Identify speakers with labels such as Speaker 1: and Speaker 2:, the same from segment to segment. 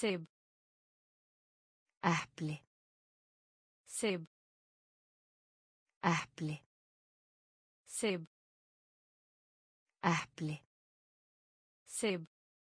Speaker 1: सेब
Speaker 2: epli
Speaker 1: सेब
Speaker 2: epli
Speaker 1: सेब
Speaker 2: epli
Speaker 1: सेब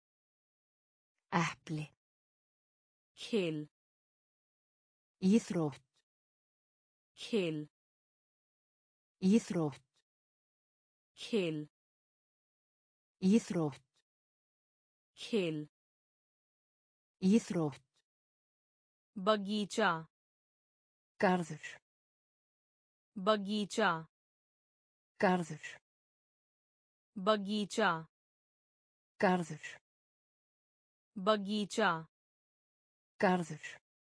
Speaker 2: epli
Speaker 1: खेल
Speaker 2: íþrótt
Speaker 1: खेल
Speaker 2: íþrótt
Speaker 1: खेल
Speaker 2: íþrótt
Speaker 1: खेल
Speaker 2: íþrótt
Speaker 1: बगीचा
Speaker 2: garður
Speaker 1: बगीचा
Speaker 2: garður
Speaker 1: बगीचा
Speaker 2: garður
Speaker 1: बगीचा
Speaker 2: garður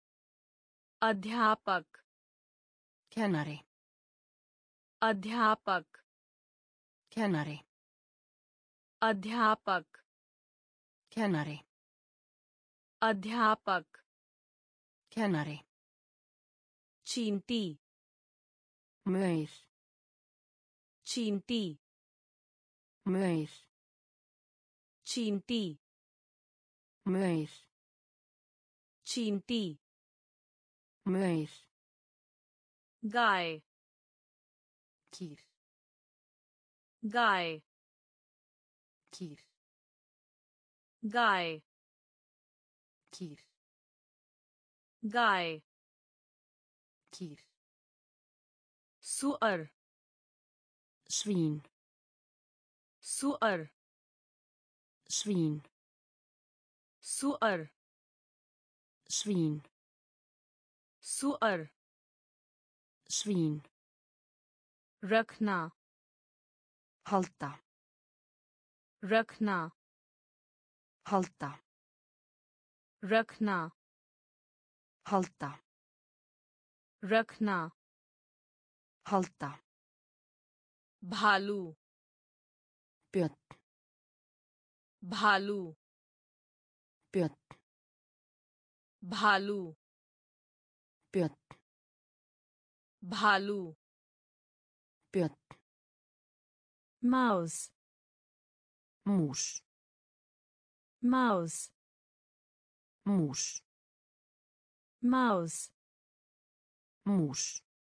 Speaker 1: अध्यापक
Speaker 2: kennari
Speaker 1: अध्यापक
Speaker 2: kennari
Speaker 1: अध्यापक
Speaker 2: kennari
Speaker 1: अध्यापक
Speaker 2: kennari
Speaker 1: चींटी
Speaker 2: maur
Speaker 1: चींटी
Speaker 2: maur
Speaker 1: चींटी
Speaker 2: maur
Speaker 1: चींटी
Speaker 2: maur
Speaker 1: गाय
Speaker 2: kýr
Speaker 1: गाय
Speaker 2: kýr
Speaker 1: गाय
Speaker 2: kýr
Speaker 1: गाय
Speaker 2: kýr
Speaker 1: सुअर
Speaker 2: svín
Speaker 1: सुअर
Speaker 2: svín
Speaker 1: सुअर
Speaker 2: svín
Speaker 1: सुअर
Speaker 2: svín
Speaker 1: रखना
Speaker 2: halda
Speaker 1: रखना
Speaker 2: halda
Speaker 1: रखना
Speaker 2: halda
Speaker 1: रखना
Speaker 2: halda
Speaker 1: भालू
Speaker 2: björn
Speaker 1: भालू
Speaker 2: björn
Speaker 1: भालू
Speaker 2: björn
Speaker 1: भालू
Speaker 2: björn
Speaker 1: mouse
Speaker 2: mús
Speaker 1: mouse
Speaker 2: mús
Speaker 1: mouse
Speaker 2: mús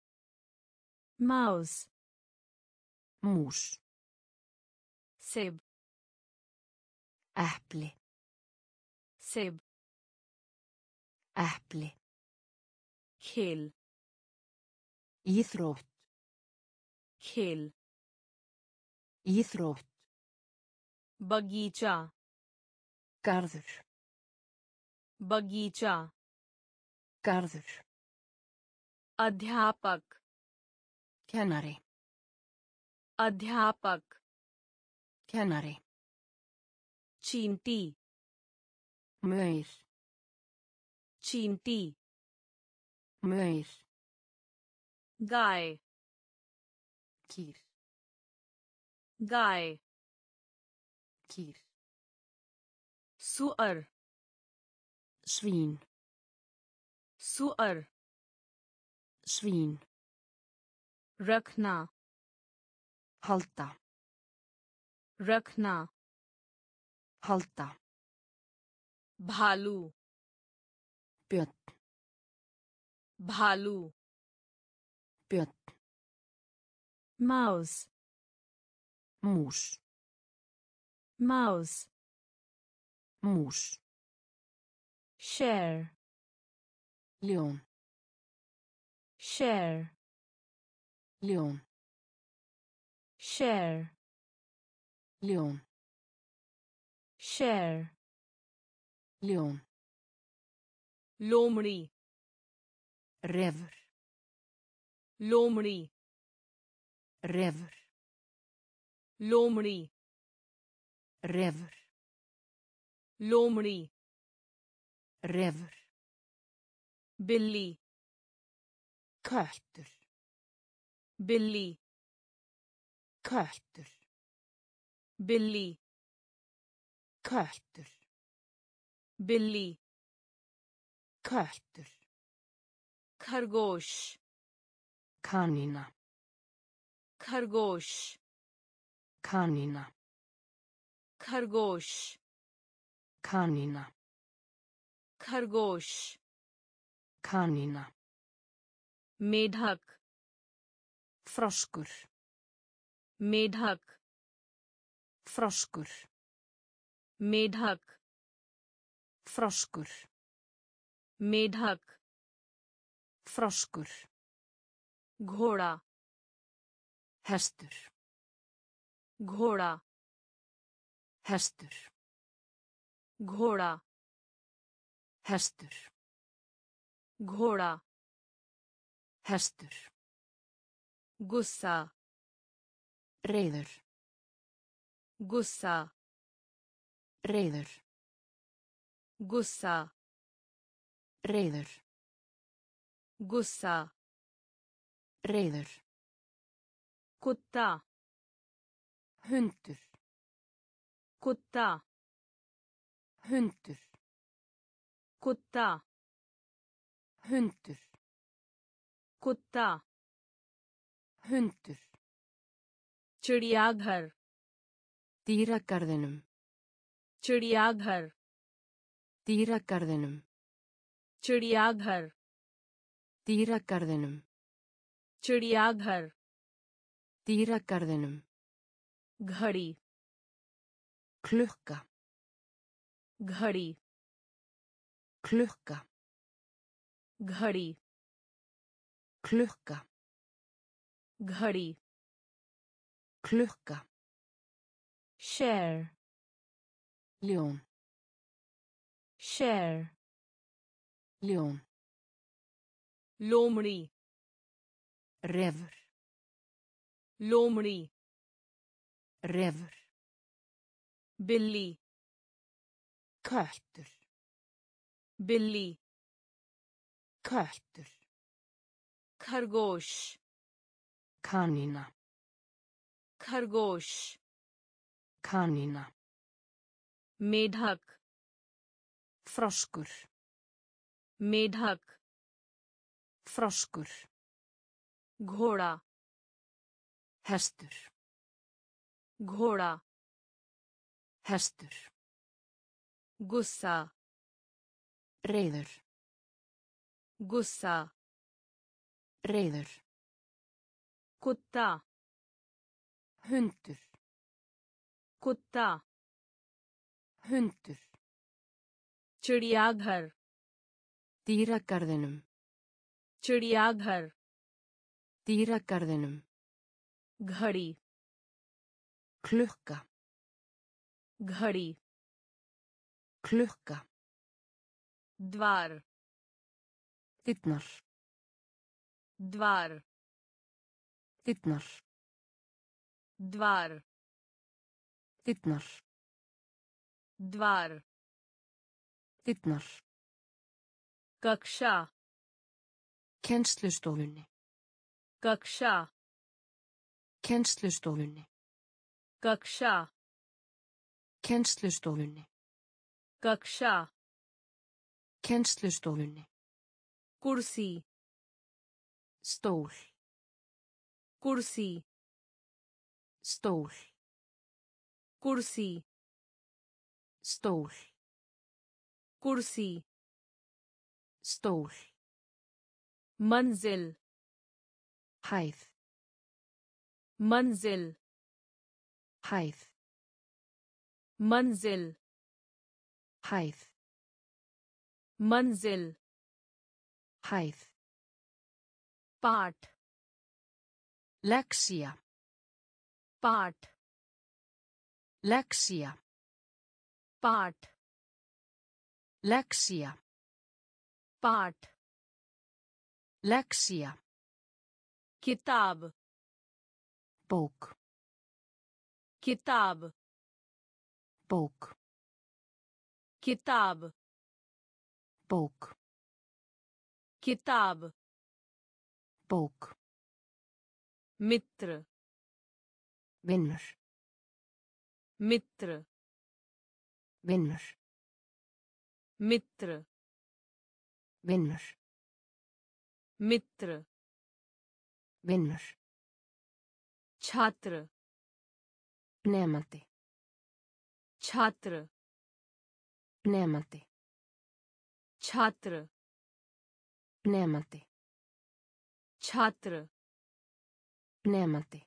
Speaker 1: mouse
Speaker 2: mús
Speaker 1: सेब
Speaker 2: epli
Speaker 1: सेब
Speaker 2: epli
Speaker 1: खेल
Speaker 2: íþrótt
Speaker 1: खेल
Speaker 2: íþrótt
Speaker 1: बगीचा
Speaker 2: garður
Speaker 1: बगीचा
Speaker 2: garður
Speaker 1: अध्यापक
Speaker 2: kennari
Speaker 1: अध्यापक
Speaker 2: kennari
Speaker 1: चींटी
Speaker 2: maur
Speaker 1: चींटी
Speaker 2: maur
Speaker 1: गाय
Speaker 2: kýr
Speaker 1: गाय
Speaker 2: kýr
Speaker 1: सुअर
Speaker 2: svín
Speaker 1: सुअर
Speaker 2: svín
Speaker 1: रखना
Speaker 2: halda
Speaker 1: रखना
Speaker 2: halda
Speaker 1: भालू
Speaker 2: björn
Speaker 1: भालू
Speaker 2: björn
Speaker 1: mouse
Speaker 2: mús
Speaker 1: mouse
Speaker 2: mús
Speaker 1: share
Speaker 2: ljón
Speaker 1: share
Speaker 2: ljón
Speaker 1: share
Speaker 2: ljón
Speaker 1: share
Speaker 2: ljón
Speaker 1: लोमड़ी
Speaker 2: refur
Speaker 1: लोमड़ी
Speaker 2: refur
Speaker 1: लोमड़ी
Speaker 2: refur
Speaker 1: लोमड़ी
Speaker 2: refur
Speaker 1: बिल्ली
Speaker 2: köttur
Speaker 1: बिल्ली
Speaker 2: köttur
Speaker 1: बिल्ली
Speaker 2: köttur
Speaker 1: बिल्ली
Speaker 2: köttur
Speaker 1: खरगोश
Speaker 2: kanína
Speaker 1: खरगोश खरगोश
Speaker 2: Kanína.
Speaker 1: मेढक
Speaker 2: Froskur.
Speaker 1: मेढक
Speaker 2: Froskur.
Speaker 1: मेढक
Speaker 2: Froskur.
Speaker 1: मेढक
Speaker 2: Froskur.
Speaker 1: घोड़ा
Speaker 2: Hestur.
Speaker 1: घोड़ा
Speaker 2: Hestur.
Speaker 1: घोड़ा
Speaker 2: Hestur.
Speaker 1: घोड़ा
Speaker 2: Hestur.
Speaker 1: गुस्सा
Speaker 2: Reiður.
Speaker 1: गुस्सा
Speaker 2: Reiður.
Speaker 1: गुस्सा
Speaker 2: Reiður.
Speaker 1: गुस्सा
Speaker 2: Reiður.
Speaker 1: कुत्ता
Speaker 2: Hundur.
Speaker 1: कुत्ता
Speaker 2: Hundur.
Speaker 1: कुत्ता
Speaker 2: Hundur.
Speaker 1: कुत्ता
Speaker 2: Hundur.
Speaker 1: चिड़ियाघर
Speaker 2: Dýragarðinum.
Speaker 1: चिड़ियाघर
Speaker 2: Dýragarðinum.
Speaker 1: चिड़ियाघर
Speaker 2: Dýragarðinum.
Speaker 1: चिड़ियाघर
Speaker 2: Dýragarðinum.
Speaker 1: घड़ी
Speaker 2: Klukka.
Speaker 1: घड़ी
Speaker 2: Klukka.
Speaker 1: घड़ी
Speaker 2: Klukka.
Speaker 1: घड़ी
Speaker 2: Klukka.
Speaker 1: शेर
Speaker 2: Ljón.
Speaker 1: शेर
Speaker 2: Ljón.
Speaker 1: लोमड़ी
Speaker 2: Refur.
Speaker 1: लोमड़ी
Speaker 2: Refur.
Speaker 1: बिल्ली
Speaker 2: Köttur.
Speaker 1: बिल्ली
Speaker 2: Köttur.
Speaker 1: खरगोश
Speaker 2: Kanína.
Speaker 1: खरगोश
Speaker 2: Kanína.
Speaker 1: मेढक
Speaker 2: Froskur.
Speaker 1: मेढक
Speaker 2: Froskur.
Speaker 1: घोड़ा
Speaker 2: Hestur.
Speaker 1: घोड़ा
Speaker 2: Hestur.
Speaker 1: गुस्सा
Speaker 2: Reiður.
Speaker 1: गुस्सा
Speaker 2: Reiður.
Speaker 1: कुत्ता
Speaker 2: Hundur.
Speaker 1: कुत्ता
Speaker 2: Hundur.
Speaker 1: चिड़ियाघर
Speaker 2: Dýragarðinum.
Speaker 1: चिड़ियाघर
Speaker 2: Dýragarðinum.
Speaker 1: घड़ी
Speaker 2: Klukka.
Speaker 1: घड़ी
Speaker 2: Klukka.
Speaker 1: द्वार
Speaker 2: Dyrnar.
Speaker 1: द्वार
Speaker 2: Dyrnar.
Speaker 1: द्वार
Speaker 2: Dyrnar.
Speaker 1: द्वार
Speaker 2: Dyrnar.
Speaker 1: कक्षा
Speaker 2: Kennslustofunni.
Speaker 1: कक्षा
Speaker 2: Kennslustofunni.
Speaker 1: कक्षा
Speaker 2: Kennslustofunni.
Speaker 1: कक्षा
Speaker 2: Kennslustofunni.
Speaker 1: कुर्सी
Speaker 2: Stól.
Speaker 1: कुर्सी
Speaker 2: Stól.
Speaker 1: कुर्सी
Speaker 2: Stól.
Speaker 1: कुर्सी
Speaker 2: Stól.
Speaker 1: मंजिल
Speaker 2: Hæð.
Speaker 1: मंजिल
Speaker 2: Hæð.
Speaker 1: मंजिल
Speaker 2: Hæð.
Speaker 1: मंजिल
Speaker 2: Hæð.
Speaker 1: पाठ
Speaker 2: Lexía.
Speaker 1: पाठ
Speaker 2: Lexía.
Speaker 1: पाठ
Speaker 2: Lexía.
Speaker 1: पाठ
Speaker 2: Lexía.
Speaker 1: किताब
Speaker 2: Bók.
Speaker 1: किताब
Speaker 2: Bók.
Speaker 1: किताब
Speaker 2: Bók.
Speaker 1: किताब
Speaker 2: Bók.
Speaker 1: मित्र
Speaker 2: Vinnur.
Speaker 1: मित्र
Speaker 2: Vinnur.
Speaker 1: मित्र
Speaker 2: Vinnur.
Speaker 1: मित्र
Speaker 2: Vinnur.
Speaker 1: छात्र
Speaker 2: Nemandi.
Speaker 1: छात्र
Speaker 2: Nemandi.
Speaker 1: छात्र
Speaker 2: Nemandi.
Speaker 1: छात्र
Speaker 2: Nemandi.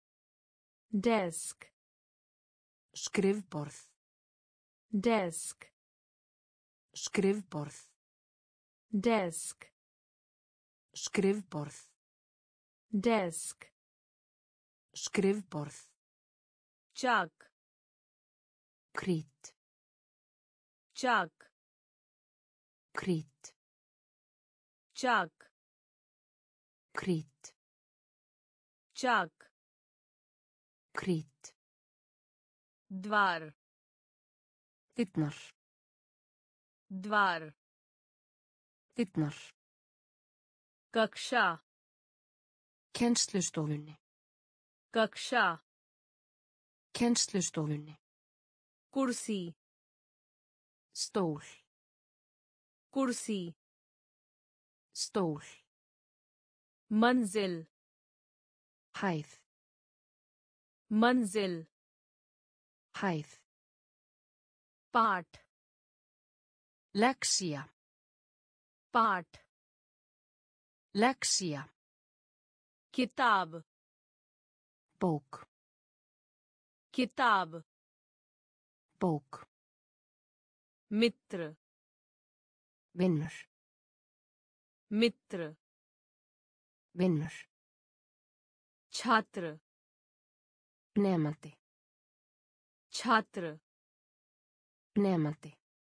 Speaker 1: desk
Speaker 2: Skrifborð.
Speaker 1: desk
Speaker 2: Skrifborð.
Speaker 1: desk
Speaker 2: Skrifborð.
Speaker 1: desk
Speaker 2: Skrifborð.
Speaker 1: Chak.
Speaker 2: Krít.
Speaker 1: Chak.
Speaker 2: Krít.
Speaker 1: Chak.
Speaker 2: Krít.
Speaker 1: Chak.
Speaker 2: Krít.
Speaker 1: Dvar.
Speaker 2: Dyrnar.
Speaker 1: Dvar.
Speaker 2: Dyrnar.
Speaker 1: Kaksha.
Speaker 2: Kennslustofunni.
Speaker 1: Kaksha.
Speaker 2: Kennslustofunni.
Speaker 1: Kursi.
Speaker 2: Stól.
Speaker 1: Kursi.
Speaker 2: Stól.
Speaker 1: Manzil.
Speaker 2: Hæð.
Speaker 1: Manzil.
Speaker 2: Hæð.
Speaker 1: Part.
Speaker 2: Lexía.
Speaker 1: Part.
Speaker 2: Lexía.
Speaker 1: Kitab.
Speaker 2: Bók.
Speaker 1: Kitab.
Speaker 2: Bók.
Speaker 1: Mitra.
Speaker 2: Vinnur.
Speaker 1: Mitra.
Speaker 2: Vinnur.
Speaker 1: Chhatra.
Speaker 2: Nemandi.
Speaker 1: Chhatra.
Speaker 2: Nemandi.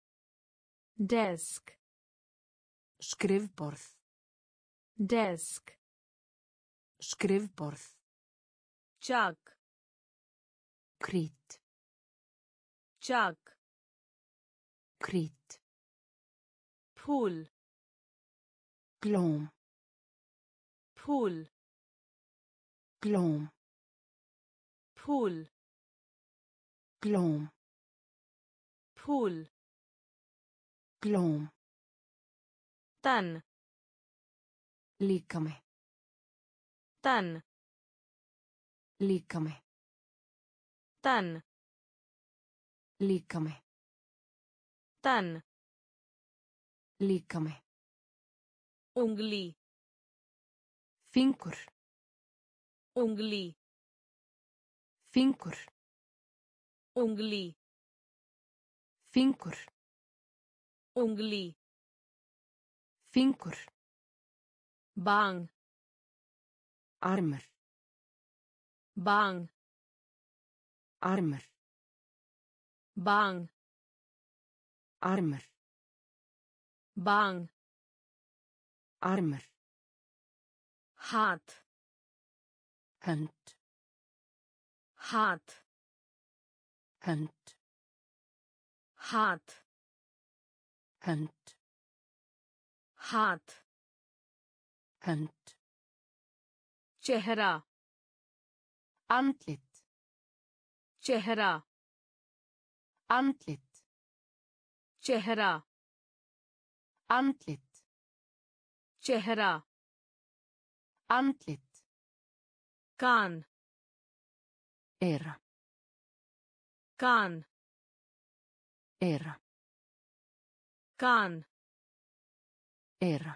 Speaker 1: Desk.
Speaker 2: Skrifborð.
Speaker 1: Desk.
Speaker 2: Skrifborð.
Speaker 1: Chak.
Speaker 2: Krít.
Speaker 1: Chak.
Speaker 2: Krít.
Speaker 1: Phul.
Speaker 2: Glóm.
Speaker 1: Phul.
Speaker 2: Glóm.
Speaker 1: Phul.
Speaker 2: Glóm.
Speaker 1: Phul.
Speaker 2: Glóm.
Speaker 1: Tan.
Speaker 2: Líkami.
Speaker 1: Tan.
Speaker 2: Líkami.
Speaker 1: Tan.
Speaker 2: Líkami.
Speaker 1: Tan.
Speaker 2: Líkami.
Speaker 1: Ungli.
Speaker 2: Fingur.
Speaker 1: Ungli.
Speaker 2: Fingur.
Speaker 1: Ungli.
Speaker 2: Fingur.
Speaker 1: Ungli.
Speaker 2: Fingur.
Speaker 1: Bang.
Speaker 2: Armur.
Speaker 1: Bang.
Speaker 2: Armur.
Speaker 1: Bang.
Speaker 2: Armur.
Speaker 1: Bang.
Speaker 2: Armur.
Speaker 1: Hath.
Speaker 2: Hönd.
Speaker 1: Hath.
Speaker 2: Hönd.
Speaker 1: Hath.
Speaker 2: Hönd.
Speaker 1: Hath.
Speaker 2: Hönd.
Speaker 1: Chehra.
Speaker 2: Andlit.
Speaker 1: Chehra.
Speaker 2: Andlit.
Speaker 1: Chehra.
Speaker 2: Andlit.
Speaker 1: Chehra.
Speaker 2: Andlit.
Speaker 1: Kan.
Speaker 2: Eyra.
Speaker 1: Kan.
Speaker 2: Eyra.
Speaker 1: Kan.
Speaker 2: Eyra.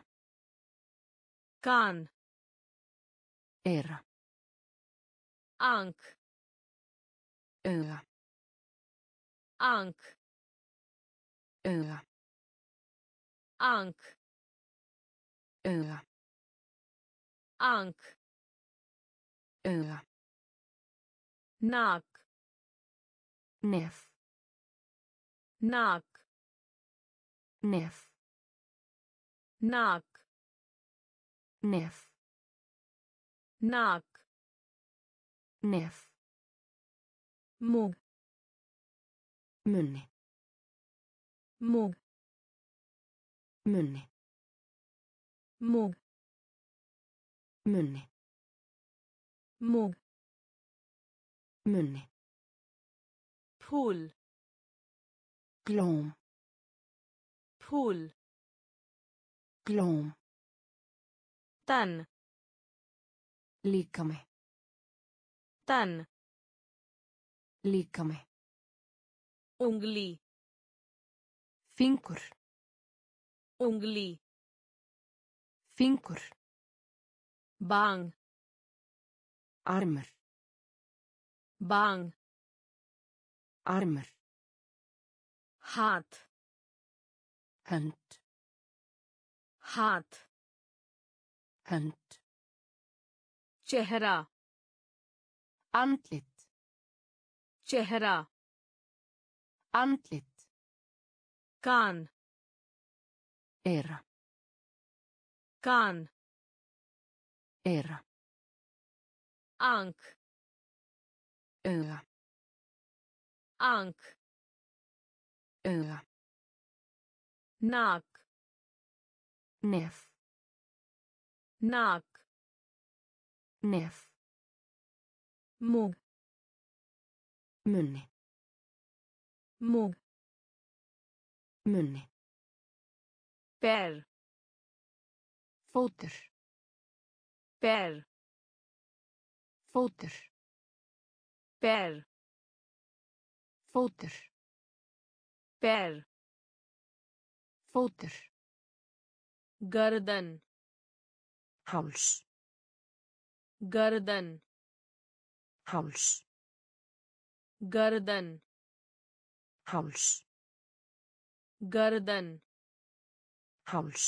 Speaker 1: Kan.
Speaker 2: Eyra.
Speaker 1: Ank.
Speaker 2: Auga.
Speaker 1: Ank.
Speaker 2: Auga.
Speaker 1: Ank.
Speaker 2: Auga.
Speaker 1: Ank.
Speaker 2: Auga.
Speaker 1: Nak.
Speaker 2: Nef.
Speaker 1: Nak.
Speaker 2: Nef.
Speaker 1: Nak.
Speaker 2: Nef.
Speaker 1: Nak.
Speaker 2: Nef.
Speaker 1: Mugg.
Speaker 2: Munni.
Speaker 1: Mugg.
Speaker 2: Munni.
Speaker 1: Mugg.
Speaker 2: Munni.
Speaker 1: Mugg.
Speaker 2: Munni.
Speaker 1: Phul.
Speaker 2: Glóm.
Speaker 1: Phul.
Speaker 2: Glóm.
Speaker 1: Tan.
Speaker 2: Líkami.
Speaker 1: Tan.
Speaker 2: Líkami.
Speaker 1: Ungli.
Speaker 2: Fingur.
Speaker 1: उंगली
Speaker 2: fingur,
Speaker 1: बांग
Speaker 2: armur,
Speaker 1: बांग
Speaker 2: armur,
Speaker 1: हाथ
Speaker 2: hönd,
Speaker 1: हाथ
Speaker 2: hönd,
Speaker 1: चेहरा
Speaker 2: andlit,
Speaker 1: चेहरा
Speaker 2: andlit,
Speaker 1: कान
Speaker 2: eyra,
Speaker 1: कान
Speaker 2: eyra,
Speaker 1: आंख
Speaker 2: auga,
Speaker 1: आंख
Speaker 2: auga,
Speaker 1: नाक
Speaker 2: nef,
Speaker 1: नाक
Speaker 2: nef,
Speaker 1: मुंह
Speaker 2: munni,
Speaker 1: मुंह
Speaker 2: munni,
Speaker 1: पैर
Speaker 2: fótur,
Speaker 1: पैर
Speaker 2: fótur,
Speaker 1: पैर
Speaker 2: fótur,
Speaker 1: पैर
Speaker 2: fótur,
Speaker 1: गर्दन
Speaker 2: háls,
Speaker 1: गर्दन
Speaker 2: háls,
Speaker 1: गर्दन
Speaker 2: háls,
Speaker 1: गर्दन
Speaker 2: háls,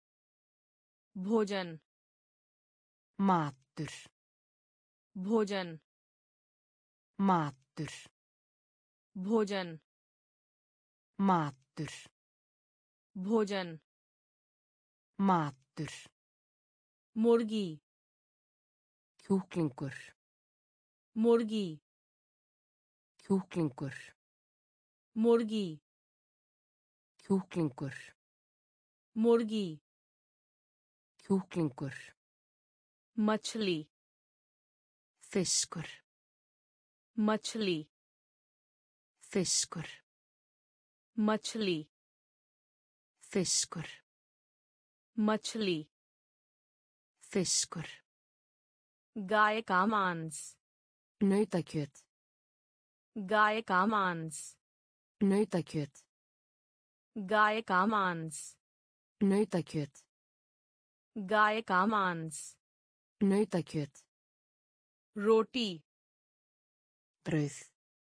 Speaker 1: भोजन
Speaker 2: matur,
Speaker 1: भोजन
Speaker 2: matur,
Speaker 1: भोजन
Speaker 2: matur,
Speaker 1: भोजन
Speaker 2: matur,
Speaker 1: मुर्गी
Speaker 2: kjúklingur,
Speaker 1: मुर्गी
Speaker 2: kjúklingur,
Speaker 1: मुर्गी
Speaker 2: kjúklingur,
Speaker 1: मुर्गी
Speaker 2: kjúklingur,
Speaker 1: मछली
Speaker 2: fiskur,
Speaker 1: मछली
Speaker 2: fiskur,
Speaker 1: मछली
Speaker 2: fiskur,
Speaker 1: मछली
Speaker 2: fiskur,
Speaker 1: गाय का मांस
Speaker 2: nautakjöt,
Speaker 1: गाय का मांस
Speaker 2: nautakjöt,
Speaker 1: गाय का मांस
Speaker 2: nautakjöt,
Speaker 1: गाय का मांस
Speaker 2: nautakjöt,
Speaker 1: रोटी
Speaker 2: brauð,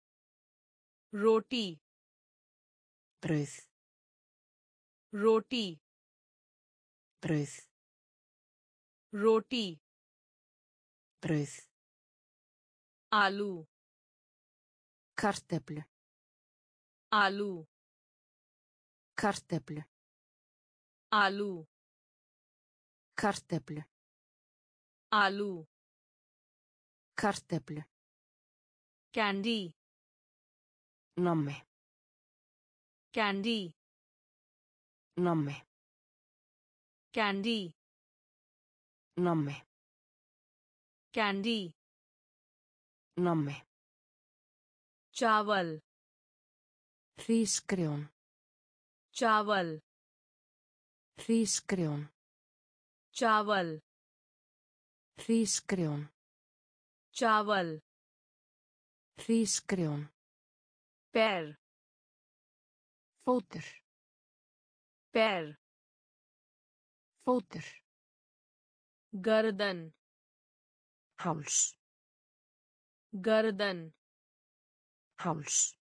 Speaker 1: रोटी
Speaker 2: brauð,
Speaker 1: रोटी
Speaker 2: brauð,
Speaker 1: रोटी
Speaker 2: brauð,
Speaker 1: आलू
Speaker 2: kartöflu,
Speaker 1: आलू
Speaker 2: kartöflu,
Speaker 1: आलू
Speaker 2: kartöflu,
Speaker 1: आलू
Speaker 2: kartöflu,
Speaker 1: candy
Speaker 2: nammi,
Speaker 1: candy
Speaker 2: nammi,
Speaker 1: candy
Speaker 2: nammi,
Speaker 1: candy
Speaker 2: nammi,
Speaker 1: चावल
Speaker 2: hrísgrjón,
Speaker 1: चावल
Speaker 2: hrísgrjón,
Speaker 1: चावल
Speaker 2: hrísgrjón,
Speaker 1: चावल
Speaker 2: hrísgrjón,
Speaker 1: पैर
Speaker 2: fótur,
Speaker 1: पैर
Speaker 2: fótur,
Speaker 1: गर्दन
Speaker 2: háls,
Speaker 1: गर्दन
Speaker 2: háls,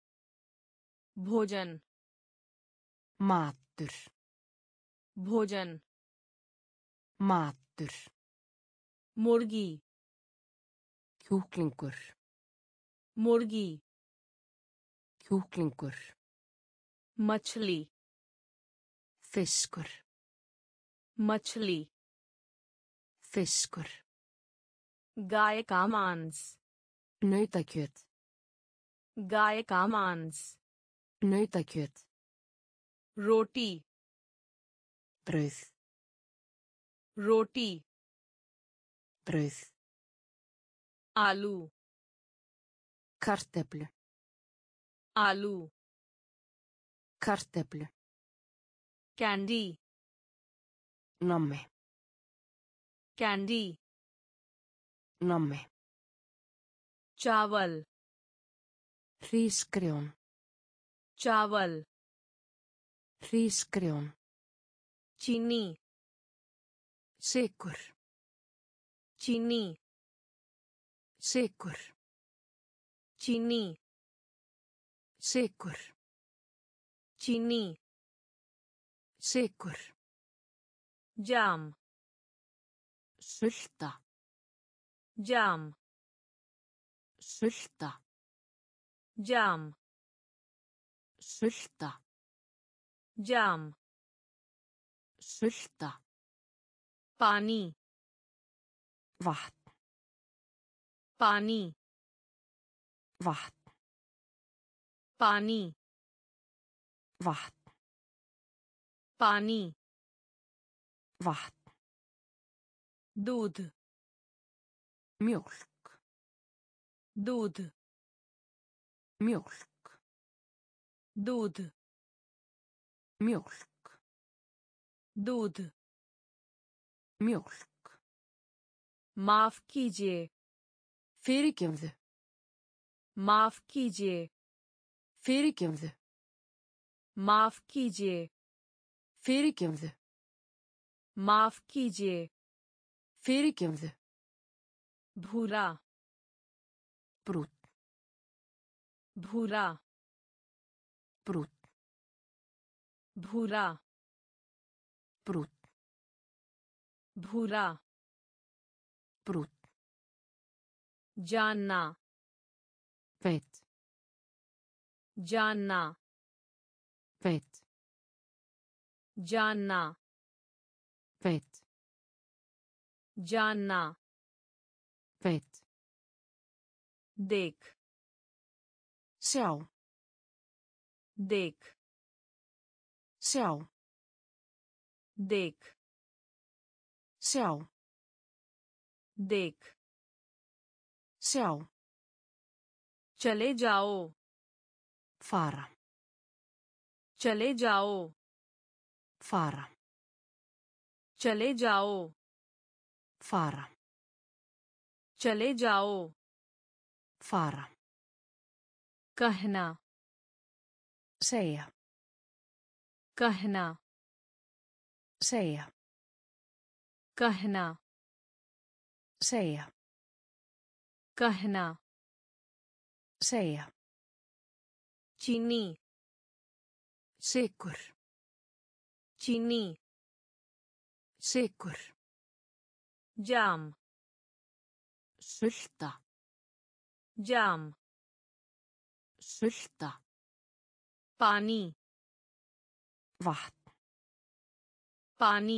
Speaker 1: भोजन
Speaker 2: matur,
Speaker 1: भोजन
Speaker 2: matur,
Speaker 1: मुर्गी
Speaker 2: kjúklingur,
Speaker 1: मुर्गी
Speaker 2: kjúklingur,
Speaker 1: मछली
Speaker 2: fiskur,
Speaker 1: मछली
Speaker 2: fiskur,
Speaker 1: गाय का मांस
Speaker 2: nautakjöt,
Speaker 1: गाय का मांस
Speaker 2: nautakjöt,
Speaker 1: रोटी
Speaker 2: brauð,
Speaker 1: रोटी
Speaker 2: brauð,
Speaker 1: आलू
Speaker 2: kartöflu,
Speaker 1: आलू
Speaker 2: kartöflu,
Speaker 1: candy
Speaker 2: nammi,
Speaker 1: candy
Speaker 2: nammi,
Speaker 1: चावल
Speaker 2: hrísgrjón,
Speaker 1: चावल
Speaker 2: hrísgrjón,
Speaker 1: चीनी
Speaker 2: Sykur.
Speaker 1: चीनी
Speaker 2: Sykur.
Speaker 1: चीनी
Speaker 2: Sykur.
Speaker 1: चीनी
Speaker 2: Sykur.
Speaker 1: जाम
Speaker 2: Sulta.
Speaker 1: जाम
Speaker 2: Sulta.
Speaker 1: जाम
Speaker 2: Sulta.
Speaker 1: जाम
Speaker 2: Sulta.
Speaker 1: पानी
Speaker 2: Vatn.
Speaker 1: पानी
Speaker 2: Vatn.
Speaker 1: पानी
Speaker 2: Vatn.
Speaker 1: पानी
Speaker 2: Vatn.
Speaker 1: दूध
Speaker 2: Mjólk.
Speaker 1: दूध
Speaker 2: Mjólk.
Speaker 1: दूध
Speaker 2: Mjólk.
Speaker 1: दूध
Speaker 2: Mjólk.
Speaker 1: माफ कीजिए
Speaker 2: Fyrirgefðu.
Speaker 1: माफ कीजिए
Speaker 2: Fyrirgefðu.
Speaker 1: माफ कीजिए
Speaker 2: Fyrirgefðu.
Speaker 1: माफ कीजिए
Speaker 2: Fyrirgefðu.
Speaker 1: भूरा
Speaker 2: Brúnn.
Speaker 1: भूरा
Speaker 2: Brúnn.
Speaker 1: भूरा
Speaker 2: Brúnn.
Speaker 1: भूरा
Speaker 2: Brúnn.
Speaker 1: जानना
Speaker 2: Veit.
Speaker 1: जानना
Speaker 2: Veit.
Speaker 1: जानना
Speaker 2: Veit.
Speaker 1: जानना
Speaker 2: Veit.
Speaker 1: देख
Speaker 2: Sjá.
Speaker 1: देख
Speaker 2: Sjá.
Speaker 1: देख
Speaker 2: Sjá.
Speaker 1: देख
Speaker 2: Sjá.
Speaker 1: चले जाओ
Speaker 2: Fara.
Speaker 1: चले जाओ
Speaker 2: Fara.
Speaker 1: चले जाओ
Speaker 2: Fara.
Speaker 1: चले जाओ
Speaker 2: Fara.
Speaker 1: कहना
Speaker 2: Segja.
Speaker 1: कहना
Speaker 2: Segja.
Speaker 1: कहना
Speaker 2: Segja.
Speaker 1: कहना
Speaker 2: Segja.
Speaker 1: चीनी
Speaker 2: Sykur.
Speaker 1: चीनी
Speaker 2: Sykur.
Speaker 1: जाम
Speaker 2: Sulta.
Speaker 1: जाम
Speaker 2: Sulta.
Speaker 1: पानी
Speaker 2: Vatn.
Speaker 1: पानी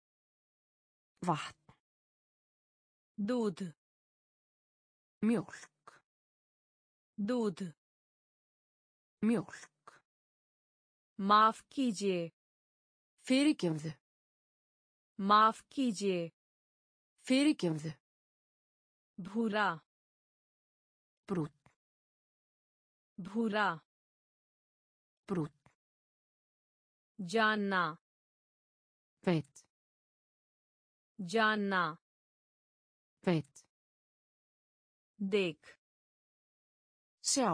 Speaker 2: Vatn.
Speaker 1: दूध
Speaker 2: Mjólk.
Speaker 1: दूध
Speaker 2: Mjólk.
Speaker 1: माफ कीजिए
Speaker 2: Fyrirgefðu.
Speaker 1: माफ कीजिए
Speaker 2: Fyrirgefðu.
Speaker 1: भूरा
Speaker 2: Brúnn.
Speaker 1: भूरा
Speaker 2: Brúnn.
Speaker 1: जानना
Speaker 2: Veit.
Speaker 1: जानना
Speaker 2: Veit.
Speaker 1: देख
Speaker 2: Sjá.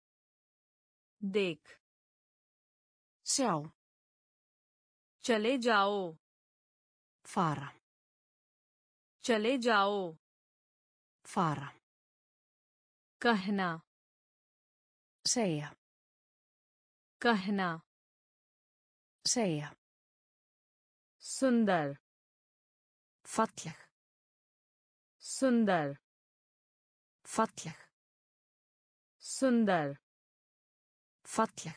Speaker 1: देख
Speaker 2: Sjá.
Speaker 1: चले जाओ
Speaker 2: Fara.
Speaker 1: चले जाओ
Speaker 2: Fara.
Speaker 1: कहना
Speaker 2: Segja.
Speaker 1: कहना
Speaker 2: Segja.
Speaker 1: सुंदर
Speaker 2: Falleg.
Speaker 1: सुंदर
Speaker 2: Falleg.
Speaker 1: सुंदर
Speaker 2: Falleg.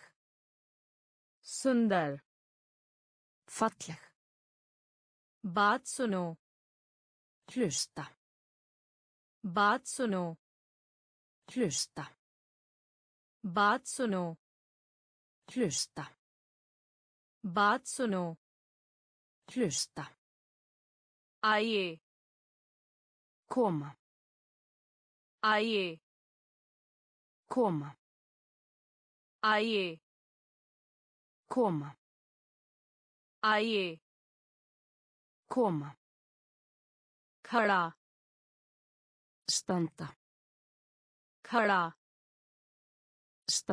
Speaker 1: सुंदर
Speaker 2: Falleg.
Speaker 1: बात सुनो
Speaker 2: Hlusta.
Speaker 1: बात सुनो
Speaker 2: Hlusta.
Speaker 1: बात सुनो
Speaker 2: Hlusta.
Speaker 1: बात सुनो
Speaker 2: Hlusta.
Speaker 1: आइए
Speaker 2: Koma.
Speaker 1: आइए
Speaker 2: Koma.
Speaker 1: आइए
Speaker 2: Koma.
Speaker 1: आइए
Speaker 2: Koma.
Speaker 1: खड़ा
Speaker 2: Standa.
Speaker 1: खड़ा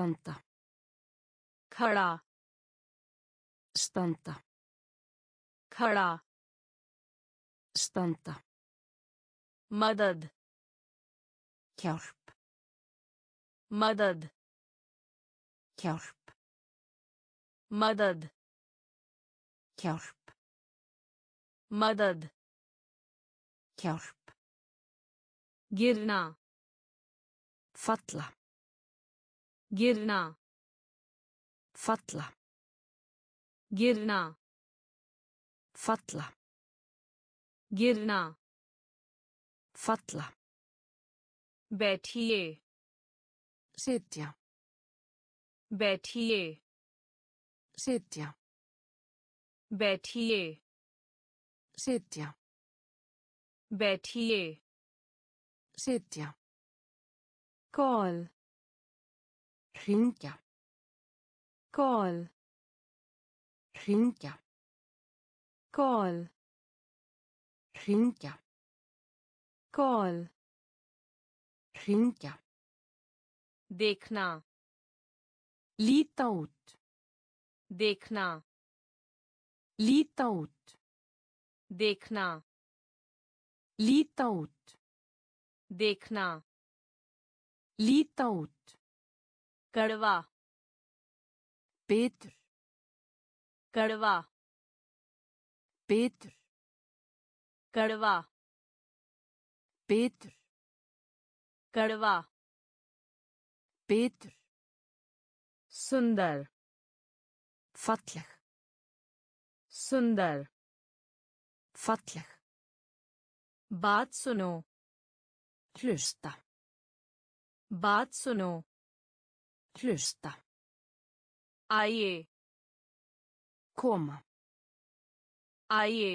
Speaker 2: Standa.
Speaker 1: खड़ा
Speaker 2: Standa.
Speaker 1: खड़ा
Speaker 2: standa,
Speaker 1: मदद
Speaker 2: hjálp,
Speaker 1: मदद
Speaker 2: hjálp,
Speaker 1: मदद
Speaker 2: hjálp,
Speaker 1: मदद
Speaker 2: hjálp,
Speaker 1: गिरना
Speaker 2: falla,
Speaker 1: गिरना
Speaker 2: falla,
Speaker 1: गिरना
Speaker 2: falla,
Speaker 1: गिरना
Speaker 2: falla,
Speaker 1: बैठिए
Speaker 2: sitja,
Speaker 1: बैठिए
Speaker 2: sitja,
Speaker 1: बैठिए
Speaker 2: sitja,
Speaker 1: बैठिए
Speaker 2: sitja,
Speaker 1: call
Speaker 2: hringja,
Speaker 1: call
Speaker 2: hringja,
Speaker 1: call
Speaker 2: hringja,
Speaker 1: call
Speaker 2: hringja,
Speaker 1: देखना
Speaker 2: líta út,
Speaker 1: देखना
Speaker 2: líta út,
Speaker 1: देखना
Speaker 2: líta út,
Speaker 1: देखना
Speaker 2: líta út,
Speaker 1: कड़वा
Speaker 2: betur,
Speaker 1: कड़वा
Speaker 2: betur,
Speaker 1: कड़वा
Speaker 2: betur,
Speaker 1: कड़वा
Speaker 2: betur,
Speaker 1: सुंदर
Speaker 2: falleg,
Speaker 1: सुंदर
Speaker 2: falleg,
Speaker 1: बात सुनो
Speaker 2: hlusta,
Speaker 1: बात सुनो
Speaker 2: hlusta,
Speaker 1: आइए
Speaker 2: koma,
Speaker 1: आइए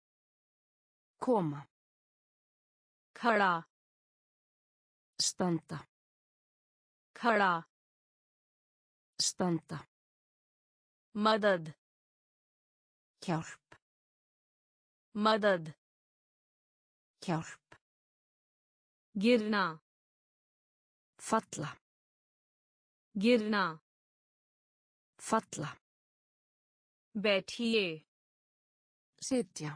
Speaker 2: koma,
Speaker 1: खड़ा
Speaker 2: standa,
Speaker 1: खड़ा
Speaker 2: standa,
Speaker 1: मदद
Speaker 2: hjálp,
Speaker 1: मदद
Speaker 2: hjálp,
Speaker 1: गिरना
Speaker 2: falla,
Speaker 1: गिरना
Speaker 2: falla,
Speaker 1: बैठिए
Speaker 2: sitja,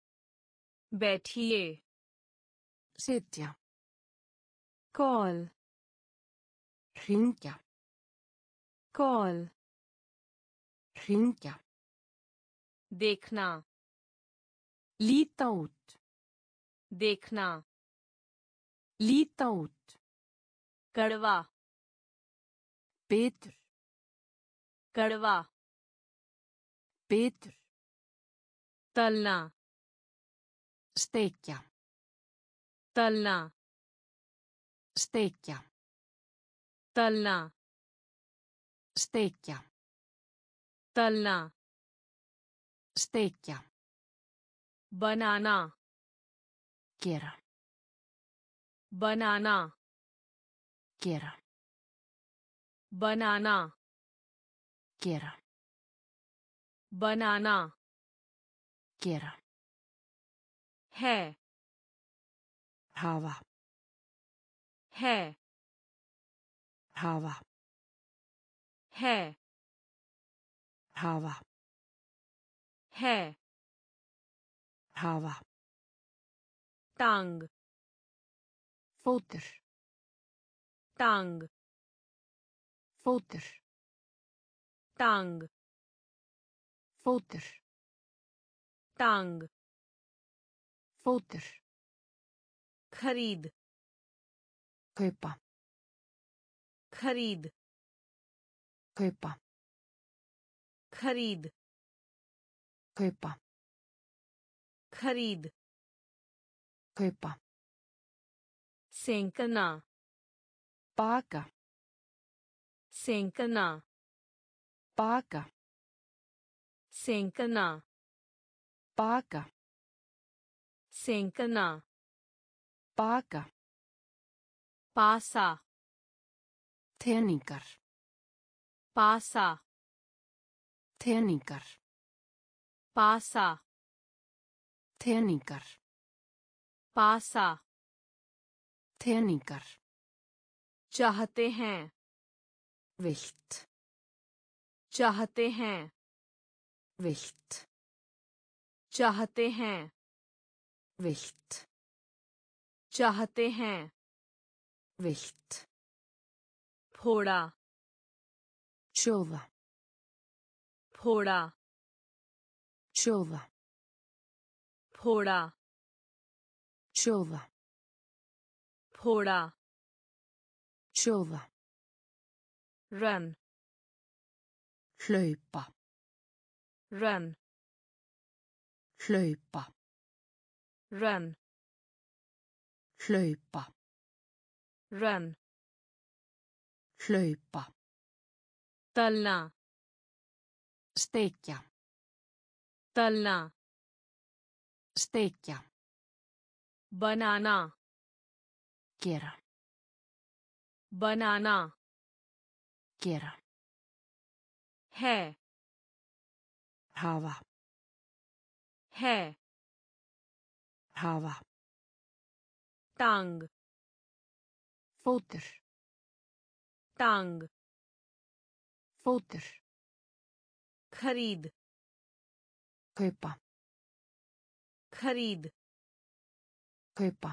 Speaker 1: बैठिए
Speaker 2: sitja,
Speaker 1: call
Speaker 2: hringja,
Speaker 1: call
Speaker 2: hringja,
Speaker 1: देखना
Speaker 2: líta út,
Speaker 1: देखना
Speaker 2: líta út,
Speaker 1: कड़वा
Speaker 2: betur,
Speaker 1: कड़वा
Speaker 2: betur,
Speaker 1: तलना
Speaker 2: steikja,
Speaker 1: तलना
Speaker 2: steikja,
Speaker 1: तलना
Speaker 2: steikja,
Speaker 1: तलना
Speaker 2: steikja,
Speaker 1: बनाना
Speaker 2: gera,
Speaker 1: बनाना
Speaker 2: gera,
Speaker 1: बनाना
Speaker 2: gera,
Speaker 1: बनाना
Speaker 2: gera,
Speaker 1: है
Speaker 2: hafa,
Speaker 1: है
Speaker 2: hafa,
Speaker 1: है
Speaker 2: hafa,
Speaker 1: है
Speaker 2: hafa,
Speaker 1: टांग
Speaker 2: fótur,
Speaker 1: टांग
Speaker 2: fótur,
Speaker 1: टांग
Speaker 2: fótur,
Speaker 1: टांग
Speaker 2: fótur,
Speaker 1: खरीद
Speaker 2: kaupa,
Speaker 1: खरीद
Speaker 2: kaupa,
Speaker 1: खरीद
Speaker 2: kaupa,
Speaker 1: खरीद
Speaker 2: kaupa,
Speaker 1: सेंकना
Speaker 2: baka,
Speaker 1: सेंकना
Speaker 2: baka,
Speaker 1: सेंकना
Speaker 2: baka,
Speaker 1: सेंकना
Speaker 2: baka,
Speaker 1: पासा
Speaker 2: teningar,
Speaker 1: पासा
Speaker 2: teningar,
Speaker 1: पासा
Speaker 2: teningar,
Speaker 1: पासा
Speaker 2: teningar,
Speaker 1: चाहते हैं चाहते हैं
Speaker 2: Vilt.
Speaker 1: चाहते हैं
Speaker 2: Vilt.
Speaker 1: फोड़ा
Speaker 2: Sjóða.
Speaker 1: फोड़ा
Speaker 2: Sjóða.
Speaker 1: फोड़ा
Speaker 2: Sjóða.
Speaker 1: फोड़ा
Speaker 2: Sjóða.
Speaker 1: run
Speaker 2: Hlaupa.
Speaker 1: run
Speaker 2: Hlaupa.
Speaker 1: run
Speaker 2: Hlaupa.
Speaker 1: run
Speaker 2: Hlaupa.
Speaker 1: तलना
Speaker 2: Steikja.
Speaker 1: तलना
Speaker 2: Steikja.
Speaker 1: बनाना
Speaker 2: Gera.
Speaker 1: बनाना
Speaker 2: Gera.
Speaker 1: है
Speaker 2: Hafa.
Speaker 1: है
Speaker 2: Hafa.
Speaker 1: टांग
Speaker 2: Fótur.
Speaker 1: टांग
Speaker 2: Fótur.
Speaker 1: खरीद
Speaker 2: Kaupa.
Speaker 1: खरीद
Speaker 2: Kaupa.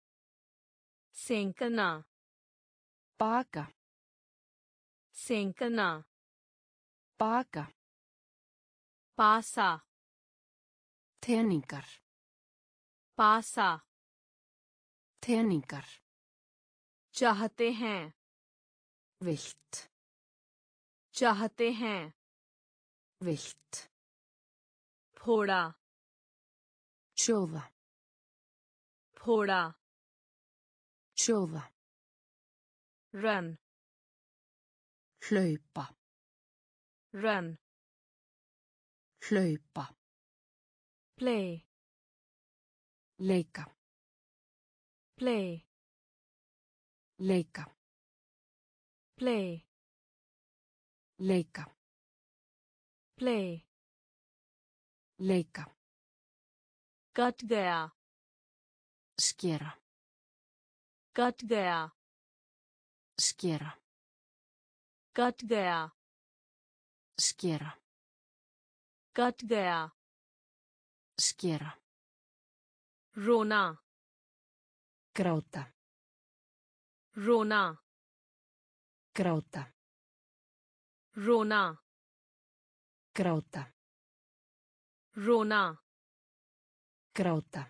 Speaker 1: सेंकना
Speaker 2: Baka.
Speaker 1: सेंकना
Speaker 2: Baka.
Speaker 1: पासा
Speaker 2: Teningar.
Speaker 1: पासा
Speaker 2: Teningar.
Speaker 1: चाहते हैं
Speaker 2: Vilt.
Speaker 1: चाहते हैं
Speaker 2: Vilt.
Speaker 1: फोड़ा
Speaker 2: Sjóða.
Speaker 1: फोड़ा
Speaker 2: Sjóða.
Speaker 1: run
Speaker 2: Hlaupa.
Speaker 1: run
Speaker 2: Hlaupa.
Speaker 1: play
Speaker 2: Leika.
Speaker 1: play
Speaker 2: Leika.
Speaker 1: play
Speaker 2: Leika.
Speaker 1: play
Speaker 2: Leika.
Speaker 1: Cut गया
Speaker 2: Skera.
Speaker 1: कट गया
Speaker 2: Skera.
Speaker 1: कट गया
Speaker 2: Skera.
Speaker 1: कट गया
Speaker 2: Skera.
Speaker 1: रोना
Speaker 2: Gráta.
Speaker 1: रोना
Speaker 2: Gráta.
Speaker 1: रोना
Speaker 2: Gráta.
Speaker 1: रोना
Speaker 2: Gráta.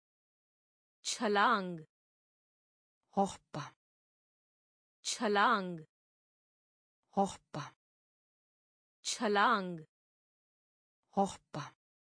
Speaker 1: छलांग
Speaker 2: Hoppa.
Speaker 1: छलांग
Speaker 2: Hoppa.
Speaker 1: छलांग
Speaker 2: Hoppa.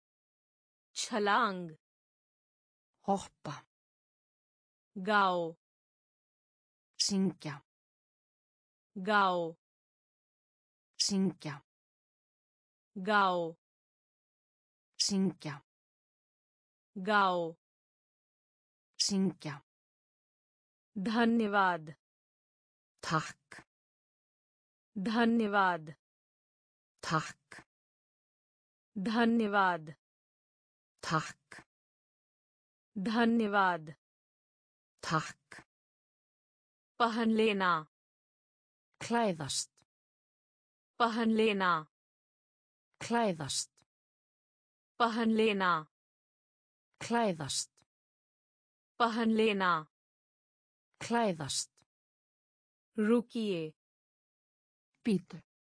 Speaker 1: छलांग
Speaker 2: Hoppa.
Speaker 1: गाओ
Speaker 2: Syngja.
Speaker 1: गाओ
Speaker 2: Syngja.
Speaker 1: गाओ
Speaker 2: Syngja.
Speaker 1: गाओ
Speaker 2: Syngja.
Speaker 1: धन्यवाद
Speaker 2: Takk.
Speaker 1: धन्यवाद
Speaker 2: Takk.
Speaker 1: धन्यवाद
Speaker 2: Takk.
Speaker 1: धन्यवाद
Speaker 2: Takk.
Speaker 1: पहन लेना
Speaker 2: Klæðast.
Speaker 1: पहन लेना
Speaker 2: Klæðast.
Speaker 1: पहन लेना
Speaker 2: Klæðast.
Speaker 1: पहन लेना
Speaker 2: Klæðast.
Speaker 1: रुकिए
Speaker 2: Bíddu.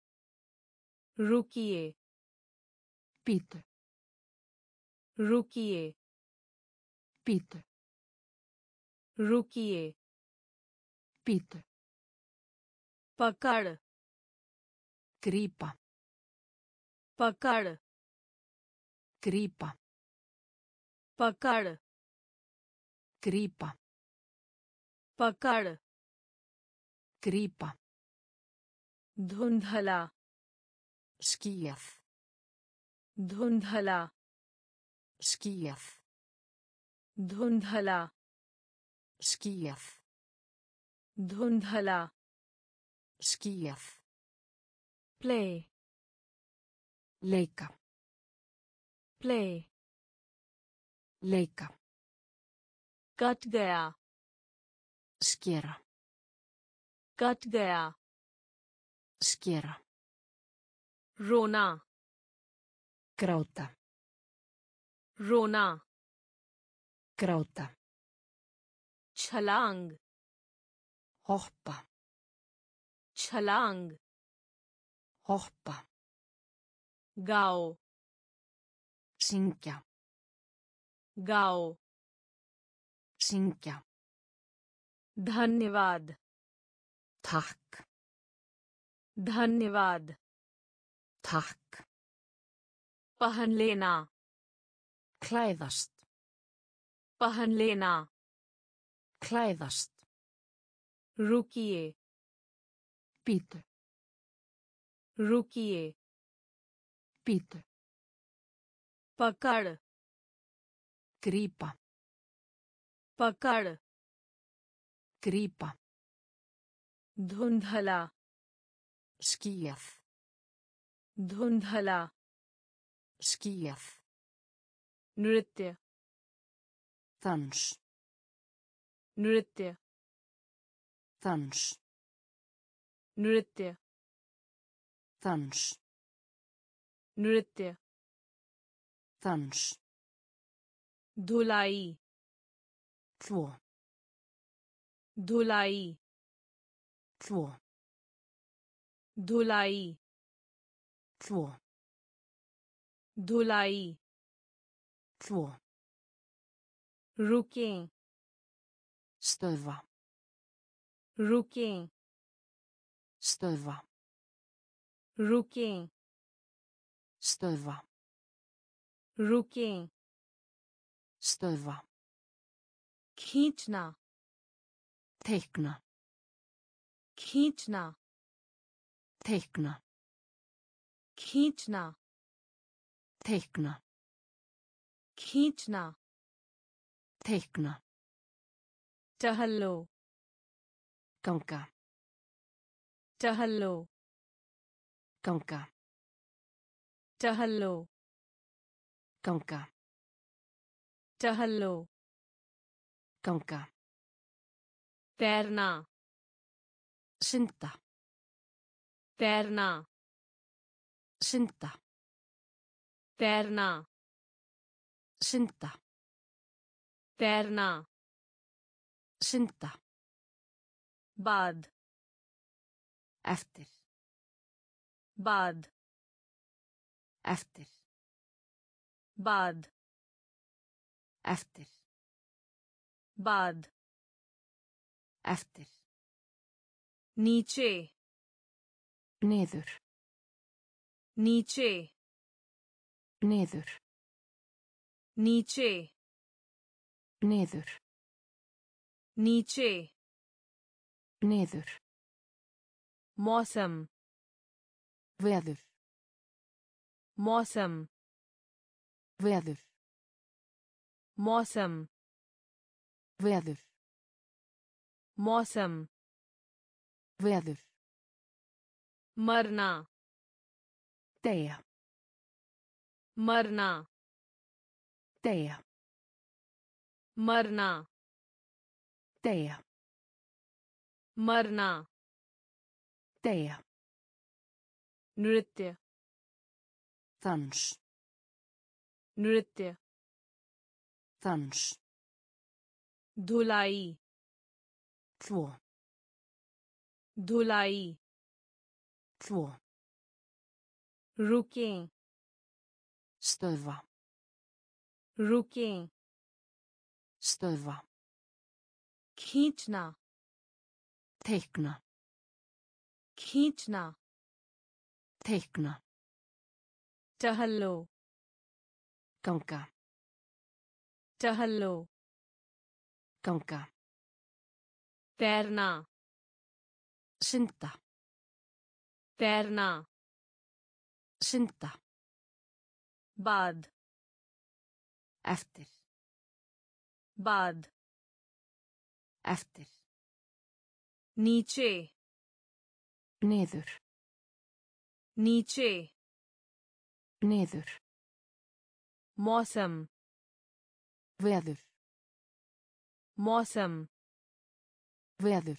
Speaker 1: रुकिए
Speaker 2: Bíddu.
Speaker 1: रुकिए
Speaker 2: Bíddu.
Speaker 1: रुकिए
Speaker 2: Bíddu.
Speaker 1: पकड़
Speaker 2: Grípa.
Speaker 1: पकड़
Speaker 2: Grípa.
Speaker 1: पकड़
Speaker 2: Grípa.
Speaker 1: पकड़
Speaker 2: Grípa.
Speaker 1: धुंधला
Speaker 2: Skýjað.
Speaker 1: धुंधला
Speaker 2: Skýjað.
Speaker 1: धुंधला
Speaker 2: Skýjað.
Speaker 1: धुंधला
Speaker 2: Skýjað.
Speaker 1: play
Speaker 2: Leika.
Speaker 1: play
Speaker 2: Leika.
Speaker 1: Cut गया
Speaker 2: Skera.
Speaker 1: कट गया
Speaker 2: Skera.
Speaker 1: रोना
Speaker 2: Gráta.
Speaker 1: रोना
Speaker 2: Gráta.
Speaker 1: छलांग
Speaker 2: Hoppa.
Speaker 1: छलांग
Speaker 2: Hoppa.
Speaker 1: गाओ
Speaker 2: Syngja.
Speaker 1: गाओ
Speaker 2: Syngja.
Speaker 1: धन्यवाद
Speaker 2: Takk.
Speaker 1: धन्यवाद
Speaker 2: Takk.
Speaker 1: पहन लेना
Speaker 2: Klæðast.
Speaker 1: पहन लेना
Speaker 2: Klæðast.
Speaker 1: रुकिए
Speaker 2: Bíddu.
Speaker 1: रुकिए
Speaker 2: Bíddu.
Speaker 1: पकड़
Speaker 2: Grípa.
Speaker 1: पकड़
Speaker 2: Grípa.
Speaker 1: धुंधला
Speaker 2: Skýjað.
Speaker 1: धुंधला
Speaker 2: Skýjað.
Speaker 1: नृत्य
Speaker 2: Dans.
Speaker 1: नृत्य
Speaker 2: Dans.
Speaker 1: नृत्य
Speaker 2: Dans.
Speaker 1: नृत्य
Speaker 2: Dans.
Speaker 1: धुलाई
Speaker 2: Þvo.
Speaker 1: धुलाई
Speaker 2: Þvo.
Speaker 1: धुलाई
Speaker 2: Þvo.
Speaker 1: धुलाई
Speaker 2: Þvo.
Speaker 1: रुकें
Speaker 2: Stöðva.
Speaker 1: रुकें
Speaker 2: Stöðva.
Speaker 1: रुकें
Speaker 2: Stöðva.
Speaker 1: रुकें
Speaker 2: Stöðva.
Speaker 1: खींचना
Speaker 2: Teikna.
Speaker 1: खींचना
Speaker 2: Teikna.
Speaker 1: खींचना
Speaker 2: Teikna.
Speaker 1: खींचना
Speaker 2: Teikna.
Speaker 1: टहलो
Speaker 2: Ganga.
Speaker 1: टहलो
Speaker 2: Ganga.
Speaker 1: टहलो
Speaker 2: Ganga.
Speaker 1: टहलो
Speaker 2: Ganga.
Speaker 1: तैरना
Speaker 2: Synda.
Speaker 1: तैरना
Speaker 2: Synda.
Speaker 1: तैरना
Speaker 2: Synda.
Speaker 1: तैरना
Speaker 2: Synda.
Speaker 1: बाद
Speaker 2: Eftir.
Speaker 1: बाद
Speaker 2: Eftir.
Speaker 1: बाद
Speaker 2: Eftir.
Speaker 1: बाद
Speaker 2: Eftir.
Speaker 1: नीचे
Speaker 2: Niður.
Speaker 1: नीचे
Speaker 2: Niður.
Speaker 1: नीचे
Speaker 2: Niður.
Speaker 1: नीचे
Speaker 2: Niður.
Speaker 1: मौसम
Speaker 2: Veður.
Speaker 1: मौसम
Speaker 2: Veður.
Speaker 1: मौसम
Speaker 2: Veður.
Speaker 1: मौसम
Speaker 2: Veður.
Speaker 1: मरना
Speaker 2: Deyja.
Speaker 1: मरना
Speaker 2: Deyja.
Speaker 1: मरना
Speaker 2: Deyja.
Speaker 1: मरना
Speaker 2: Deyja.
Speaker 1: नृत्य
Speaker 2: Dans.
Speaker 1: नृत्य
Speaker 2: Dans.
Speaker 1: धुलाई
Speaker 2: Þvo.
Speaker 1: धुलाई
Speaker 2: Þvo.
Speaker 1: रुकें
Speaker 2: Stöðva.
Speaker 1: रुकें
Speaker 2: Stöðva.
Speaker 1: खींचना
Speaker 2: Teikna.
Speaker 1: खींचना
Speaker 2: Teikna.
Speaker 1: टहलो
Speaker 2: Ganga.
Speaker 1: टहलो
Speaker 2: Ganga.
Speaker 1: तैरना
Speaker 2: Synda.
Speaker 1: तैरना
Speaker 2: Synda.
Speaker 1: बाद
Speaker 2: Eftir.
Speaker 1: बाद
Speaker 2: Eftir.
Speaker 1: नीचे
Speaker 2: Niður.
Speaker 1: नीचे
Speaker 2: Niður.
Speaker 1: मौसम
Speaker 2: Veður.
Speaker 1: मौसम
Speaker 2: Veður.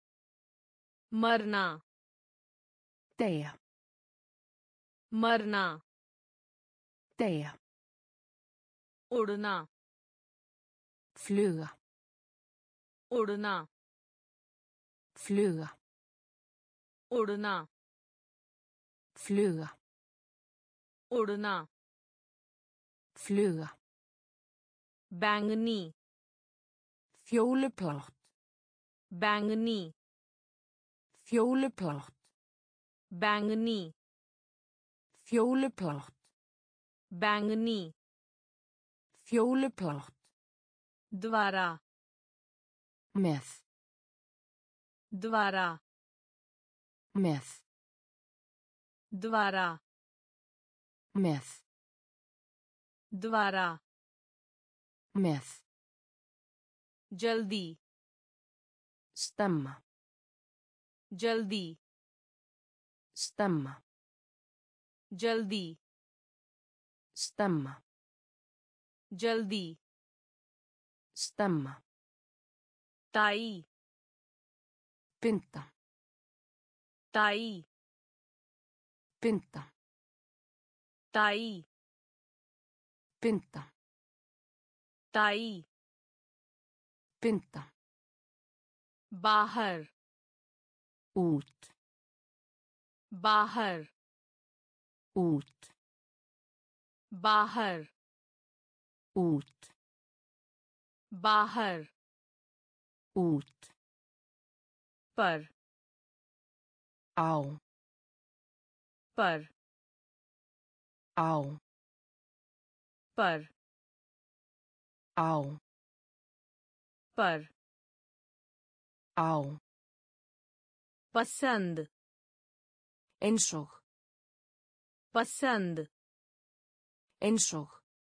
Speaker 1: मरना
Speaker 2: Deyja.
Speaker 1: मरना
Speaker 2: Deyja.
Speaker 1: उड़ना
Speaker 2: fluga,
Speaker 1: उड़ना
Speaker 2: fluga,
Speaker 1: उड़ना
Speaker 2: fluga,
Speaker 1: उड़ना
Speaker 2: fluga,
Speaker 1: बैंगनी
Speaker 2: fjólublátt,
Speaker 1: बैंगनी
Speaker 2: fjólublátt,
Speaker 1: बैंगनी
Speaker 2: fjólublátt,
Speaker 1: बैंगनी
Speaker 2: fjólublátt,
Speaker 1: द्वारा
Speaker 2: með,
Speaker 1: द्वारा
Speaker 2: með,
Speaker 1: द्वारा
Speaker 2: með,
Speaker 1: द्वारा
Speaker 2: með,
Speaker 1: जल्दी
Speaker 2: stemma,
Speaker 1: जल्दी
Speaker 2: stemma,
Speaker 1: जल्दी
Speaker 2: stemma,
Speaker 1: जल्दी
Speaker 2: stemma,
Speaker 1: ताई
Speaker 2: binda,
Speaker 1: ताई
Speaker 2: binda,
Speaker 1: ताई
Speaker 2: binda,
Speaker 1: ताई
Speaker 2: binda,
Speaker 1: बाहर
Speaker 2: út,
Speaker 1: बाहर
Speaker 2: út,
Speaker 1: बाहर
Speaker 2: út,
Speaker 1: बाहर
Speaker 2: út,
Speaker 1: पर
Speaker 2: á,
Speaker 1: पर
Speaker 2: á,
Speaker 1: पर
Speaker 2: á,
Speaker 1: पर
Speaker 2: á,
Speaker 1: पसंद
Speaker 2: eins og,
Speaker 1: पसंद
Speaker 2: eins og,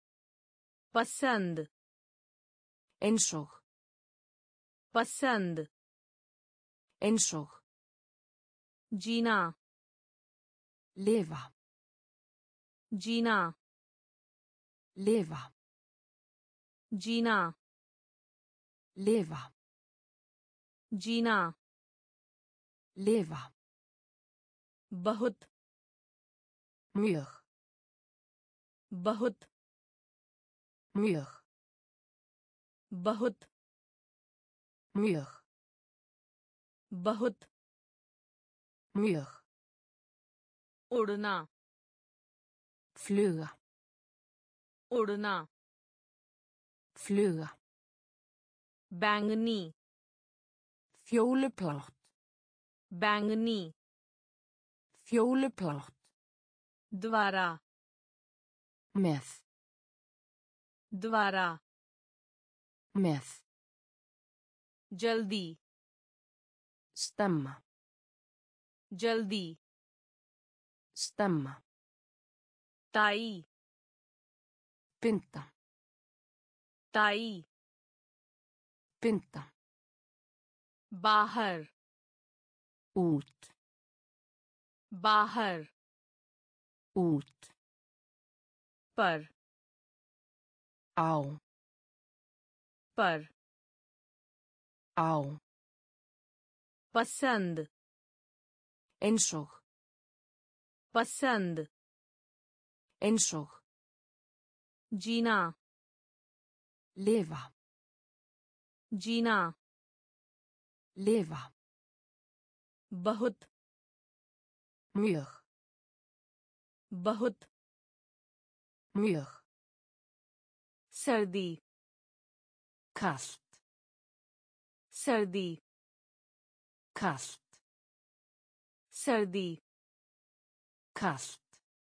Speaker 1: पसंद
Speaker 2: eins og,
Speaker 1: पसंद
Speaker 2: eins og,
Speaker 1: जीना
Speaker 2: lifa,
Speaker 1: जीना
Speaker 2: lifa,
Speaker 1: जीना
Speaker 2: lifa,
Speaker 1: जीना
Speaker 2: lifa,
Speaker 1: बहुत
Speaker 2: mjög,
Speaker 1: बहुत
Speaker 2: mjög,
Speaker 1: बहुत
Speaker 2: mjög,
Speaker 1: बहुत
Speaker 2: mjög,
Speaker 1: उड़ना
Speaker 2: fluga,
Speaker 1: उड़ना
Speaker 2: fluga,
Speaker 1: बैंगनी
Speaker 2: fjólublátt,
Speaker 1: बैंगनी
Speaker 2: fjólublátt,
Speaker 1: द्वारा
Speaker 2: með,
Speaker 1: द्वारा
Speaker 2: með,
Speaker 1: जल्दी
Speaker 2: stemma,
Speaker 1: जल्दी
Speaker 2: stemma,
Speaker 1: ताई
Speaker 2: binda,
Speaker 1: ताई
Speaker 2: binda,
Speaker 1: बाहर
Speaker 2: út,
Speaker 1: बाहर
Speaker 2: út,
Speaker 1: पर
Speaker 2: á,
Speaker 1: पर
Speaker 2: á,
Speaker 1: पसंद
Speaker 2: eins og,
Speaker 1: पसंद
Speaker 2: eins og,
Speaker 1: जीना
Speaker 2: lifa,
Speaker 1: जीना
Speaker 2: lifa,
Speaker 1: बहुत
Speaker 2: mjög,
Speaker 1: बहुत
Speaker 2: mjög,
Speaker 1: सर्दी
Speaker 2: kalt,
Speaker 1: सर्दी
Speaker 2: kalt,
Speaker 1: सर्दी
Speaker 2: kalt,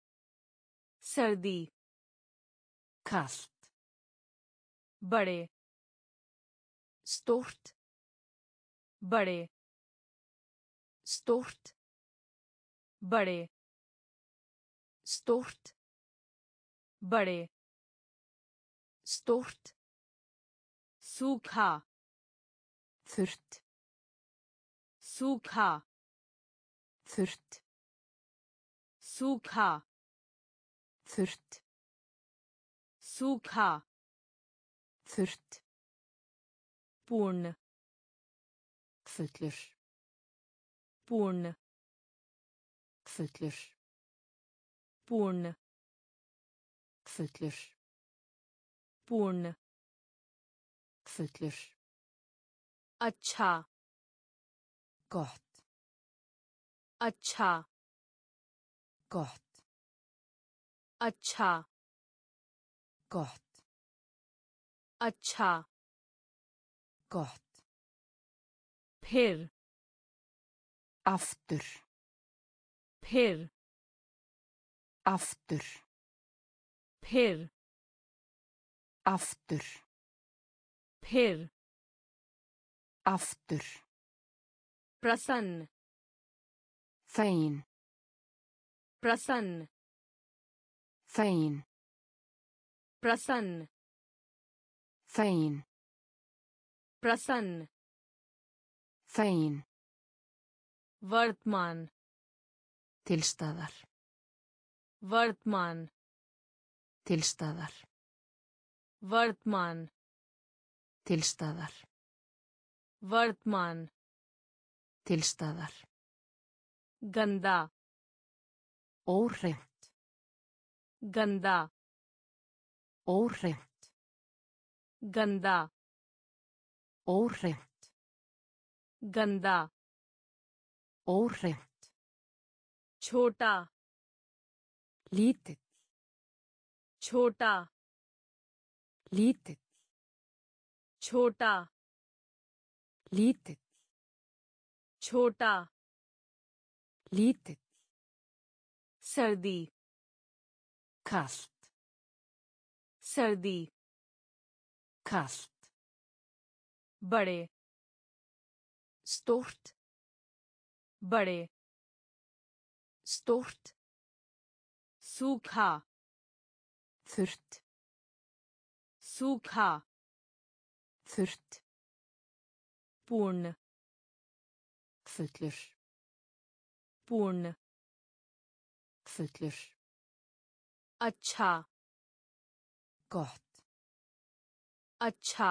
Speaker 1: सर्दी
Speaker 2: kalt,
Speaker 1: बड़े
Speaker 2: stórt,
Speaker 1: बड़े
Speaker 2: stórt,
Speaker 1: बड़े
Speaker 2: stórt,
Speaker 1: बड़े
Speaker 2: stórt,
Speaker 1: सूखा
Speaker 2: þurrt,
Speaker 1: सूखा
Speaker 2: þurrt,
Speaker 1: सूखा
Speaker 2: þurrt,
Speaker 1: सूखा
Speaker 2: þurrt,
Speaker 1: पूर्ण
Speaker 2: fullur,
Speaker 1: पूर्ण
Speaker 2: fullur,
Speaker 1: पूर्ण
Speaker 2: fullur,
Speaker 1: पूर्ण
Speaker 2: Fullur.
Speaker 1: अच्छा
Speaker 2: Gott.
Speaker 1: अच्छा
Speaker 2: Gott.
Speaker 1: अच्छा
Speaker 2: Gott.
Speaker 1: अच्छा
Speaker 2: Gott.
Speaker 1: फिर
Speaker 2: Aftur.
Speaker 1: फिर
Speaker 2: Aftur.
Speaker 1: फिर
Speaker 2: Aftur.
Speaker 1: फिर
Speaker 2: Aftur.
Speaker 1: प्रसन्न
Speaker 2: Fegin.
Speaker 1: प्रसन्न
Speaker 2: Fegin.
Speaker 1: प्रसन्न
Speaker 2: Fegin.
Speaker 1: प्रसन्न
Speaker 2: Fegin.
Speaker 1: वर्तमान
Speaker 2: Tilstaðar.
Speaker 1: वर्तमान
Speaker 2: Tilstaðar.
Speaker 1: वर्तमान
Speaker 2: Tilstaðar.
Speaker 1: वर्तमान
Speaker 2: Tilstaðar.
Speaker 1: गंदा
Speaker 2: Óhreint.
Speaker 1: गंदा
Speaker 2: Óhreint.
Speaker 1: गंदा
Speaker 2: Óhreint.
Speaker 1: गंदा
Speaker 2: Óhreint.
Speaker 1: छोटा
Speaker 2: Lítill.
Speaker 1: छोटा
Speaker 2: Lítill.
Speaker 1: छोटा
Speaker 2: Lítill.
Speaker 1: छोटा
Speaker 2: Lítill.
Speaker 1: सर्दी
Speaker 2: Kalt.
Speaker 1: सर्दी
Speaker 2: Kalt.
Speaker 1: बड़े
Speaker 2: Stórt.
Speaker 1: बड़े
Speaker 2: Stórt.
Speaker 1: सूखा
Speaker 2: Þurrt.
Speaker 1: सूखा
Speaker 2: Þurrt.
Speaker 1: पूर्ण
Speaker 2: Fullur.
Speaker 1: पूर्ण
Speaker 2: Fullur.
Speaker 1: अच्छा
Speaker 2: Gott.
Speaker 1: अच्छा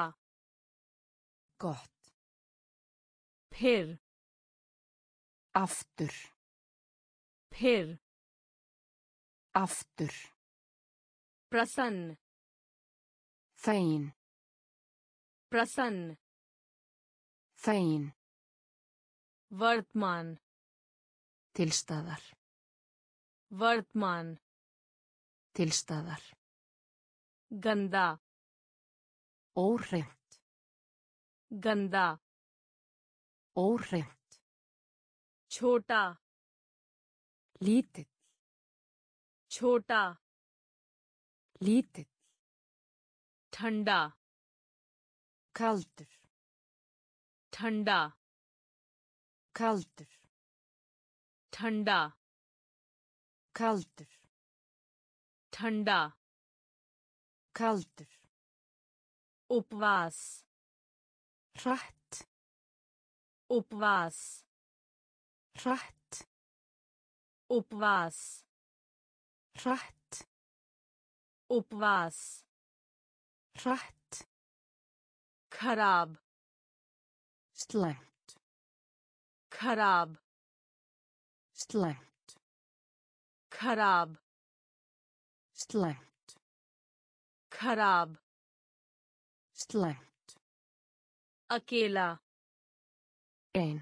Speaker 2: Gott.
Speaker 1: फिर
Speaker 2: Aftur.
Speaker 1: फिर
Speaker 2: Aftur.
Speaker 1: प्रसन्न
Speaker 2: Fegin.
Speaker 1: प्रसन्न
Speaker 2: Fegin.
Speaker 1: वर्तमान
Speaker 2: Tilstaðar.
Speaker 1: वर्तमान
Speaker 2: Tilstaðar.
Speaker 1: गंदा
Speaker 2: Óhreint.
Speaker 1: गंदा
Speaker 2: Óhreint.
Speaker 1: छोटा
Speaker 2: Lítill.
Speaker 1: छोटा
Speaker 2: Lítill.
Speaker 1: ठंडा
Speaker 2: Kaldur.
Speaker 1: ठंडा
Speaker 2: Kaldur.
Speaker 1: ठंडा
Speaker 2: Kaldur.
Speaker 1: ठंडा
Speaker 2: Kaldur.
Speaker 1: उपवास
Speaker 2: Hratt.
Speaker 1: उपवास
Speaker 2: Hratt.
Speaker 1: उपवास
Speaker 2: Hratt.
Speaker 1: उपवास
Speaker 2: Hratt.
Speaker 1: खराब
Speaker 2: Slæmt.
Speaker 1: खराब
Speaker 2: Slæmt.
Speaker 1: खराब
Speaker 2: Slæmt.
Speaker 1: खराब
Speaker 2: Slæmt.
Speaker 1: अकेला
Speaker 2: Ein.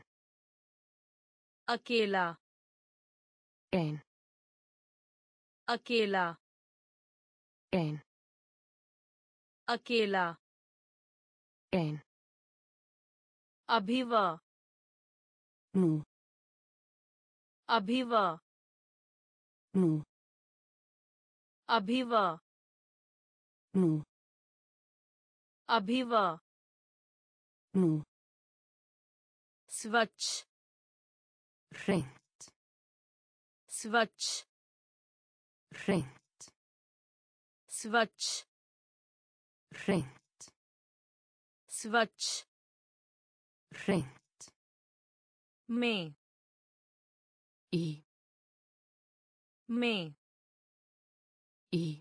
Speaker 1: अकेला
Speaker 2: Ein.
Speaker 1: अकेला
Speaker 2: Ein.
Speaker 1: अकेला
Speaker 2: Ein.
Speaker 1: अभिव
Speaker 2: Nú.
Speaker 1: अभिव
Speaker 2: Nú.
Speaker 1: अभिव
Speaker 2: Nú.
Speaker 1: अभिव
Speaker 2: Nú.
Speaker 1: स्वच्छ
Speaker 2: Hreint.
Speaker 1: स्वच्छ
Speaker 2: Hreint.
Speaker 1: स्वच्छ
Speaker 2: Hreint.
Speaker 1: स्वच्छ
Speaker 2: Hreint.
Speaker 1: में
Speaker 2: Í.
Speaker 1: में
Speaker 2: Í.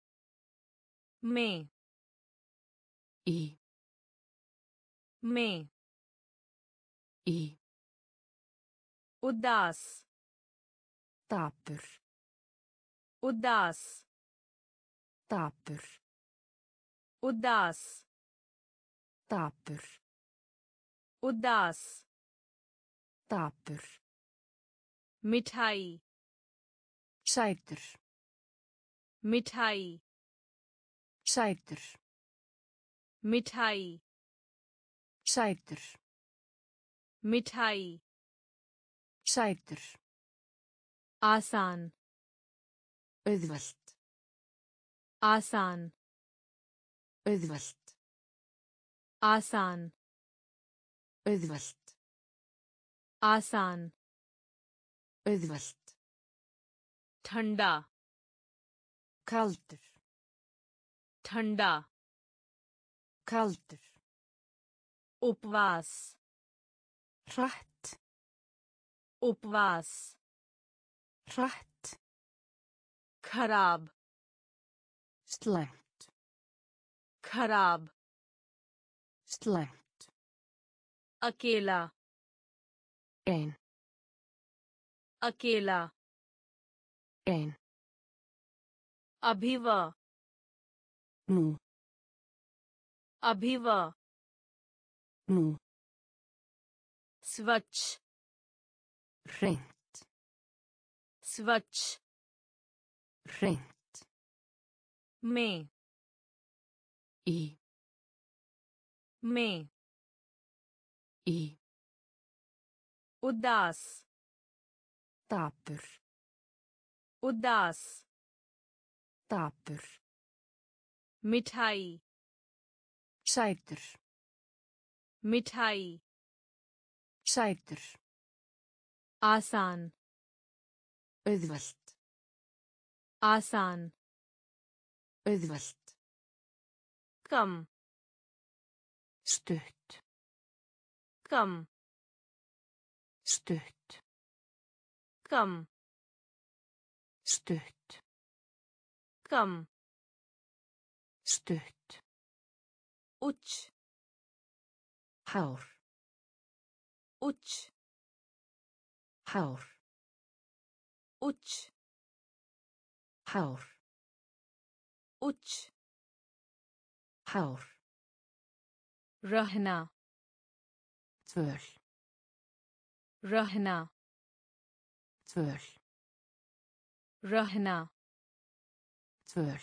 Speaker 1: में
Speaker 2: Í.
Speaker 1: में
Speaker 2: Í.
Speaker 1: उदास
Speaker 2: Dapur.
Speaker 1: उदास
Speaker 2: Dapur.
Speaker 1: उदास
Speaker 2: dapur,
Speaker 1: उदास
Speaker 2: dapur,
Speaker 1: मिठाई
Speaker 2: sætur,
Speaker 1: मिठाई
Speaker 2: sætur,
Speaker 1: मिठाई
Speaker 2: sætur,
Speaker 1: मिठाई
Speaker 2: sætur,
Speaker 1: आसान
Speaker 2: auðvelt,
Speaker 1: आसान
Speaker 2: auðvelt,
Speaker 1: आसान
Speaker 2: auðvelt,
Speaker 1: आसान
Speaker 2: auðvelt,
Speaker 1: ठंडा
Speaker 2: kaldur,
Speaker 1: ठंडा
Speaker 2: kaldur,
Speaker 1: उपवास
Speaker 2: hratt,
Speaker 1: उपवास
Speaker 2: hratt,
Speaker 1: खराब
Speaker 2: slæmt,
Speaker 1: खराब
Speaker 2: slæmt,
Speaker 1: अकेला
Speaker 2: ein,
Speaker 1: अकेला
Speaker 2: ein,
Speaker 1: अभिव
Speaker 2: nú,
Speaker 1: अभिव
Speaker 2: nú,
Speaker 1: स्वच्छ
Speaker 2: hreint,
Speaker 1: स्वच्छ
Speaker 2: hreint,
Speaker 1: में
Speaker 2: í,
Speaker 1: में
Speaker 2: í,
Speaker 1: उदास
Speaker 2: dapur,
Speaker 1: उदास
Speaker 2: dapur,
Speaker 1: मिठाई
Speaker 2: sætur,
Speaker 1: मिठाई
Speaker 2: sætur,
Speaker 1: आसान
Speaker 2: auðvelt,
Speaker 1: आसान
Speaker 2: auðvelt,
Speaker 1: कम
Speaker 2: stutt,
Speaker 1: कम
Speaker 2: stutt,
Speaker 1: कम
Speaker 2: stutt,
Speaker 1: कम
Speaker 2: stutt,
Speaker 1: उच्च
Speaker 2: hár,
Speaker 1: उच्च
Speaker 2: hár,
Speaker 1: उच्च
Speaker 2: hár,
Speaker 1: उच्च
Speaker 2: hár,
Speaker 1: रहना
Speaker 2: tvöl,
Speaker 1: रहना
Speaker 2: tvöl,
Speaker 1: रहना
Speaker 2: tvöl,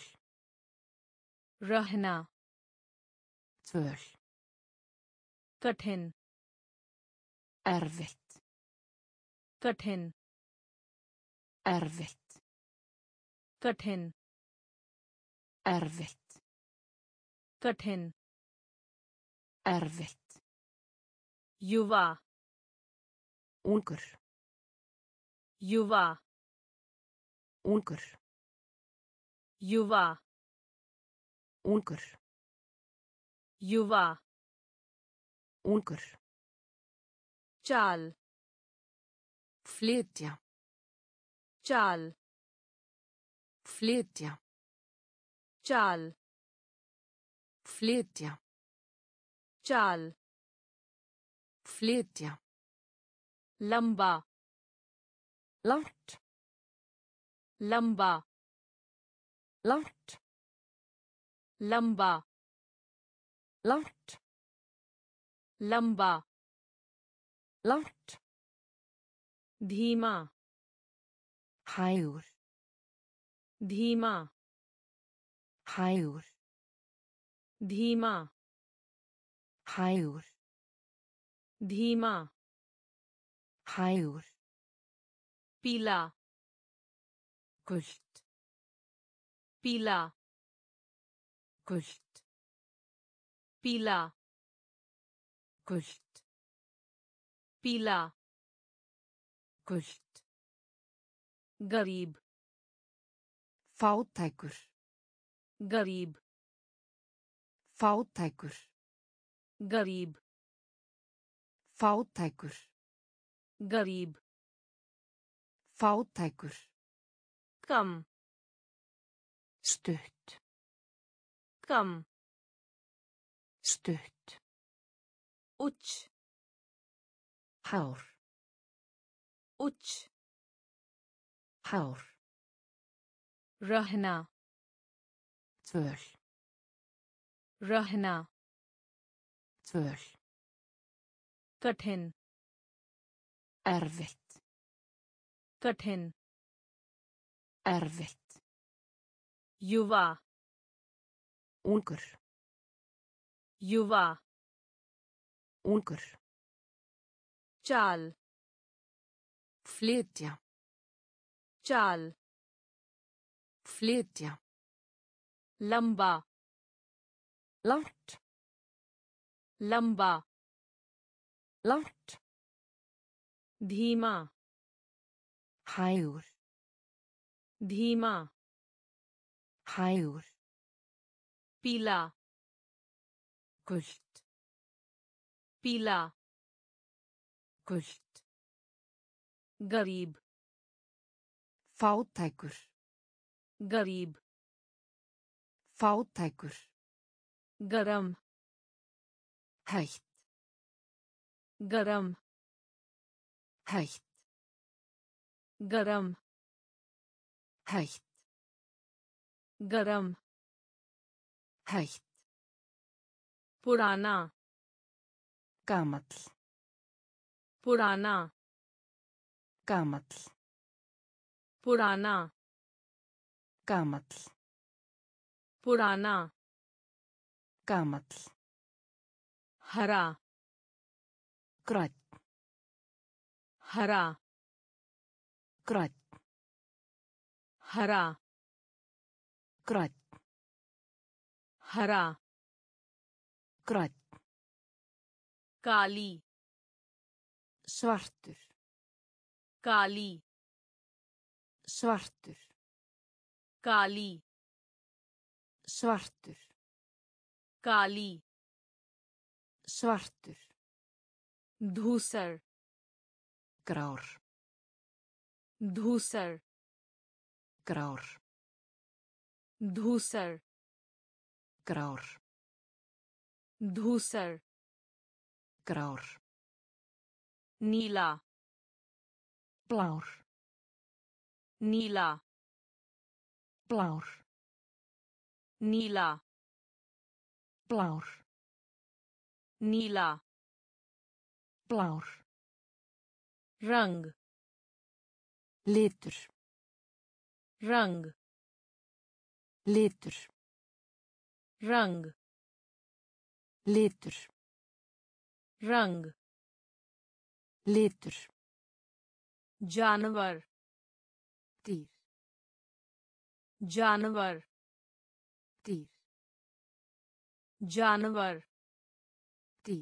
Speaker 1: रहना
Speaker 2: tvöl,
Speaker 1: कठिन
Speaker 2: erfitt,
Speaker 1: कठिन
Speaker 2: erfitt,
Speaker 1: कठिन
Speaker 2: erfitt,
Speaker 1: कठिन
Speaker 2: erfitt,
Speaker 1: युवा
Speaker 2: ungur,
Speaker 1: युवा
Speaker 2: ungur,
Speaker 1: युवा
Speaker 2: ungur,
Speaker 1: युवा
Speaker 2: ungur,
Speaker 1: चाल
Speaker 2: flytja,
Speaker 1: चाल
Speaker 2: flytja,
Speaker 1: चाल
Speaker 2: flytja,
Speaker 1: चाल
Speaker 2: flytja,
Speaker 1: लंबा
Speaker 2: langt,
Speaker 1: लंबा
Speaker 2: langt,
Speaker 1: लंबा
Speaker 2: langt,
Speaker 1: लंबा
Speaker 2: langt,
Speaker 1: धीमा
Speaker 2: hægur,
Speaker 1: धीमा
Speaker 2: hægur,
Speaker 1: धीमा
Speaker 2: hægur,
Speaker 1: धीमा
Speaker 2: hægur,
Speaker 1: पीला
Speaker 2: gult,
Speaker 1: पीला
Speaker 2: gult,
Speaker 1: पीला
Speaker 2: gult,
Speaker 1: पीला
Speaker 2: gult,
Speaker 1: गरीब
Speaker 2: fátækur,
Speaker 1: गरीब
Speaker 2: fátækur,
Speaker 1: गरीब
Speaker 2: fátækur,
Speaker 1: गरीब
Speaker 2: fátækur,
Speaker 1: कम
Speaker 2: stutt,
Speaker 1: कम
Speaker 2: stutt,
Speaker 1: उच्च
Speaker 2: hár,
Speaker 1: उच्च
Speaker 2: hár,
Speaker 1: रहना
Speaker 2: tvöl,
Speaker 1: रहना
Speaker 2: Tvöl.
Speaker 1: कठिन
Speaker 2: Erfitt.
Speaker 1: कठिन
Speaker 2: Erfitt.
Speaker 1: युवा
Speaker 2: Ungur.
Speaker 1: युवा
Speaker 2: Ungur.
Speaker 1: चाल
Speaker 2: Flytja.
Speaker 1: चाल
Speaker 2: Flytja.
Speaker 1: लंबा
Speaker 2: Langt.
Speaker 1: लंबा
Speaker 2: Langt.
Speaker 1: धीमा
Speaker 2: Hægur.
Speaker 1: धीमा
Speaker 2: Hægur.
Speaker 1: पीला
Speaker 2: Gult.
Speaker 1: पीला
Speaker 2: Gult.
Speaker 1: गरीब
Speaker 2: Fátækur.
Speaker 1: गरीब
Speaker 2: Fátækur.
Speaker 1: गरम
Speaker 2: Heitt.
Speaker 1: गरम
Speaker 2: Heitt.
Speaker 1: गरम
Speaker 2: Heitt.
Speaker 1: गरम
Speaker 2: Heitt.
Speaker 1: पुराना
Speaker 2: Gamall.
Speaker 1: पुराना
Speaker 2: Gamall.
Speaker 1: पुराना
Speaker 2: Gamall.
Speaker 1: पुराना
Speaker 2: Gamall.
Speaker 1: हरा
Speaker 2: Grænn.
Speaker 1: हरा
Speaker 2: Grænn.
Speaker 1: हरा
Speaker 2: Grænn.
Speaker 1: हरा
Speaker 2: Grænn.
Speaker 1: काली
Speaker 2: Svartur.
Speaker 1: काली
Speaker 2: Svartur.
Speaker 1: काली
Speaker 2: Svartur.
Speaker 1: काली
Speaker 2: Svartur.
Speaker 1: धूसर
Speaker 2: Grár.
Speaker 1: धूसर
Speaker 2: Grár.
Speaker 1: धूसर
Speaker 2: Grár.
Speaker 1: धूसर
Speaker 2: Grár.
Speaker 1: नीला
Speaker 2: Blár.
Speaker 1: नीला
Speaker 2: Blár.
Speaker 1: नीला
Speaker 2: Blár.
Speaker 1: नीला
Speaker 2: Blár.
Speaker 1: रंग
Speaker 2: Litur.
Speaker 1: रंग
Speaker 2: Litur.
Speaker 1: रंग
Speaker 2: Litur.
Speaker 1: रंग
Speaker 2: Litur.
Speaker 1: जानवर
Speaker 2: Dýr.
Speaker 1: जानवर
Speaker 2: Dýr.
Speaker 1: जानवर
Speaker 2: Dýr.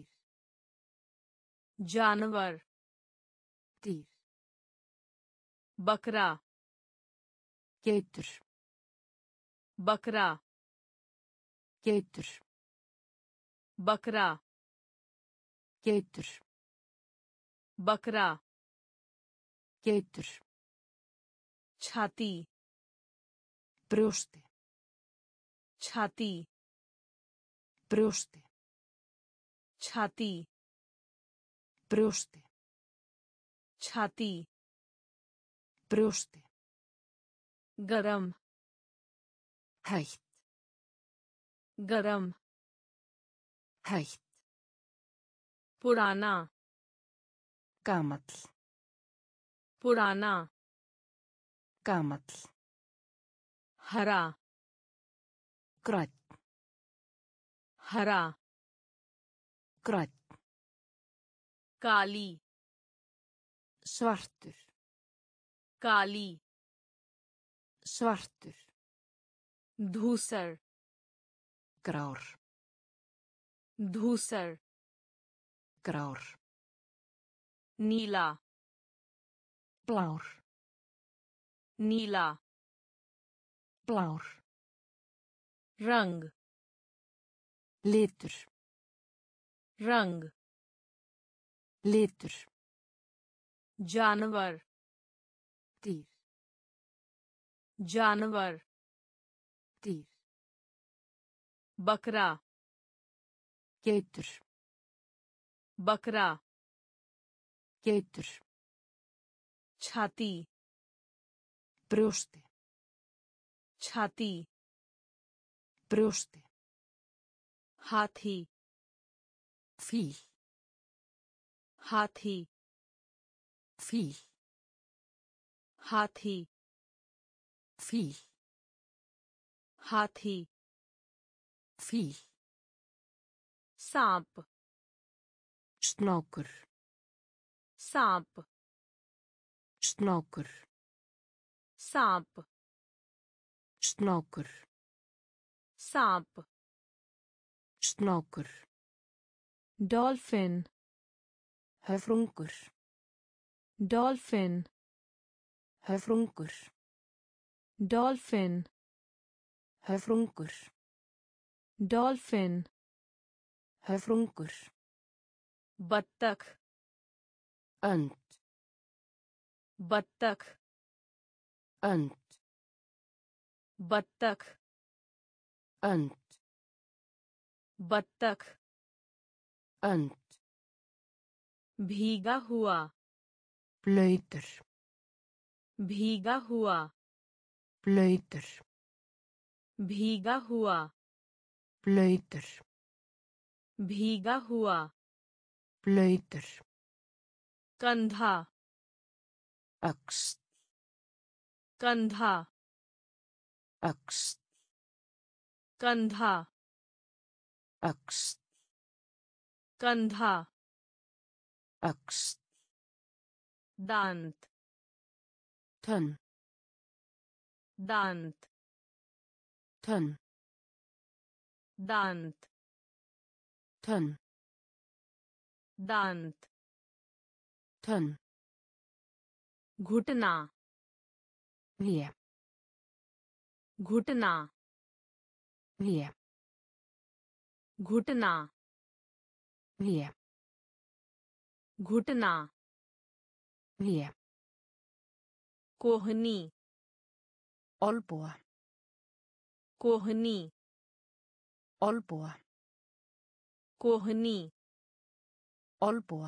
Speaker 1: जानवर
Speaker 2: Dýr.
Speaker 1: बकरा
Speaker 2: Geitur.
Speaker 1: बकरा
Speaker 2: Geitur.
Speaker 1: बकरा
Speaker 2: Geitur.
Speaker 1: बकरा
Speaker 2: Geitur.
Speaker 1: छाती
Speaker 2: Brjósti.
Speaker 1: छाती
Speaker 2: Brjósti.
Speaker 1: छाती
Speaker 2: Brjósti.
Speaker 1: छाती
Speaker 2: Brjósti.
Speaker 1: गरम
Speaker 2: Heitt.
Speaker 1: गरम
Speaker 2: Heitt.
Speaker 1: पुराना
Speaker 2: Gamall.
Speaker 1: पुराना
Speaker 2: Gamall.
Speaker 1: हरा
Speaker 2: Grænn.
Speaker 1: हरा
Speaker 2: Grænn.
Speaker 1: काली
Speaker 2: Svartur.
Speaker 1: काली
Speaker 2: Svartur.
Speaker 1: धूसर
Speaker 2: Grár.
Speaker 1: धूसर
Speaker 2: Grár.
Speaker 1: नीला
Speaker 2: Blár.
Speaker 1: नीला
Speaker 2: Blár.
Speaker 1: रंग
Speaker 2: Litur.
Speaker 1: रंग
Speaker 2: Litur.
Speaker 1: जानवर
Speaker 2: Dýr.
Speaker 1: जानवर
Speaker 2: Dýr.
Speaker 1: बकरा
Speaker 2: Geitur.
Speaker 1: बकरा
Speaker 2: Geitur.
Speaker 1: छाती
Speaker 2: Brjósti.
Speaker 1: छाती
Speaker 2: Brjósti.
Speaker 1: हाथी
Speaker 2: fíl,
Speaker 1: हाथी
Speaker 2: fíl,
Speaker 1: हाथी
Speaker 2: fíl,
Speaker 1: हाथी
Speaker 2: fíl,
Speaker 1: सांप
Speaker 2: snákur,
Speaker 1: सांप
Speaker 2: snákur,
Speaker 1: सांप
Speaker 2: snákur,
Speaker 1: सांप
Speaker 2: snákur,
Speaker 1: dolphin
Speaker 2: höfrungur,
Speaker 1: dolphin
Speaker 2: höfrungur,
Speaker 1: dolphin
Speaker 2: höfrungur,
Speaker 1: dolphin
Speaker 2: höfrungur,
Speaker 1: बत्तख
Speaker 2: önd,
Speaker 1: बत्तख
Speaker 2: önd,
Speaker 1: बत्तख
Speaker 2: önd,
Speaker 1: बत्तख
Speaker 2: önd,
Speaker 1: भीगा हुआ
Speaker 2: blöytur,
Speaker 1: भीगा हुआ
Speaker 2: blöytur,
Speaker 1: भीगा हुआ
Speaker 2: blöytur,
Speaker 1: भीगा हुआ
Speaker 2: blöytur,
Speaker 1: कंधा
Speaker 2: öxt,
Speaker 1: कंधा
Speaker 2: öxt,
Speaker 1: कंधा
Speaker 2: öxt,
Speaker 1: कंधा
Speaker 2: öxt,
Speaker 1: दांत
Speaker 2: tönn,
Speaker 1: दांत
Speaker 2: tönn,
Speaker 1: दांत
Speaker 2: tönn,
Speaker 1: दांत
Speaker 2: tönn,
Speaker 1: घुटना
Speaker 2: vé,
Speaker 1: घुटना
Speaker 2: vé,
Speaker 1: घुटना
Speaker 2: vé,
Speaker 1: घुटना
Speaker 2: vé,
Speaker 1: कोहनी
Speaker 2: olnboga,
Speaker 1: कोहनी
Speaker 2: olnboga,
Speaker 1: कोहनी
Speaker 2: olnboga,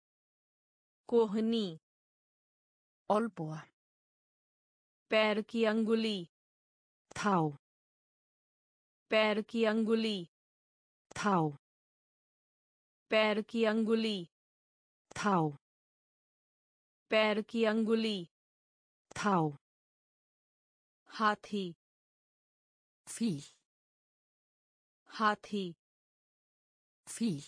Speaker 1: कोहनी
Speaker 2: olnboga,
Speaker 1: पैर की अंगुली
Speaker 2: tá,
Speaker 1: पैर की अंगुली
Speaker 2: tá,
Speaker 1: पैर की अंगुली
Speaker 2: tá,
Speaker 1: पैर की अंगुली
Speaker 2: tá,
Speaker 1: हाथी
Speaker 2: fíl,
Speaker 1: हाथी
Speaker 2: fíl,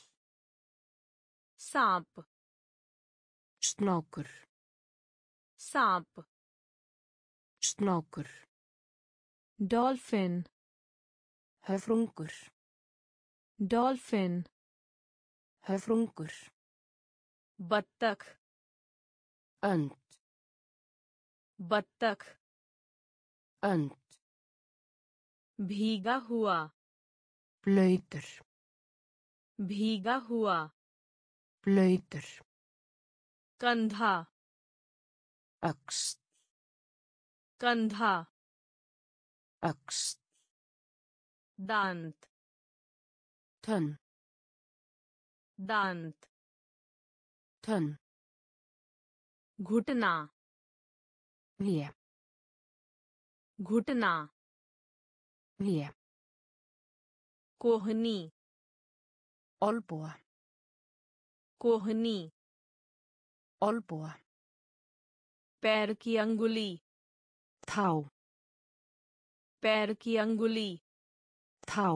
Speaker 1: सांप
Speaker 2: snákur,
Speaker 1: सांप
Speaker 2: snákur,
Speaker 1: dolphin
Speaker 2: höfrungur,
Speaker 1: dolphin
Speaker 2: höfrungur,
Speaker 1: बत्तख
Speaker 2: önd,
Speaker 1: बत्तख
Speaker 2: önd,
Speaker 1: भीगा हुआ
Speaker 2: blöytur,
Speaker 1: भीगा हुआ
Speaker 2: blöytur,
Speaker 1: कंधा
Speaker 2: öxt,
Speaker 1: कंधा
Speaker 2: öxt,
Speaker 1: दांत
Speaker 2: tönn,
Speaker 1: दांत
Speaker 2: tönn,
Speaker 1: घुटना
Speaker 2: vé,
Speaker 1: घुटना
Speaker 2: vé,
Speaker 1: कोहनी
Speaker 2: olnboga,
Speaker 1: कोहनी
Speaker 2: olnboga,
Speaker 1: पैर की अंगुली
Speaker 2: tá,
Speaker 1: पैर की अंगुली
Speaker 2: tá,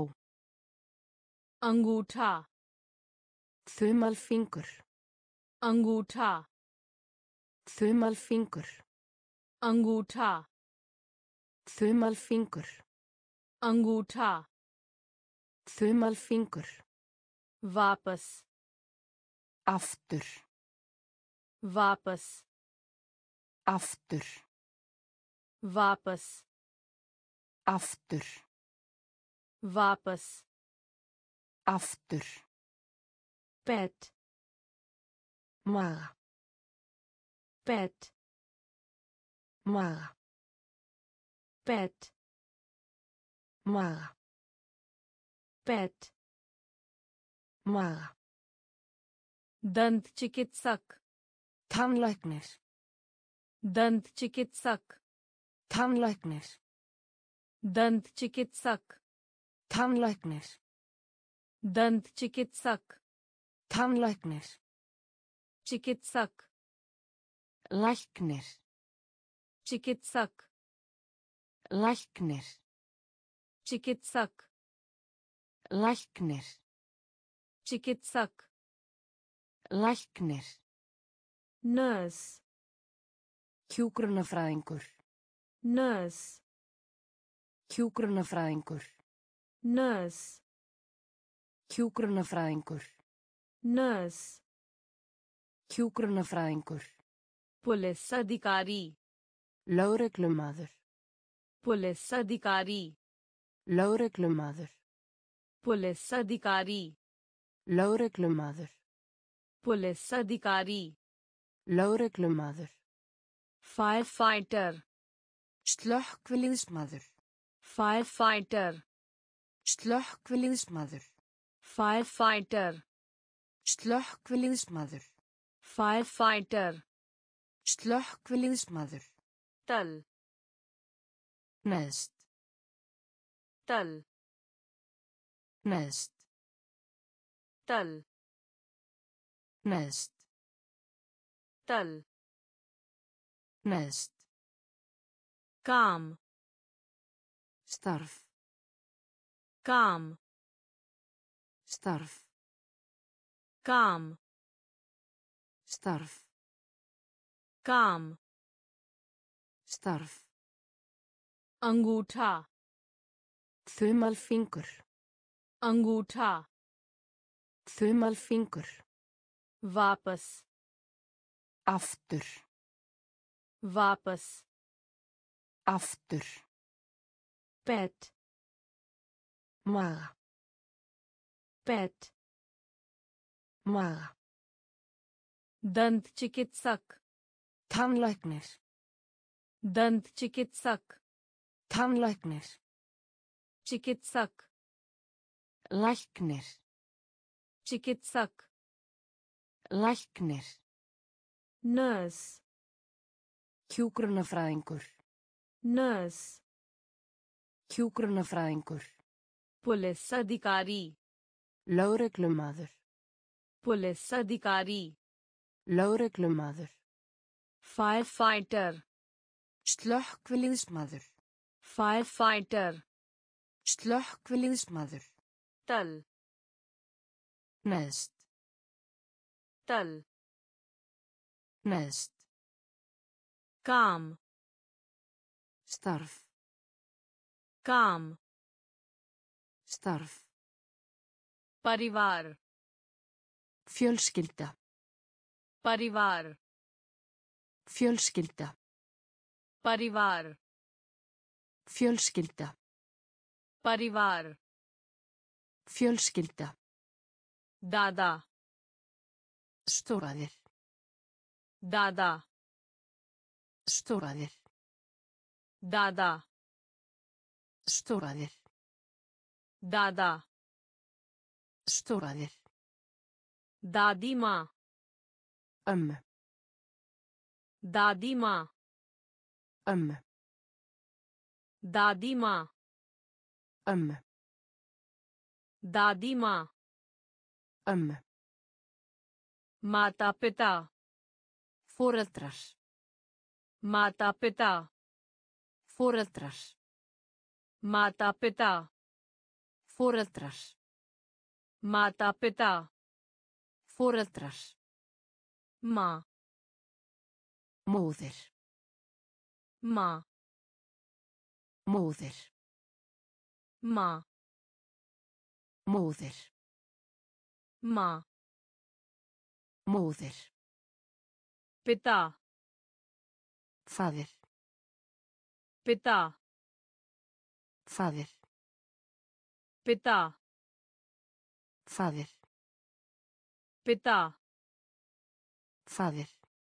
Speaker 1: अंगूठा
Speaker 2: þumalfingur,
Speaker 1: अंगूठा
Speaker 2: þumalfingur,
Speaker 1: अंगूठा
Speaker 2: þumalfingur,
Speaker 1: अंगूठा
Speaker 2: þumalfingur,
Speaker 1: वापस
Speaker 2: aftur,
Speaker 1: वापस
Speaker 2: aftur,
Speaker 1: वापस
Speaker 2: aftur,
Speaker 1: वापस
Speaker 2: aftur,
Speaker 1: पेट
Speaker 2: maga,
Speaker 1: पेट
Speaker 2: maga,
Speaker 1: पेट
Speaker 2: maga,
Speaker 1: पेट
Speaker 2: maga,
Speaker 1: दंत चिकित्सक
Speaker 2: tannlæknir,
Speaker 1: दंत चिकित्सक
Speaker 2: tannlæknir,
Speaker 1: दंत चिकित्सक
Speaker 2: tannlæknir,
Speaker 1: दंत चिकित्सक
Speaker 2: Tannlæknir.
Speaker 1: चिकित्सक
Speaker 2: Læknir.
Speaker 1: चिकित्सक
Speaker 2: Læknir.
Speaker 1: चिकित्सक
Speaker 2: Læknir.
Speaker 1: चिकित्सक
Speaker 2: Læknir.
Speaker 1: nurse
Speaker 2: Hjúkrunarfræðingur.
Speaker 1: nurse
Speaker 2: Hjúkrunarfræðingur.
Speaker 1: nurse
Speaker 2: Hjúkrunarfræðingur.
Speaker 1: nurse
Speaker 2: Hjúkrunarfræðingur.
Speaker 1: Police अधिकारी
Speaker 2: Lögreglumaður.
Speaker 1: पुलिस अधिकारी
Speaker 2: Lögreglumaður.
Speaker 1: पुलिस अधिकारी
Speaker 2: Lögreglumaður.
Speaker 1: पुलिस अधिकारी
Speaker 2: Lögreglumaður.
Speaker 1: firefighter
Speaker 2: Slökkviliðsmaður.
Speaker 1: firefighter
Speaker 2: Slökkviliðsmaður.
Speaker 1: firefighter
Speaker 2: Slökkviliðsmaður.
Speaker 1: firefighter
Speaker 2: Slökkviliðsmaður.
Speaker 1: तल
Speaker 2: Neðst.
Speaker 1: तल
Speaker 2: Neðst.
Speaker 1: तल
Speaker 2: Neðst.
Speaker 1: तल
Speaker 2: Neðst.
Speaker 1: काम
Speaker 2: Starf.
Speaker 1: काम
Speaker 2: Starf.
Speaker 1: काम
Speaker 2: Starf.
Speaker 1: काम
Speaker 2: Starf.
Speaker 1: अंगूठा
Speaker 2: Þumalfingur.
Speaker 1: अंगूठा
Speaker 2: Þumalfingur.
Speaker 1: वापस
Speaker 2: Aftur.
Speaker 1: वापस
Speaker 2: Aftur.
Speaker 1: पेट
Speaker 2: Maga.
Speaker 1: पेट
Speaker 2: Maga.
Speaker 1: दंत चिकित्सक
Speaker 2: Tannlæknir.
Speaker 1: दंत चिकित्सक
Speaker 2: Tannlæknir.
Speaker 1: चिकित्सक
Speaker 2: Læknir.
Speaker 1: चिकित्सक
Speaker 2: Læknir.
Speaker 1: nurse
Speaker 2: Hjúkrunarfræðingur.
Speaker 1: nurse
Speaker 2: Hjúkrunarfræðingur.
Speaker 1: Police अधिकारी
Speaker 2: Lögreglumaður.
Speaker 1: पुलिस अधिकारी
Speaker 2: Lögreglumaður.
Speaker 1: firefighter
Speaker 2: Slökkviliðsmaður.
Speaker 1: firefighter
Speaker 2: Slökkviliðsmaður.
Speaker 1: तल
Speaker 2: Neðst.
Speaker 1: तल
Speaker 2: Neðst.
Speaker 1: काम
Speaker 2: Starf.
Speaker 1: काम
Speaker 2: Starf.
Speaker 1: परिवार
Speaker 2: Fjölskylda.
Speaker 1: परिवार
Speaker 2: Fjölskylda.
Speaker 1: परिवार
Speaker 2: Fjölskylda.
Speaker 1: परिवार
Speaker 2: Fjölskylda.
Speaker 1: दादा
Speaker 2: Stóraðir.
Speaker 1: दादा
Speaker 2: Stóraðir.
Speaker 1: दादा
Speaker 2: Stóraðir.
Speaker 1: दादा
Speaker 2: Stóraðir.
Speaker 1: दादी माँ
Speaker 2: Ömmu.
Speaker 1: दादी माँ
Speaker 2: Ömmu.
Speaker 1: दादी माँ
Speaker 2: Ömmu.
Speaker 1: दादी माँ
Speaker 2: Ömmu.
Speaker 1: माता पिता
Speaker 2: Foreldrar.
Speaker 1: माता पिता
Speaker 2: Foreldrar.
Speaker 1: माता पिता
Speaker 2: Foreldrar.
Speaker 1: माता पिता
Speaker 2: Foreldrar.
Speaker 1: माँ
Speaker 2: Móðir.
Speaker 1: माँ
Speaker 2: Móðir.
Speaker 1: माँ
Speaker 2: Móðir.
Speaker 1: माँ
Speaker 2: Móðir.
Speaker 1: पिता
Speaker 2: Faðir.
Speaker 1: पिता
Speaker 2: Faðir.
Speaker 1: पिता
Speaker 2: Faðir.
Speaker 1: पिता
Speaker 2: Faðir.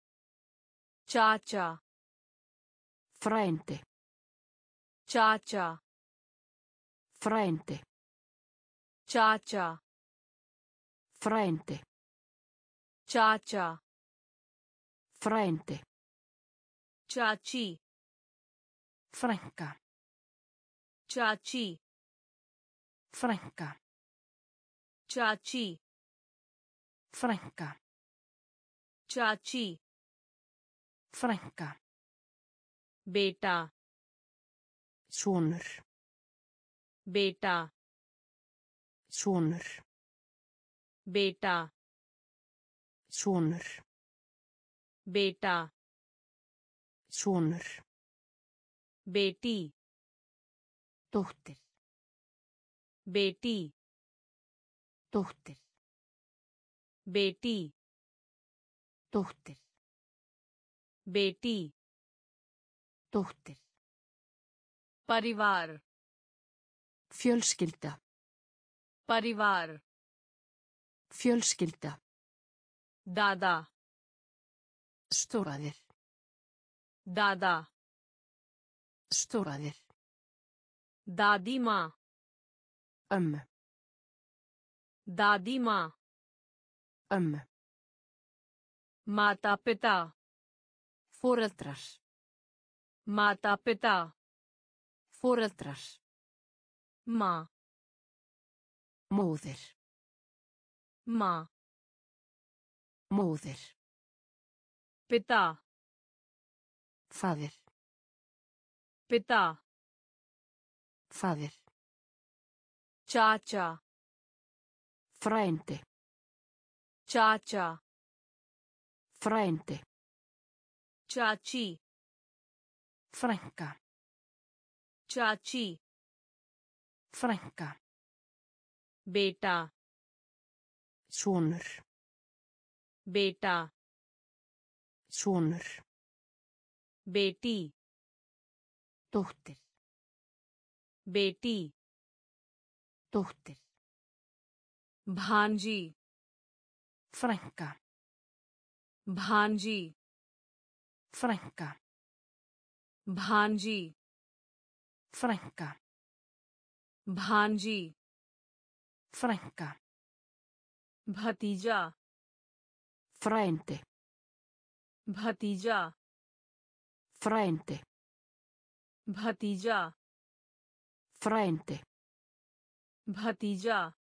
Speaker 1: चाचा
Speaker 2: Frændi.
Speaker 1: चाचा
Speaker 2: Frændi.
Speaker 1: चाचा
Speaker 2: Frændi.
Speaker 1: चाचा
Speaker 2: Frændi.
Speaker 1: चाची
Speaker 2: Frænka.
Speaker 1: चाची
Speaker 2: Frænka.
Speaker 1: चाची
Speaker 2: Frænka.
Speaker 1: चाची
Speaker 2: Frænka.
Speaker 1: बेटा
Speaker 2: Sonur.
Speaker 1: बेटा
Speaker 2: Sonur.
Speaker 1: बेटा
Speaker 2: Sonur.
Speaker 1: बेटा
Speaker 2: Sonur.
Speaker 1: बेटी
Speaker 2: Dóttir.
Speaker 1: बेटी
Speaker 2: Dóttir.
Speaker 1: बेटी
Speaker 2: Dóttir.
Speaker 1: बेटी
Speaker 2: Dóttir.
Speaker 1: परिवार
Speaker 2: Fjölskylda.
Speaker 1: परिवार
Speaker 2: Fjölskylda.
Speaker 1: दादा
Speaker 2: Stóraðir.
Speaker 1: दादा
Speaker 2: Stóraðir.
Speaker 1: दादी माँ
Speaker 2: Ömmu.
Speaker 1: दादी माँ
Speaker 2: Ömmu.
Speaker 1: माता पिता
Speaker 2: Foreldrar.
Speaker 1: माता पिता
Speaker 2: Foreldrar.
Speaker 1: माँ
Speaker 2: Móðir.
Speaker 1: माँ
Speaker 2: Móðir.
Speaker 1: पिता
Speaker 2: Faðir.
Speaker 1: पिता
Speaker 2: Faðir.
Speaker 1: चाचा
Speaker 2: Frændi.
Speaker 1: चाचा
Speaker 2: Frændi.
Speaker 1: चाची
Speaker 2: Frænka.
Speaker 1: चाची
Speaker 2: Frænka.
Speaker 1: बेटा
Speaker 2: Sonur.
Speaker 1: बेटा
Speaker 2: Sonur.
Speaker 1: बेटी
Speaker 2: Dóttir.
Speaker 1: बेटी
Speaker 2: Dóttir.
Speaker 1: भांजी
Speaker 2: Frænka.
Speaker 1: भांजी
Speaker 2: Frænka.
Speaker 1: भांजी
Speaker 2: Frænka.
Speaker 1: भांजी
Speaker 2: Frænka.
Speaker 1: भतीजा
Speaker 2: Frændi.
Speaker 1: भतीजा
Speaker 2: Frændi.
Speaker 1: भतीजा
Speaker 2: Frændi.
Speaker 1: भतीजा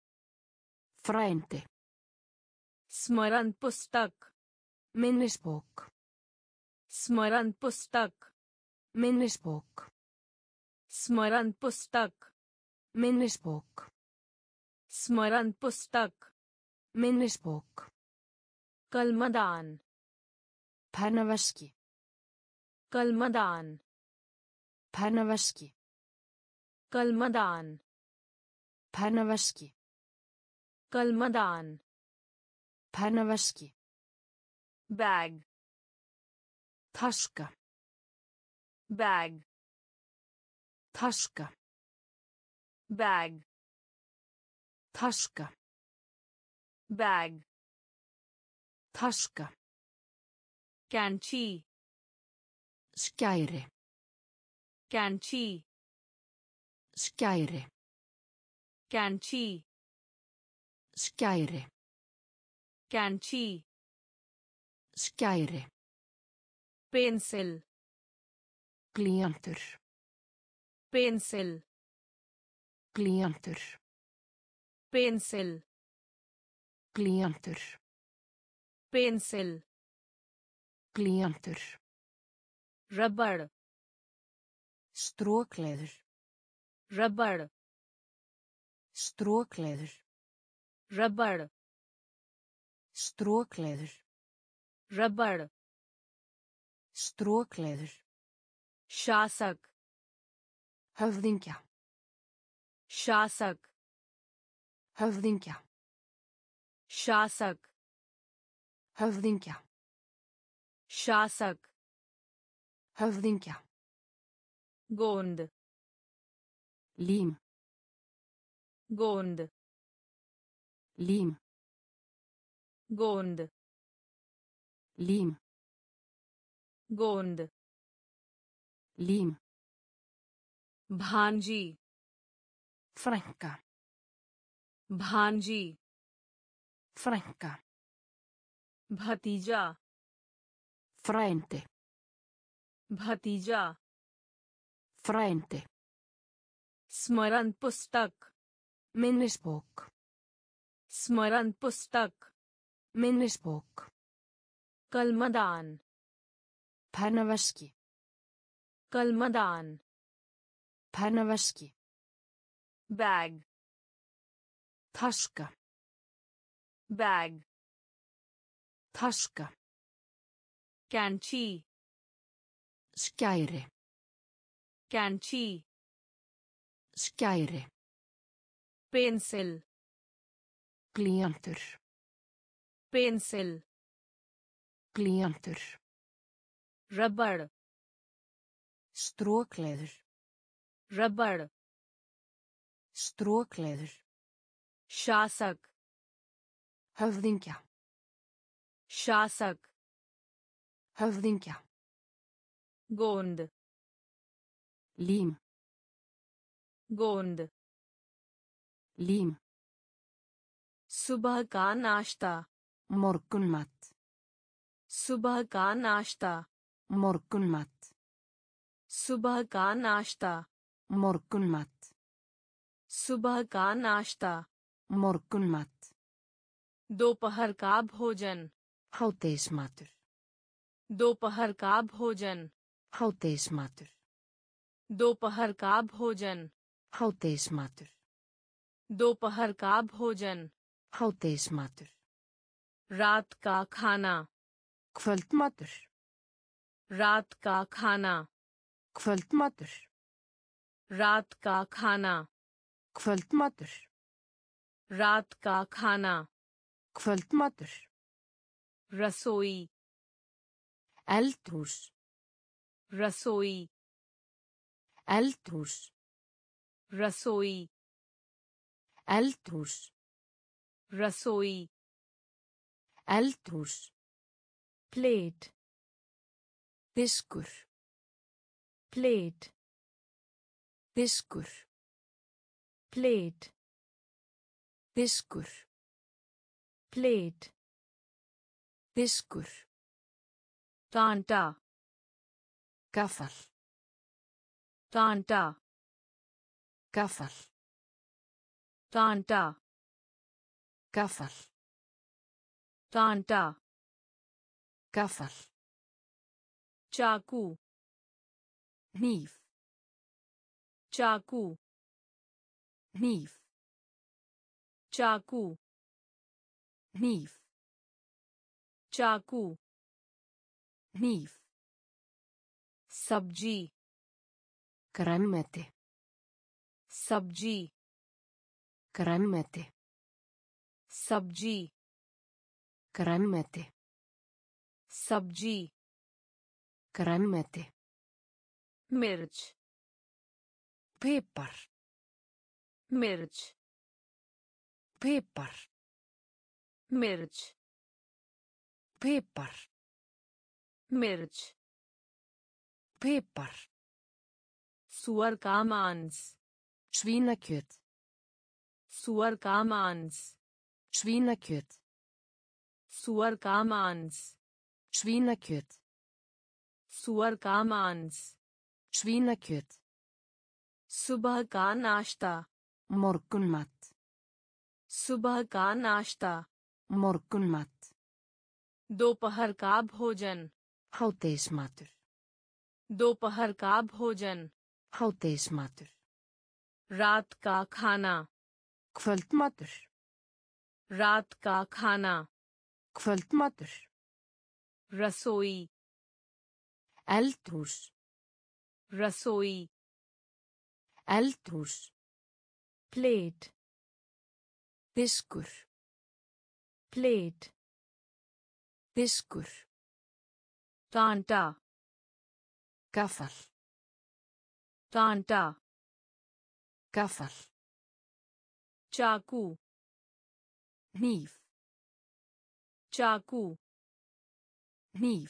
Speaker 2: Frændi.
Speaker 1: स्मरण पुस्तक
Speaker 2: Minnisbók.
Speaker 1: स्मरण पुस्तक
Speaker 2: Minnisbók.
Speaker 1: स्मरण पुस्तक
Speaker 2: Minnisbók.
Speaker 1: स्मरण पुस्तक
Speaker 2: Minnisbók.
Speaker 1: कलमदान
Speaker 2: Pennaveski.
Speaker 1: कलमदान
Speaker 2: Pennaveski.
Speaker 1: कलमदान
Speaker 2: Pennaveski.
Speaker 1: कलमदान
Speaker 2: Pennaveski.
Speaker 1: Bag
Speaker 2: Taska.
Speaker 1: Bag
Speaker 2: Taska.
Speaker 1: Bag
Speaker 2: Taska.
Speaker 1: Bag
Speaker 2: Taska.
Speaker 1: कैंची
Speaker 2: Skæri.
Speaker 1: कैंची
Speaker 2: Skæri.
Speaker 1: कैंची
Speaker 2: Skæri.
Speaker 1: कैंची
Speaker 2: Skæri.
Speaker 1: Pencil
Speaker 2: Glíantur.
Speaker 1: Pencil
Speaker 2: Glíantur.
Speaker 1: Pencil
Speaker 2: Glíantur.
Speaker 1: Pencil
Speaker 2: Glíantur.
Speaker 1: रबड़
Speaker 2: Strókleður.
Speaker 1: रबड़
Speaker 2: Strókleður.
Speaker 1: रबड़
Speaker 2: Strókleður.
Speaker 1: रबड़
Speaker 2: Strókleður.
Speaker 1: शासक
Speaker 2: Höfðingja.
Speaker 1: शासक
Speaker 2: Höfðingja.
Speaker 1: शासक
Speaker 2: Höfðingja.
Speaker 1: शासक
Speaker 2: Höfðingja.
Speaker 1: गोंद
Speaker 2: Lím.
Speaker 1: गोंद
Speaker 2: Lím.
Speaker 1: गोंद
Speaker 2: Lím.
Speaker 1: गोंद
Speaker 2: Lím.
Speaker 1: भांजी
Speaker 2: Frænka.
Speaker 1: भांजी
Speaker 2: Frænka.
Speaker 1: भतीजा
Speaker 2: Frændi.
Speaker 1: भतीजा
Speaker 2: Frændi.
Speaker 1: स्मरण पुस्तक
Speaker 2: Minnisbók.
Speaker 1: स्मरण पुस्तक
Speaker 2: Minnisbók.
Speaker 1: कलमदान
Speaker 2: Pennaveski.
Speaker 1: कलमदान
Speaker 2: Pennaveski.
Speaker 1: Bag
Speaker 2: Taska.
Speaker 1: Bag
Speaker 2: Taska.
Speaker 1: कैंची
Speaker 2: Skæri.
Speaker 1: कैंची
Speaker 2: Skæri.
Speaker 1: Pencil
Speaker 2: Glíantur.
Speaker 1: Pencil
Speaker 2: Glíantur.
Speaker 1: रबड़
Speaker 2: Strókleður.
Speaker 1: रबड़
Speaker 2: Strókleður.
Speaker 1: शासक
Speaker 2: Höfðingja.
Speaker 1: शासक
Speaker 2: Höfðingja.
Speaker 1: गोंद
Speaker 2: Lím.
Speaker 1: गोंद
Speaker 2: Lím.
Speaker 1: सुबह का नाश्ता
Speaker 2: Morgunmat.
Speaker 1: सुबह का नाश्ता
Speaker 2: Morgunmat.
Speaker 1: सुबह का नाश्ता
Speaker 2: Morgunmat.
Speaker 1: सुबह का नाश्ता
Speaker 2: Morgunmat.
Speaker 1: दोपहर का भोजन
Speaker 2: Hádegismatur.
Speaker 1: दोपहर का भोजन
Speaker 2: Hádegismatur.
Speaker 1: दोपहर का भोजन
Speaker 2: Hádegismatur.
Speaker 1: दोपहर का भोजन
Speaker 2: Hádegismatur.
Speaker 1: रात का खाना
Speaker 2: Kvöldmatur.
Speaker 1: रात का खाना
Speaker 2: Kvöldmatur.
Speaker 1: रात का खाना
Speaker 2: Kvöldmatur.
Speaker 1: रात का खाना
Speaker 2: Kvöldmatur.
Speaker 1: रसोई
Speaker 2: Eldhús.
Speaker 1: रसोई
Speaker 2: Eldhús.
Speaker 1: रसोई
Speaker 2: Eldhús.
Speaker 1: रसोई
Speaker 2: Eldhús.
Speaker 1: Plate
Speaker 2: Diskur.
Speaker 1: Plate
Speaker 2: Diskur.
Speaker 1: Plate
Speaker 2: Diskur.
Speaker 1: Plate
Speaker 2: Diskur.
Speaker 1: कांटा
Speaker 2: Gaffal.
Speaker 1: कांटा
Speaker 2: Gaffal.
Speaker 1: कांटा
Speaker 2: Gaffal.
Speaker 1: कांटा
Speaker 2: Gaffal.
Speaker 1: चाकू
Speaker 2: Hníf.
Speaker 1: चाकू
Speaker 2: Hníf.
Speaker 1: चाकू
Speaker 2: Hníf.
Speaker 1: चाकू
Speaker 2: Hníf.
Speaker 1: सब्जी
Speaker 2: Grænmeti.
Speaker 1: सब्जी
Speaker 2: Grænmeti.
Speaker 1: सब्जी
Speaker 2: Grænmeti.
Speaker 1: सब्जी
Speaker 2: Grænmeti.
Speaker 1: मिर्च
Speaker 2: Pipar.
Speaker 1: मिर्च
Speaker 2: Pipar.
Speaker 1: मिर्च
Speaker 2: Pipar.
Speaker 1: मिर्च
Speaker 2: Pipar.
Speaker 1: सुअर का मांस
Speaker 2: Svínakjöt.
Speaker 1: सुअर का मांस
Speaker 2: Svínakjöt.
Speaker 1: सुअर का मांस
Speaker 2: Svínakjöt.
Speaker 1: सुअर का मांस
Speaker 2: Svínakjöt.
Speaker 1: सुबह का नाश्ता
Speaker 2: Morgunmat.
Speaker 1: सुबह का नाश्ता
Speaker 2: Morgunmat.
Speaker 1: दोपहर का भोजन
Speaker 2: Hádegismatur.
Speaker 1: दोपहर का भोजन
Speaker 2: Hádegismatur.
Speaker 1: रात का खाना
Speaker 2: Kvöldmatur.
Speaker 1: रात का खाना
Speaker 2: Kvöldmatur.
Speaker 1: रसोई
Speaker 2: Eldhús.
Speaker 1: रसोई
Speaker 2: Eldhús.
Speaker 1: Plate
Speaker 2: Diskur.
Speaker 1: Plate
Speaker 2: Diskur.
Speaker 1: कांटा
Speaker 2: Gaffal.
Speaker 1: कांटा
Speaker 2: Gaffal.
Speaker 1: चाकू
Speaker 2: Hníf.
Speaker 1: चाकू
Speaker 2: Hníf.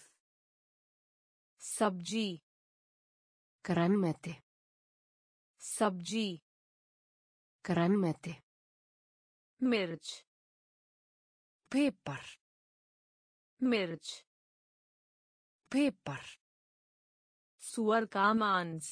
Speaker 1: सब्जी
Speaker 2: Grænmeti.
Speaker 1: सब्जी
Speaker 2: Grænmeti.
Speaker 1: मिर्च
Speaker 2: Pipar.
Speaker 1: मिर्च
Speaker 2: Pipar.
Speaker 1: सुअर का मांस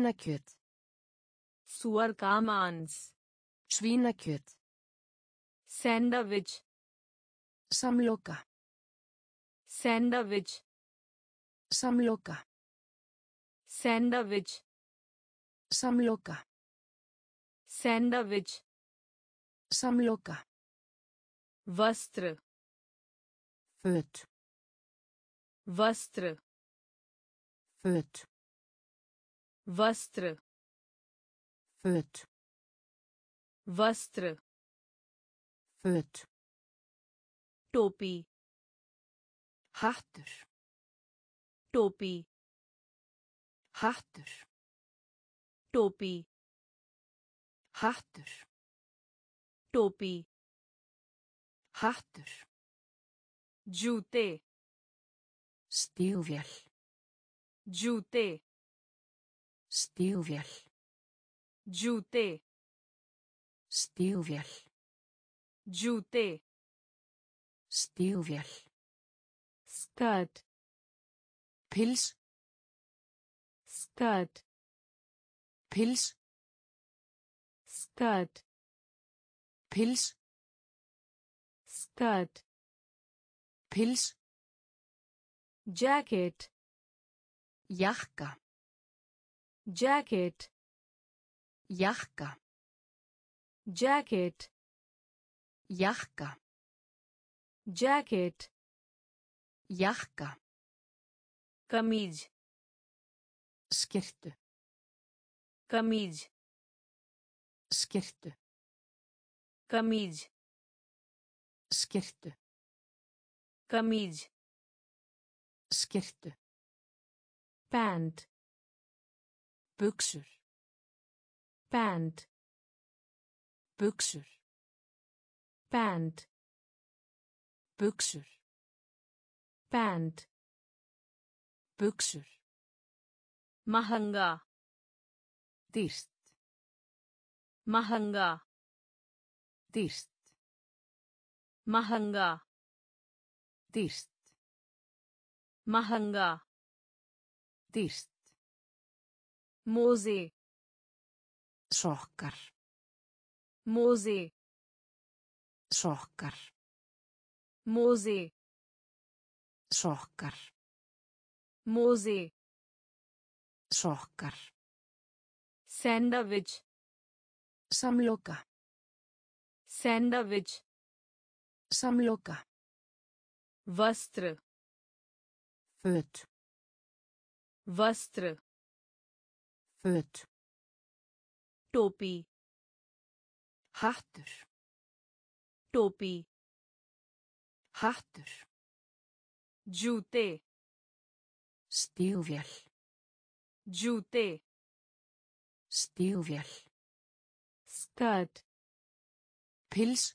Speaker 2: Svínakjöt.
Speaker 1: सुअर का मांस
Speaker 2: Svínakjöt.
Speaker 1: sandwich,
Speaker 2: Samloka.
Speaker 1: sandwich,
Speaker 2: Samloka.
Speaker 1: sandwich,
Speaker 2: Samloka.
Speaker 1: sandwich,
Speaker 2: Samloka.
Speaker 1: वस्त्र,
Speaker 2: Föt.
Speaker 1: वस्त्र,
Speaker 2: Föt.
Speaker 1: वस्त्र,
Speaker 2: Föt.
Speaker 1: वस्त्र,
Speaker 2: Föt.
Speaker 1: टोपी,
Speaker 2: Hattur.
Speaker 1: टोपी,
Speaker 2: Hattur.
Speaker 1: टोपी,
Speaker 2: Hattur.
Speaker 1: टोपी,
Speaker 2: Hattur.
Speaker 1: जूते,
Speaker 2: Stígvél.
Speaker 1: जूते,
Speaker 2: Stígvél.
Speaker 1: जूते,
Speaker 2: Stígvél.
Speaker 1: जूते,
Speaker 2: Stígvél.
Speaker 1: skirt,
Speaker 2: Pils.
Speaker 1: skirt,
Speaker 2: Pils.
Speaker 1: skirt,
Speaker 2: Pils.
Speaker 1: skirt,
Speaker 2: Pils.
Speaker 1: jacket,
Speaker 2: Jakka.
Speaker 1: jacket,
Speaker 2: Jakka.
Speaker 1: jacket,
Speaker 2: Jakka.
Speaker 1: jacket,
Speaker 2: Jakka.
Speaker 1: कमीज,
Speaker 2: Skyrtu.
Speaker 1: कमीज,
Speaker 2: Skyrtu.
Speaker 1: कमीज,
Speaker 2: Skyrtu.
Speaker 1: कमीज,
Speaker 2: Skyrtu.
Speaker 1: pant,
Speaker 2: Buxur.
Speaker 1: pant,
Speaker 2: Buxur.
Speaker 1: pant,
Speaker 2: Buxur.
Speaker 1: pant,
Speaker 2: Buxur.
Speaker 1: महंगा,
Speaker 2: Dýrt.
Speaker 1: महंगा,
Speaker 2: Dýrt.
Speaker 1: महंगा,
Speaker 2: Dýrt.
Speaker 1: महंगा,
Speaker 2: Dýrt.
Speaker 1: मोजे,
Speaker 2: Sokkar.
Speaker 1: मोजे,
Speaker 2: Sokkar.
Speaker 1: मोजे,
Speaker 2: Sokkar.
Speaker 1: मोजे,
Speaker 2: Sokkar.
Speaker 1: sandwich,
Speaker 2: Samloka.
Speaker 1: sandwich,
Speaker 2: Samloka.
Speaker 1: वस्त्र,
Speaker 2: Föt.
Speaker 1: वस्त्र,
Speaker 2: Föt.
Speaker 1: टोपी,
Speaker 2: Hattur.
Speaker 1: टोपी,
Speaker 2: Hattur.
Speaker 1: जूते,
Speaker 2: Stígvél.
Speaker 1: जूते,
Speaker 2: Stígvél.
Speaker 1: skirt,
Speaker 2: Pils.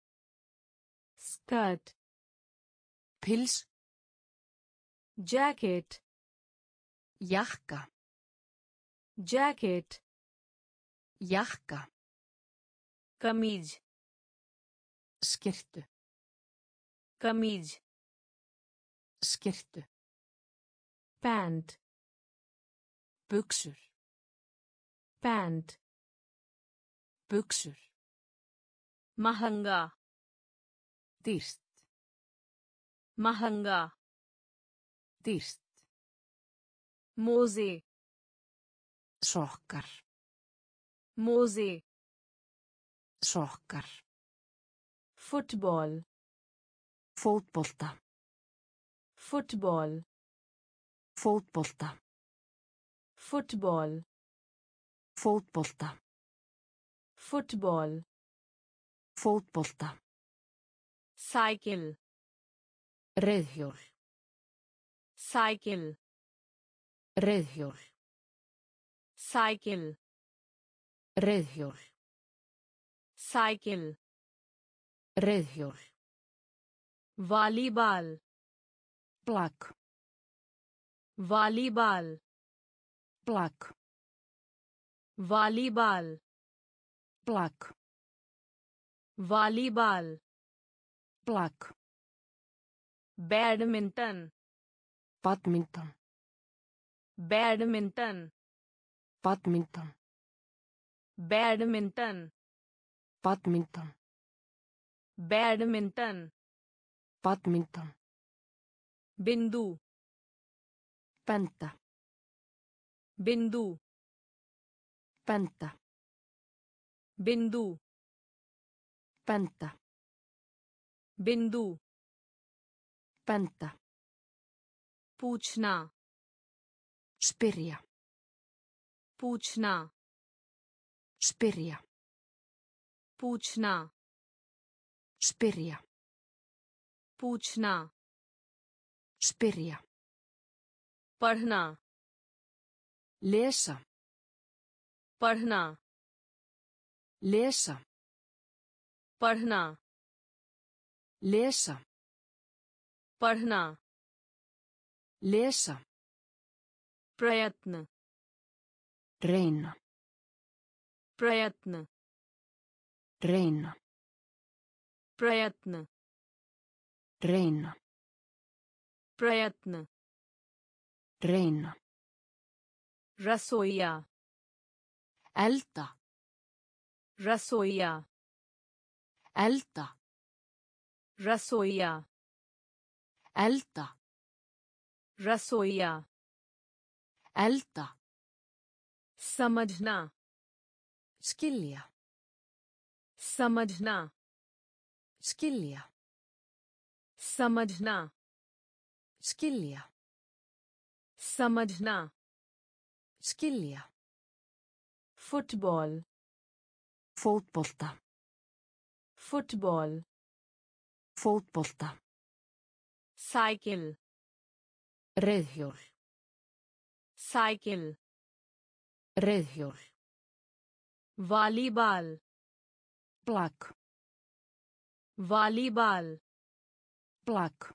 Speaker 1: skirt,
Speaker 2: Pils.
Speaker 1: jacket,
Speaker 2: Jakka.
Speaker 1: jacket,
Speaker 2: Jakka.
Speaker 1: कमीज,
Speaker 2: Skyrtu.
Speaker 1: कमीज,
Speaker 2: Skyrtu.
Speaker 1: pant,
Speaker 2: Buxur.
Speaker 1: pant,
Speaker 2: Buxur.
Speaker 1: महंगा,
Speaker 2: Dýrt.
Speaker 1: महंगा,
Speaker 2: Dýrt.
Speaker 1: मोजे,
Speaker 2: Sokkar.
Speaker 1: मोजे,
Speaker 2: Sokkar.
Speaker 1: football,
Speaker 2: Fótbolta.
Speaker 1: football,
Speaker 2: Fótbolta.
Speaker 1: football,
Speaker 2: Fótbolta.
Speaker 1: football,
Speaker 2: Fótbolta.
Speaker 1: cycle,
Speaker 2: Reiðhjól.
Speaker 1: cycle,
Speaker 2: Reiðhjól.
Speaker 1: cycle,
Speaker 2: Reiðhjól.
Speaker 1: cycle,
Speaker 2: Reiðhjól.
Speaker 1: volleyball,
Speaker 2: Plagg.
Speaker 1: volleyball,
Speaker 2: Plagg.
Speaker 1: volleyball,
Speaker 2: Plagg.
Speaker 1: volleyball,
Speaker 2: Plagg.
Speaker 1: badminton,
Speaker 2: Badminton.
Speaker 1: badminton,
Speaker 2: Badminton.
Speaker 1: badminton,
Speaker 2: Badminton.
Speaker 1: Badminton
Speaker 2: badminton,
Speaker 1: बिंदु
Speaker 2: benda,
Speaker 1: बिंदु
Speaker 2: benda,
Speaker 1: बिंदु
Speaker 2: benda,
Speaker 1: बिंदु
Speaker 2: benda,
Speaker 1: पूछना
Speaker 2: spyrja,
Speaker 1: पूछना
Speaker 2: spyrja,
Speaker 1: पूछना
Speaker 2: spyrja,
Speaker 1: पूछना
Speaker 2: spyrja,
Speaker 1: पढ़ना
Speaker 2: lesa,
Speaker 1: पढ़ना
Speaker 2: lesa,
Speaker 1: पढ़ना
Speaker 2: lesa,
Speaker 1: पढ़ना
Speaker 2: lesa,
Speaker 1: प्रयत्न
Speaker 2: reyna,
Speaker 1: प्रयत्न
Speaker 2: reyna,
Speaker 1: प्रयत्न
Speaker 2: reyna,
Speaker 1: प्रयत्न
Speaker 2: reyna,
Speaker 1: रसोइया
Speaker 2: elda,
Speaker 1: रसोइया
Speaker 2: elda,
Speaker 1: रसोइया
Speaker 2: elda,
Speaker 1: रसोइया
Speaker 2: elda,
Speaker 1: समझना
Speaker 2: skilja,
Speaker 1: समझना
Speaker 2: skilja,
Speaker 1: समझना
Speaker 2: skilja,
Speaker 1: समझना
Speaker 2: skilja,
Speaker 1: football
Speaker 2: fótbolta,
Speaker 1: football
Speaker 2: fótbolta,
Speaker 1: cycle
Speaker 2: reiðhjól,
Speaker 1: cycle
Speaker 2: reiðhjól,
Speaker 1: volleyball
Speaker 2: blak,
Speaker 1: volleyball
Speaker 2: blak,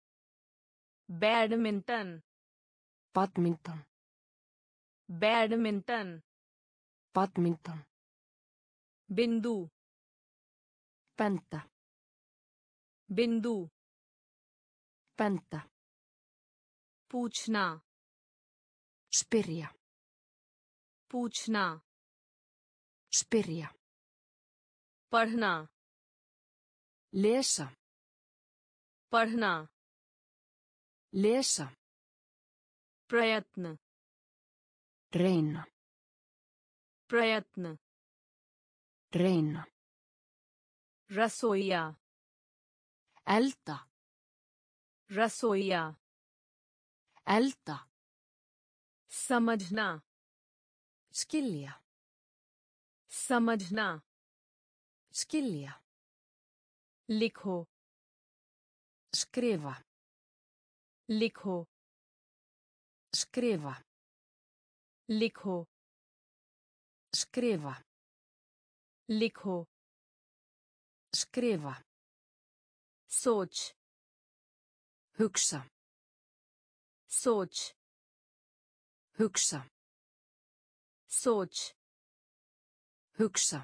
Speaker 1: badminton
Speaker 2: badminton,
Speaker 1: badminton
Speaker 2: badminton,
Speaker 1: बिंदु
Speaker 2: benda,
Speaker 1: बिंदु
Speaker 2: benda,
Speaker 1: पूछना
Speaker 2: spyrja,
Speaker 1: पूछना
Speaker 2: spyrja,
Speaker 1: पढ़ना
Speaker 2: lesa,
Speaker 1: पढ़ना
Speaker 2: lesa,
Speaker 1: प्रयत्न
Speaker 2: reyna,
Speaker 1: प्रयत्न
Speaker 2: reyna,
Speaker 1: रसोइया
Speaker 2: elda,
Speaker 1: रसोइया
Speaker 2: elda,
Speaker 1: समझना
Speaker 2: skilja,
Speaker 1: समझना
Speaker 2: skilja,
Speaker 1: लिखो
Speaker 2: skrifa,
Speaker 1: लिखो
Speaker 2: skrifa,
Speaker 1: लिखो
Speaker 2: skrifa,
Speaker 1: लिखो
Speaker 2: skrifa,
Speaker 1: सोच
Speaker 2: hugsa,
Speaker 1: सोच
Speaker 2: hugsa,
Speaker 1: सोच
Speaker 2: hugsa,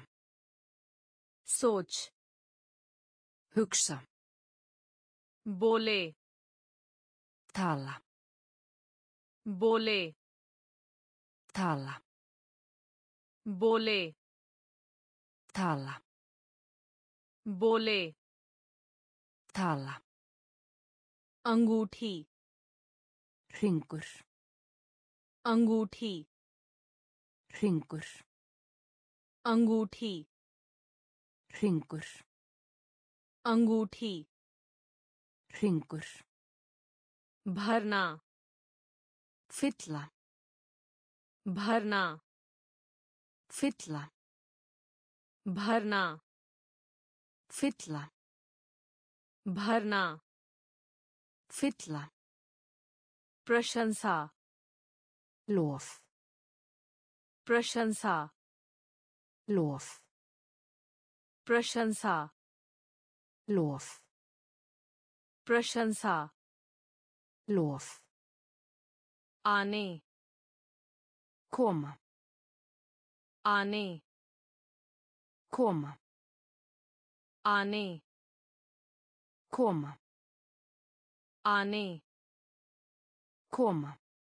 Speaker 1: सोच
Speaker 2: hugsa,
Speaker 1: बोले
Speaker 2: tala,
Speaker 1: बोले
Speaker 2: tala,
Speaker 1: बोले
Speaker 2: tala,
Speaker 1: बोले
Speaker 2: tala,
Speaker 1: अंगूठी
Speaker 2: hringur,
Speaker 1: अंगूठी
Speaker 2: hringur,
Speaker 1: अंगूठी
Speaker 2: hringur,
Speaker 1: अंगूठी
Speaker 2: hringur,
Speaker 1: भरना
Speaker 2: fylla,
Speaker 1: भरना
Speaker 2: fylla,
Speaker 1: भरना
Speaker 2: fylla,
Speaker 1: भरना
Speaker 2: fylla,
Speaker 1: प्रशंसा
Speaker 2: lof,
Speaker 1: प्रशंसा
Speaker 2: lof,
Speaker 1: प्रशंसा
Speaker 2: lof,
Speaker 1: प्रशंसा
Speaker 2: lof,
Speaker 1: आने
Speaker 2: koma,
Speaker 1: आने
Speaker 2: koma,
Speaker 1: आने
Speaker 2: koma,
Speaker 1: आने
Speaker 2: koma,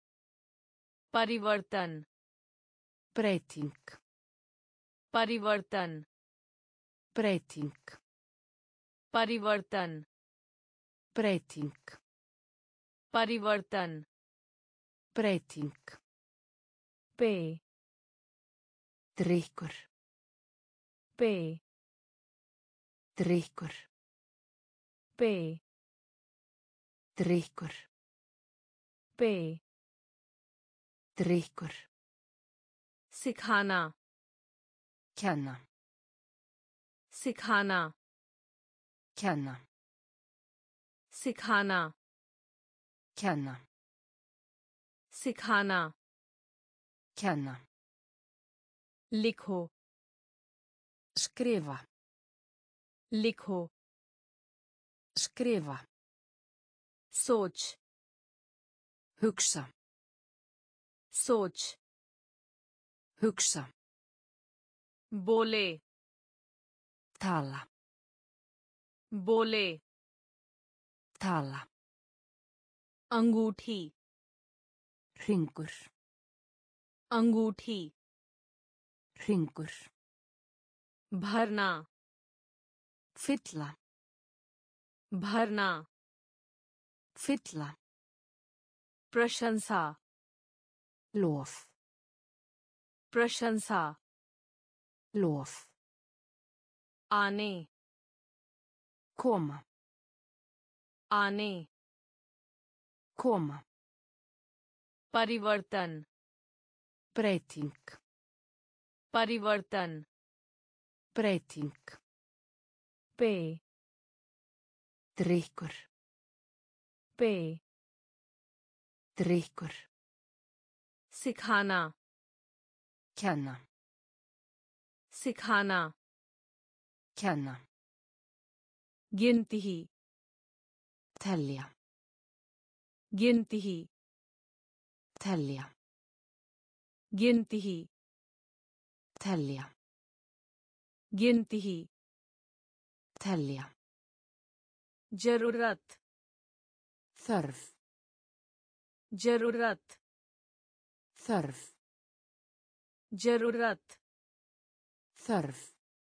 Speaker 1: परिवर्तन
Speaker 2: breyting,
Speaker 1: परिवर्तन
Speaker 2: breyting,
Speaker 1: परिवर्तन
Speaker 2: Breyting.
Speaker 1: परिवर्तन
Speaker 2: Breyting.
Speaker 1: पे
Speaker 2: Drykkur.
Speaker 1: पे
Speaker 2: Drykkur.
Speaker 1: पे
Speaker 2: Drykkur.
Speaker 1: पे
Speaker 2: Drykkur.
Speaker 1: सिखाना
Speaker 2: Kenna.
Speaker 1: सिखाना
Speaker 2: Kenna.
Speaker 1: सिखाना
Speaker 2: Kenna.
Speaker 1: सिखाना
Speaker 2: Kenna.
Speaker 1: लिखो
Speaker 2: Skrifa.
Speaker 1: लिखो
Speaker 2: Skrifa.
Speaker 1: सोच
Speaker 2: Hugsa.
Speaker 1: सोच
Speaker 2: Hugsa.
Speaker 1: बोले
Speaker 2: Tala.
Speaker 1: बोले
Speaker 2: Tala.
Speaker 1: अंगूठी
Speaker 2: Hringur.
Speaker 1: अंगूठी
Speaker 2: Hringur.
Speaker 1: भरना
Speaker 2: Fylla.
Speaker 1: भरना
Speaker 2: Fylla.
Speaker 1: प्रशंसा
Speaker 2: Lof.
Speaker 1: प्रशंसा
Speaker 2: Lof.
Speaker 1: आने
Speaker 2: Koma.
Speaker 1: आने
Speaker 2: Koma.
Speaker 1: परिवर्तन
Speaker 2: Breyting.
Speaker 1: परिवर्तन
Speaker 2: Breyting.
Speaker 1: पे
Speaker 2: Drykkur.
Speaker 1: पे
Speaker 2: Drykkur.
Speaker 1: सिखाना
Speaker 2: Kenna.
Speaker 1: सिखाना
Speaker 2: Kenna.
Speaker 1: गिनती
Speaker 2: Telja.
Speaker 1: गिनती
Speaker 2: Telja.
Speaker 1: गिनती
Speaker 2: Telja.
Speaker 1: गिनती
Speaker 2: Telja.
Speaker 1: जरूरत
Speaker 2: Þörf.
Speaker 1: जरूरत
Speaker 2: Þörf.
Speaker 1: जरूरत
Speaker 2: Þörf.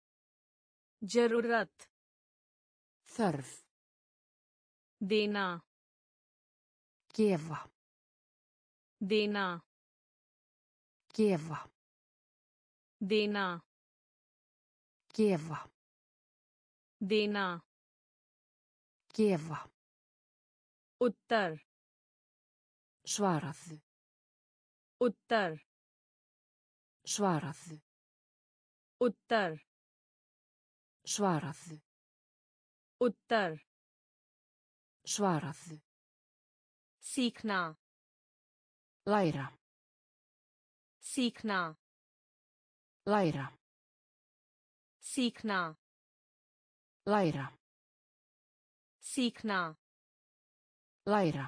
Speaker 1: जरूरत
Speaker 2: Þörf.
Speaker 1: देना
Speaker 2: Gefa.
Speaker 1: देना
Speaker 2: Gefa.
Speaker 1: देना
Speaker 2: Gefa.
Speaker 1: देना
Speaker 2: Gefa.
Speaker 1: उत्तर
Speaker 2: Svaraðu.
Speaker 1: उत्तर
Speaker 2: Svaraðu.
Speaker 1: उत्तर
Speaker 2: Svaraðu.
Speaker 1: उत्तर
Speaker 2: Svaraðu.
Speaker 1: सीखना
Speaker 2: Læra.
Speaker 1: सीखना
Speaker 2: Læra.
Speaker 1: सीखना
Speaker 2: Læra.
Speaker 1: सीखना
Speaker 2: Læra.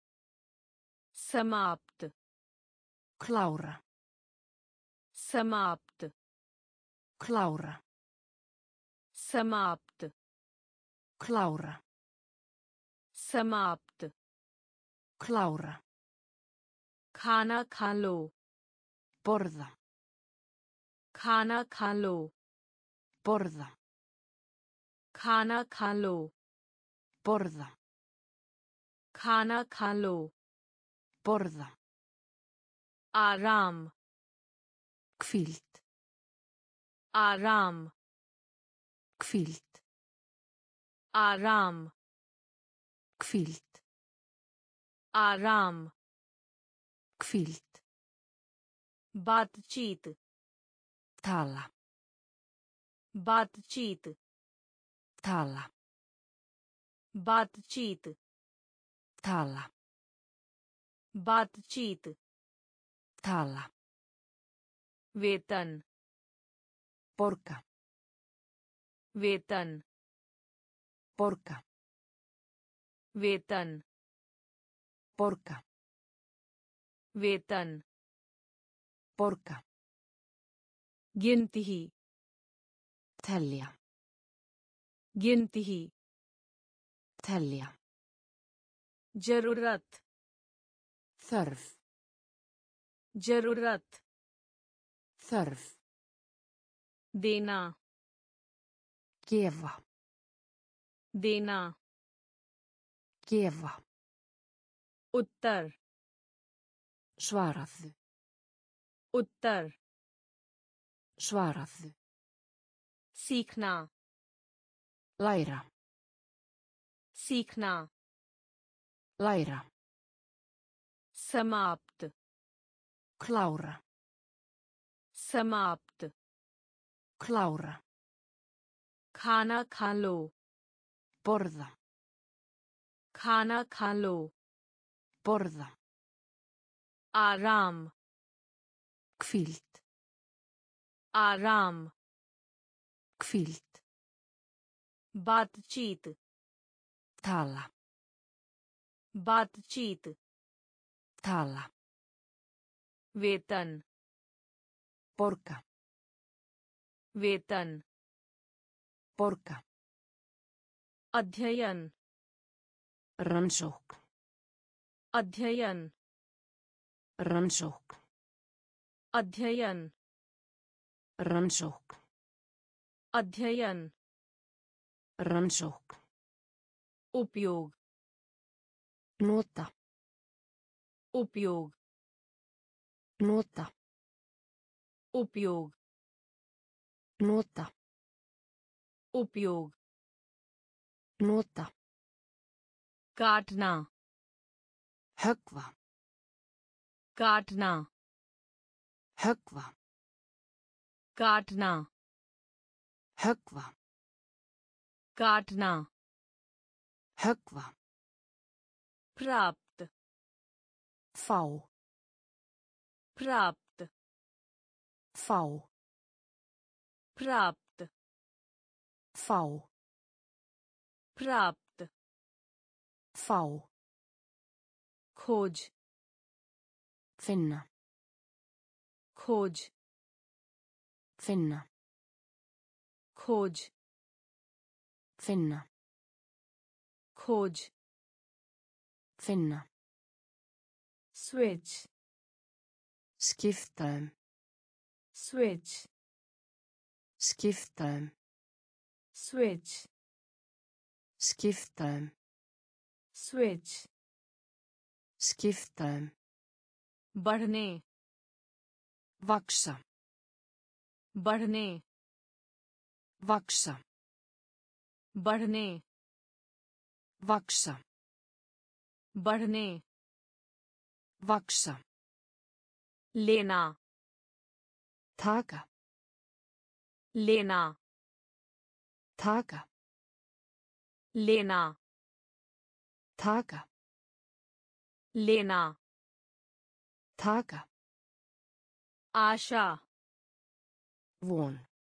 Speaker 1: समाप्त
Speaker 2: Klára.
Speaker 1: समाप्त
Speaker 2: Klára.
Speaker 1: समाप्त
Speaker 2: Klára.
Speaker 1: समाप्त
Speaker 2: Klára.
Speaker 1: खाना खा लो
Speaker 2: Borða.
Speaker 1: खाना खा लो
Speaker 2: Borða.
Speaker 1: खाना खा लो
Speaker 2: Borða.
Speaker 1: खाना खा लो
Speaker 2: Borða.
Speaker 1: आराम
Speaker 2: Hvíld.
Speaker 1: आराम
Speaker 2: Hvíld.
Speaker 1: आराम
Speaker 2: Hvíld.
Speaker 1: आराम
Speaker 2: Hvíld.
Speaker 1: बातचीत
Speaker 2: Tala.
Speaker 1: बातचीत
Speaker 2: Tala.
Speaker 1: बातचीत
Speaker 2: Tala.
Speaker 1: बातचीत
Speaker 2: Tala.
Speaker 1: वेतन
Speaker 2: Borga.
Speaker 1: वेतन
Speaker 2: Borga.
Speaker 1: वेतन
Speaker 2: Borga.
Speaker 1: वेतन
Speaker 2: Borga.
Speaker 1: गिनती
Speaker 2: Telja.
Speaker 1: गिनती
Speaker 2: Telja.
Speaker 1: जरूरत
Speaker 2: Þörf.
Speaker 1: जरूरत
Speaker 2: Þörf.
Speaker 1: देना
Speaker 2: Gefa.
Speaker 1: देना
Speaker 2: gefa,
Speaker 1: उत्तर
Speaker 2: svaraðu,
Speaker 1: उत्तर
Speaker 2: svaraðu,
Speaker 1: सीखना
Speaker 2: læra,
Speaker 1: सीखना
Speaker 2: læra,
Speaker 1: समाप्त
Speaker 2: klára,
Speaker 1: समाप्त
Speaker 2: klára,
Speaker 1: खाना खा लो
Speaker 2: borða,
Speaker 1: खाना खा लो
Speaker 2: borða,
Speaker 1: आराम
Speaker 2: hvíld,
Speaker 1: आराम
Speaker 2: hvíld,
Speaker 1: बातचीत
Speaker 2: tala,
Speaker 1: बातचीत
Speaker 2: tala,
Speaker 1: वेतन
Speaker 2: borga,
Speaker 1: वेतन
Speaker 2: borga,
Speaker 1: अध्ययन
Speaker 2: rannsókn,
Speaker 1: अध्ययन
Speaker 2: rannsókn,
Speaker 1: अध्ययन
Speaker 2: rannsókn,
Speaker 1: अध्ययन
Speaker 2: rannsókn,
Speaker 1: उपयोग
Speaker 2: nota,
Speaker 1: उपयोग
Speaker 2: nota,
Speaker 1: उपयोग
Speaker 2: nota,
Speaker 1: उपयोग
Speaker 2: nota,
Speaker 1: काटना
Speaker 2: höggva,
Speaker 1: काटना
Speaker 2: höggva,
Speaker 1: काटना
Speaker 2: höggva,
Speaker 1: काटना
Speaker 2: höggva,
Speaker 1: प्राप्त
Speaker 2: fá,
Speaker 1: प्राप्त
Speaker 2: fá,
Speaker 1: प्राप्त
Speaker 2: fá,
Speaker 1: प्राप्त
Speaker 2: fá,
Speaker 1: खोज
Speaker 2: finna,
Speaker 1: खोज
Speaker 2: finna,
Speaker 1: खोज
Speaker 2: finna,
Speaker 1: खोज
Speaker 2: finna,
Speaker 1: switch
Speaker 2: skipta
Speaker 1: switch
Speaker 2: skipta
Speaker 1: switch
Speaker 2: skipta
Speaker 1: switch
Speaker 2: skipta
Speaker 1: बढ़ने
Speaker 2: vaxa,
Speaker 1: बढ़ने
Speaker 2: vaxa,
Speaker 1: बढ़ने
Speaker 2: vaxa,
Speaker 1: बढ़ने
Speaker 2: vaxa,
Speaker 1: लेना
Speaker 2: taka,
Speaker 1: लेना
Speaker 2: taka,
Speaker 1: लेना
Speaker 2: taka,
Speaker 1: लेना
Speaker 2: taka,
Speaker 1: आशा
Speaker 2: von,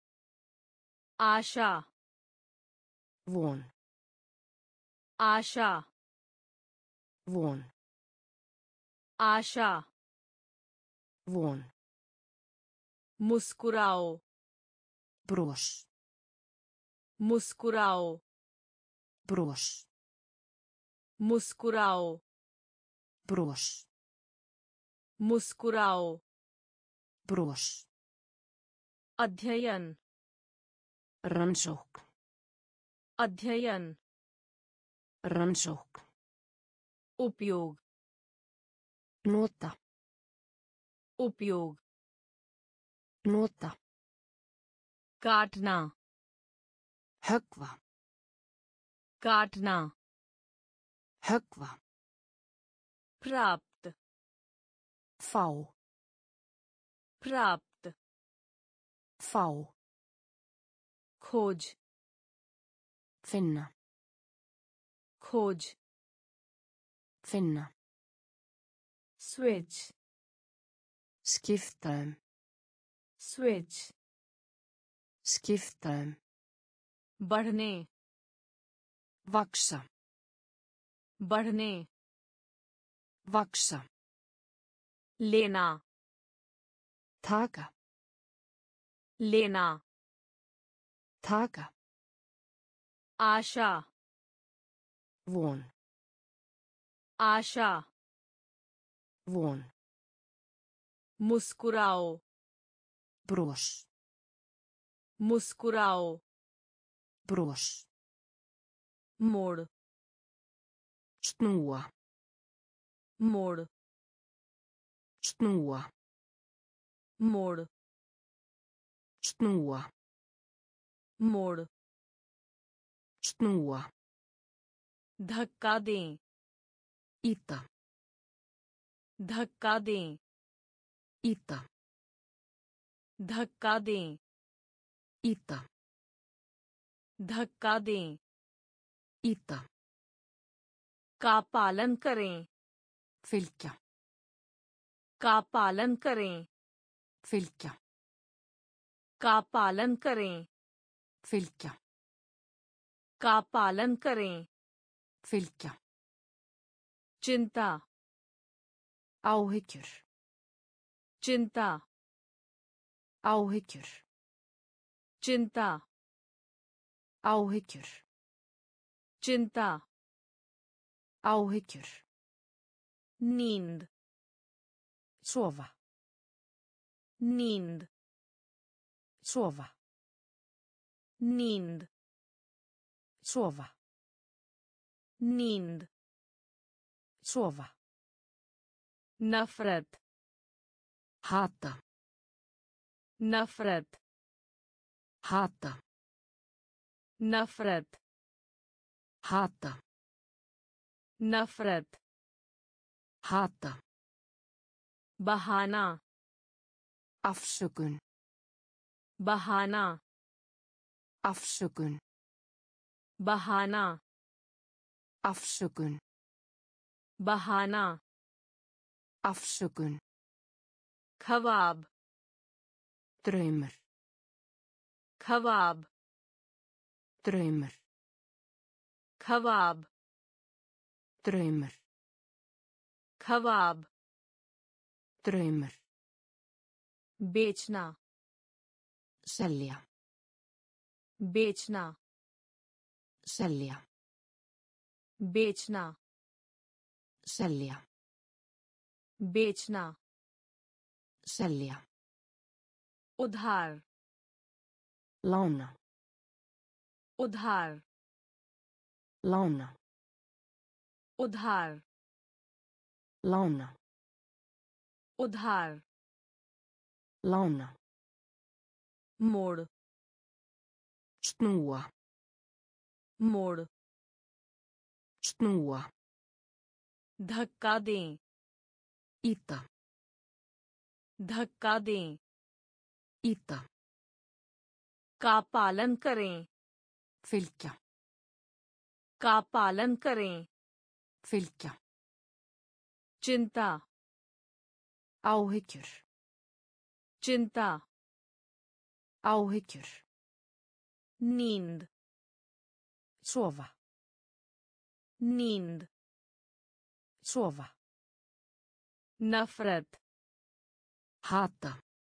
Speaker 1: आशा
Speaker 2: von,
Speaker 1: आशा
Speaker 2: von,
Speaker 1: आशा
Speaker 2: von,
Speaker 1: मुस्कुराओ
Speaker 2: bros,
Speaker 1: मुस्कुराओ
Speaker 2: bros,
Speaker 1: मुस्कुराओ
Speaker 2: bros,
Speaker 1: मुस्कुराओ
Speaker 2: bros,
Speaker 1: अध्ययन
Speaker 2: rannsókn,
Speaker 1: अध्ययन
Speaker 2: rannsókn,
Speaker 1: उपयोग
Speaker 2: nota,
Speaker 1: उपयोग
Speaker 2: nota,
Speaker 1: काटना
Speaker 2: höggva,
Speaker 1: काटना
Speaker 2: höggva,
Speaker 1: प्राप्त
Speaker 2: fá,
Speaker 1: प्राप्त
Speaker 2: fá,
Speaker 1: खोज
Speaker 2: finna,
Speaker 1: खोज
Speaker 2: finna,
Speaker 1: switch
Speaker 2: skipta
Speaker 1: switch
Speaker 2: skipta
Speaker 1: बढ़ने
Speaker 2: vaxa,
Speaker 1: बढ़ने
Speaker 2: vaxa,
Speaker 1: लेना
Speaker 2: taka,
Speaker 1: लेना
Speaker 2: taka,
Speaker 1: आशा
Speaker 2: von,
Speaker 1: आशा
Speaker 2: von,
Speaker 1: मुस्कुराओ
Speaker 2: bros,
Speaker 1: मुस्कुराओ
Speaker 2: bros,
Speaker 1: मोड़
Speaker 2: snúa,
Speaker 1: मोड़
Speaker 2: snúa,
Speaker 1: मोड़
Speaker 2: snúa,
Speaker 1: मोड़
Speaker 2: snúa,
Speaker 1: धक्का दें
Speaker 2: ýta,
Speaker 1: धक्का दें
Speaker 2: ýta,
Speaker 1: धक्का दें
Speaker 2: ýta,
Speaker 1: धक्का दें
Speaker 2: ýta,
Speaker 1: का पालन करें
Speaker 2: fylgja,
Speaker 1: का पालन करें
Speaker 2: fylgja,
Speaker 1: का पालन करें
Speaker 2: fylgja,
Speaker 1: का पालन करें
Speaker 2: fylgja,
Speaker 1: चिंता
Speaker 2: áhyggjur,
Speaker 1: चिंता
Speaker 2: áhyggjur,
Speaker 1: चिंता
Speaker 2: áhyggjur,
Speaker 1: चिंता
Speaker 2: áhyggjur,
Speaker 1: नींद
Speaker 2: sofa,
Speaker 1: नींद
Speaker 2: sofa,
Speaker 1: नींद
Speaker 2: sofa,
Speaker 1: नींद
Speaker 2: sofa,
Speaker 1: नफरत
Speaker 2: hata,
Speaker 1: नफरत
Speaker 2: hata,
Speaker 1: नफरत
Speaker 2: hata,
Speaker 1: नफरत
Speaker 2: hata,
Speaker 1: बहाना
Speaker 2: afsökun,
Speaker 1: बहाना
Speaker 2: afsökun,
Speaker 1: बहाना
Speaker 2: afsökun,
Speaker 1: बहाना
Speaker 2: afsökun,
Speaker 1: ख्वाब
Speaker 2: draumur,
Speaker 1: ख्वाब
Speaker 2: draumur,
Speaker 1: ख्वाब
Speaker 2: draumur,
Speaker 1: ख्वाब
Speaker 2: draumur,
Speaker 1: बेचना
Speaker 2: selja,
Speaker 1: बेचना
Speaker 2: selja,
Speaker 1: बेचना
Speaker 2: selja,
Speaker 1: बेचना
Speaker 2: selja,
Speaker 1: उधार
Speaker 2: lána,
Speaker 1: उधार
Speaker 2: lána,
Speaker 1: उधार
Speaker 2: lána,
Speaker 1: उधार
Speaker 2: lána,
Speaker 1: मोड़
Speaker 2: snúa,
Speaker 1: मोड़
Speaker 2: snúa,
Speaker 1: धक्का दें
Speaker 2: ýta,
Speaker 1: धक्का दें
Speaker 2: ýta,
Speaker 1: का पालन करें
Speaker 2: fylgja,
Speaker 1: का पालन करें
Speaker 2: fylgja,
Speaker 1: चिंता
Speaker 2: áhyggjur,
Speaker 1: चिंता
Speaker 2: áhyggjur,
Speaker 1: नींद
Speaker 2: sofa,
Speaker 1: नींद
Speaker 2: sofa,
Speaker 1: नफरत
Speaker 2: hata,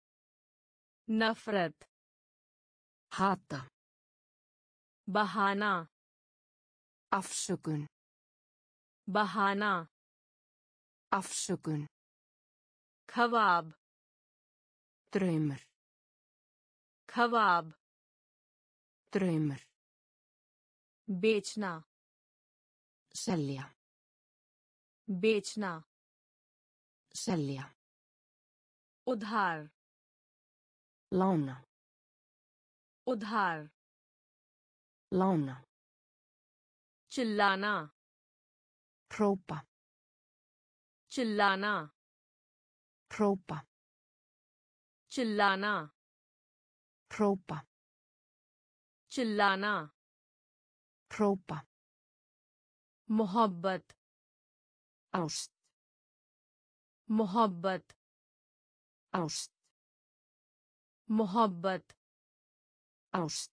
Speaker 1: नफरत
Speaker 2: hata,
Speaker 1: बहाना
Speaker 2: afsökun,
Speaker 1: बहाना
Speaker 2: afsökun,
Speaker 1: ख्वाब
Speaker 2: draumur,
Speaker 1: ख्वाब
Speaker 2: draumur,
Speaker 1: बेचना
Speaker 2: selja,
Speaker 1: बेचना
Speaker 2: selja,
Speaker 1: उधार
Speaker 2: lána,
Speaker 1: उधार
Speaker 2: lána,
Speaker 1: चिल्लाना
Speaker 2: hrópa,
Speaker 1: चिल्लाना
Speaker 2: hrópa,
Speaker 1: चिल्लाना
Speaker 2: hrópa,
Speaker 1: चिल्लाना
Speaker 2: hrópa,
Speaker 1: मोहब्बत
Speaker 2: ást,
Speaker 1: मोहब्बत
Speaker 2: ást,
Speaker 1: मोहब्बत
Speaker 2: ást,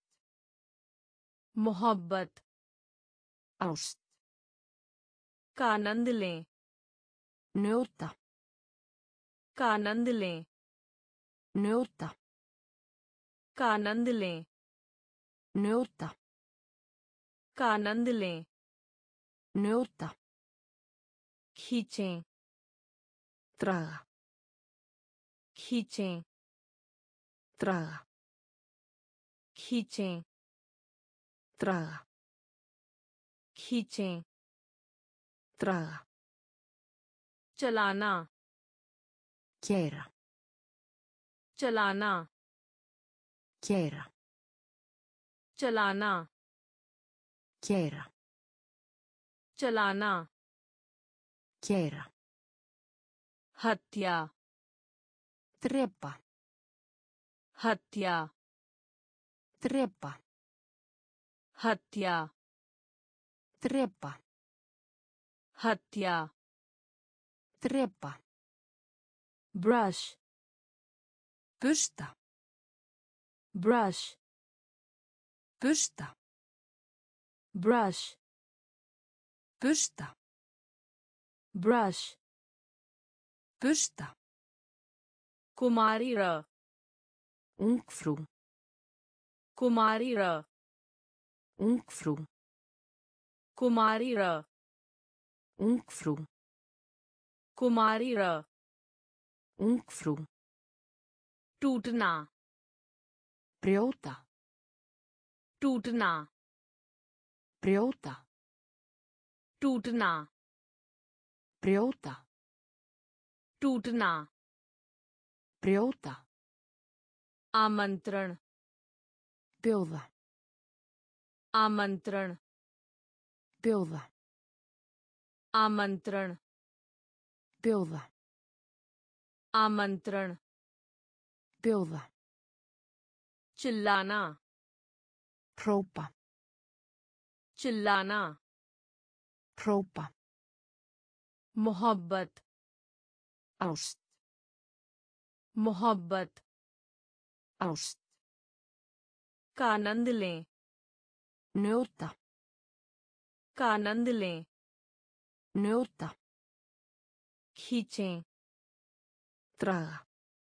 Speaker 1: मोहब्बत
Speaker 2: ást,
Speaker 1: का आनंद लें
Speaker 2: njóta,
Speaker 1: का आनंद लें
Speaker 2: njóta,
Speaker 1: का आनंद लें
Speaker 2: njóta,
Speaker 1: का आनंद लें
Speaker 2: njóta,
Speaker 1: खींचें
Speaker 2: draga,
Speaker 1: खींचें
Speaker 2: draga,
Speaker 1: खींचें
Speaker 2: draga,
Speaker 1: खींचें
Speaker 2: Draga.
Speaker 1: चलाना
Speaker 2: Keyra.
Speaker 1: चलाना
Speaker 2: Keyra.
Speaker 1: चलाना
Speaker 2: Keyra.
Speaker 1: चलाना
Speaker 2: Keyra.
Speaker 1: हत्या
Speaker 2: Drepa.
Speaker 1: हत्या
Speaker 2: Drepa.
Speaker 1: हत्या
Speaker 2: Drepa.
Speaker 1: हत्या
Speaker 2: Drepa.
Speaker 1: brush
Speaker 2: Bursta.
Speaker 1: brush
Speaker 2: Bursta.
Speaker 1: brush
Speaker 2: Bursta.
Speaker 1: brush
Speaker 2: Bursta.
Speaker 1: कुमारी र
Speaker 2: Ungfrú.
Speaker 1: कुमारी र
Speaker 2: Ungfrú.
Speaker 1: कुमारी र
Speaker 2: Ungfrú.
Speaker 1: कुमारी र
Speaker 2: Ungfrú.
Speaker 1: टूटना
Speaker 2: Brjóta.
Speaker 1: टूटना
Speaker 2: Brjóta.
Speaker 1: टूटना
Speaker 2: Brjóta.
Speaker 1: टूटना
Speaker 2: Brjóta.
Speaker 1: आमंत्रण
Speaker 2: Bjóða.
Speaker 1: आमंत्रण
Speaker 2: Bjóða.
Speaker 1: आमंत्रण
Speaker 2: Bjóða.
Speaker 1: आमंत्रण
Speaker 2: Bjóða.
Speaker 1: चिल्लाना
Speaker 2: Hrópa.
Speaker 1: चिल्लाना
Speaker 2: Hrópa.
Speaker 1: मोहब्बत
Speaker 2: Ást.
Speaker 1: मोहब्बत
Speaker 2: Ást.
Speaker 1: का आनंद लें
Speaker 2: Njóta.
Speaker 1: का आनंद लें
Speaker 2: Njóta.
Speaker 1: खींचें
Speaker 2: Draga.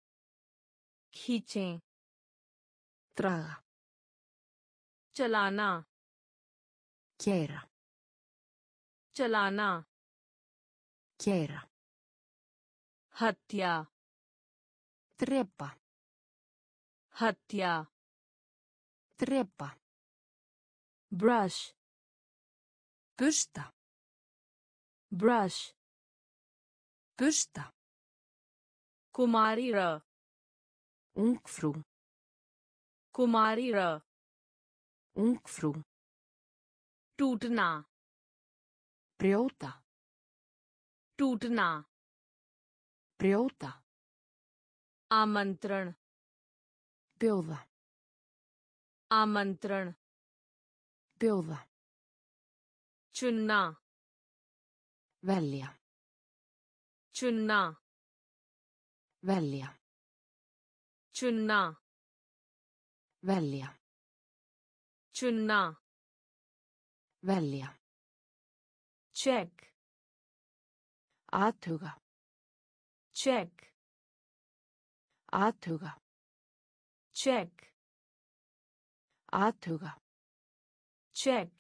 Speaker 1: खींचें
Speaker 2: Draga.
Speaker 1: चलाना
Speaker 2: Keyra.
Speaker 1: चलाना
Speaker 2: Keyra.
Speaker 1: हत्या
Speaker 2: Drepa.
Speaker 1: हत्या
Speaker 2: Drepa.
Speaker 1: brush
Speaker 2: Bursta.
Speaker 1: brush
Speaker 2: Bursta.
Speaker 1: कुमारी र
Speaker 2: Ungfrú.
Speaker 1: कुमारी र
Speaker 2: Ungfrú.
Speaker 1: टूटना
Speaker 2: Brjóta.
Speaker 1: टूटना
Speaker 2: Brjóta.
Speaker 1: आमंत्रण
Speaker 2: Bjóða.
Speaker 1: आमंत्रण
Speaker 2: Bjóða.
Speaker 1: चुनना
Speaker 2: Velja.
Speaker 1: चुनना
Speaker 2: Velja.
Speaker 1: चुनना
Speaker 2: Velja.
Speaker 1: चुनना
Speaker 2: Velja.
Speaker 1: check
Speaker 2: Athuga.
Speaker 1: check
Speaker 2: Athuga.
Speaker 1: check
Speaker 2: Athuga.
Speaker 1: check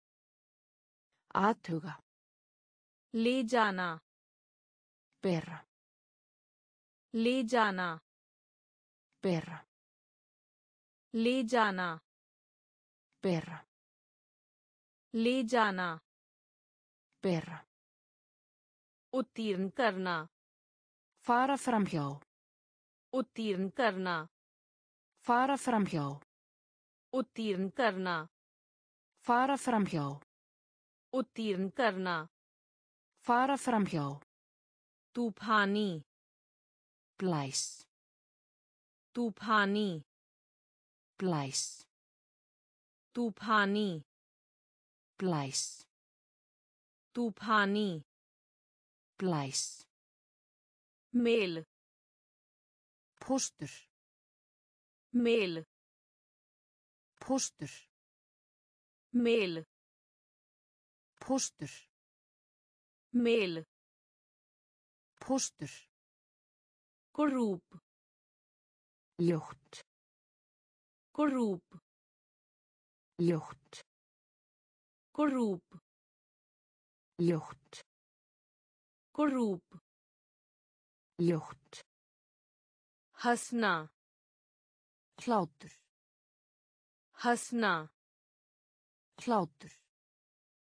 Speaker 2: Athuga.
Speaker 1: ले जाना
Speaker 2: Bera.
Speaker 1: ले जाना
Speaker 2: Bera.
Speaker 1: ले जाना
Speaker 2: Bera.
Speaker 1: ले जाना
Speaker 2: Bera.
Speaker 1: उत्तीर्ण करना
Speaker 2: Fara framhjá.
Speaker 1: उत्तीर्ण करना
Speaker 2: Fara framhjá.
Speaker 1: उत्तीर्ण करना
Speaker 2: Fara framhjá.
Speaker 1: उत्तीर्ण करना
Speaker 2: Fara framhjá.
Speaker 1: तूफानी
Speaker 2: Blæs.
Speaker 1: तूफानी
Speaker 2: Blæs.
Speaker 1: तूफानी
Speaker 2: Blæs.
Speaker 1: तूफानी
Speaker 2: Blæs.
Speaker 1: Mail
Speaker 2: Póstur.
Speaker 1: Mail
Speaker 2: Póstur.
Speaker 1: Mail
Speaker 2: Póstur.
Speaker 1: Mail
Speaker 2: Póstur.
Speaker 1: कुरूप
Speaker 2: Ljótt.
Speaker 1: कुरूप
Speaker 2: Ljótt.
Speaker 1: कुरूप
Speaker 2: Ljótt.
Speaker 1: कुरूप
Speaker 2: Ljótt.
Speaker 1: हंसना
Speaker 2: Hlátur.
Speaker 1: हंसना
Speaker 2: Hlátur.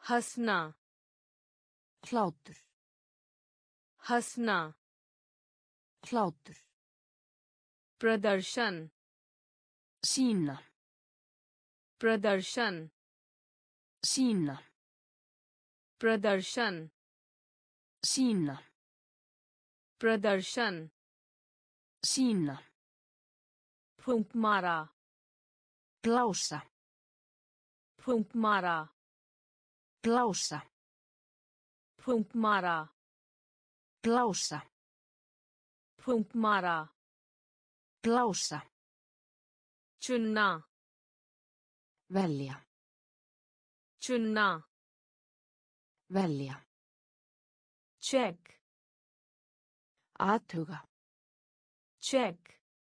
Speaker 1: हंसना
Speaker 2: Hlátur.
Speaker 1: हंसना
Speaker 2: Hlátur.
Speaker 1: प्रदर्शन
Speaker 2: Sýna.
Speaker 1: प्रदर्शन
Speaker 2: Sýna.
Speaker 1: प्रदर्शन
Speaker 2: Sýna.
Speaker 1: प्रदर्शन
Speaker 2: Sýna.
Speaker 1: फूंक मारा
Speaker 2: Blása.
Speaker 1: फूंक मारा
Speaker 2: Blása.
Speaker 1: फूंक मारा
Speaker 2: Blása.
Speaker 1: फूंक मारा
Speaker 2: Blása.
Speaker 1: चुनना
Speaker 2: Velja.
Speaker 1: चुनना
Speaker 2: Velja.
Speaker 1: Check
Speaker 2: Athuga.
Speaker 1: Check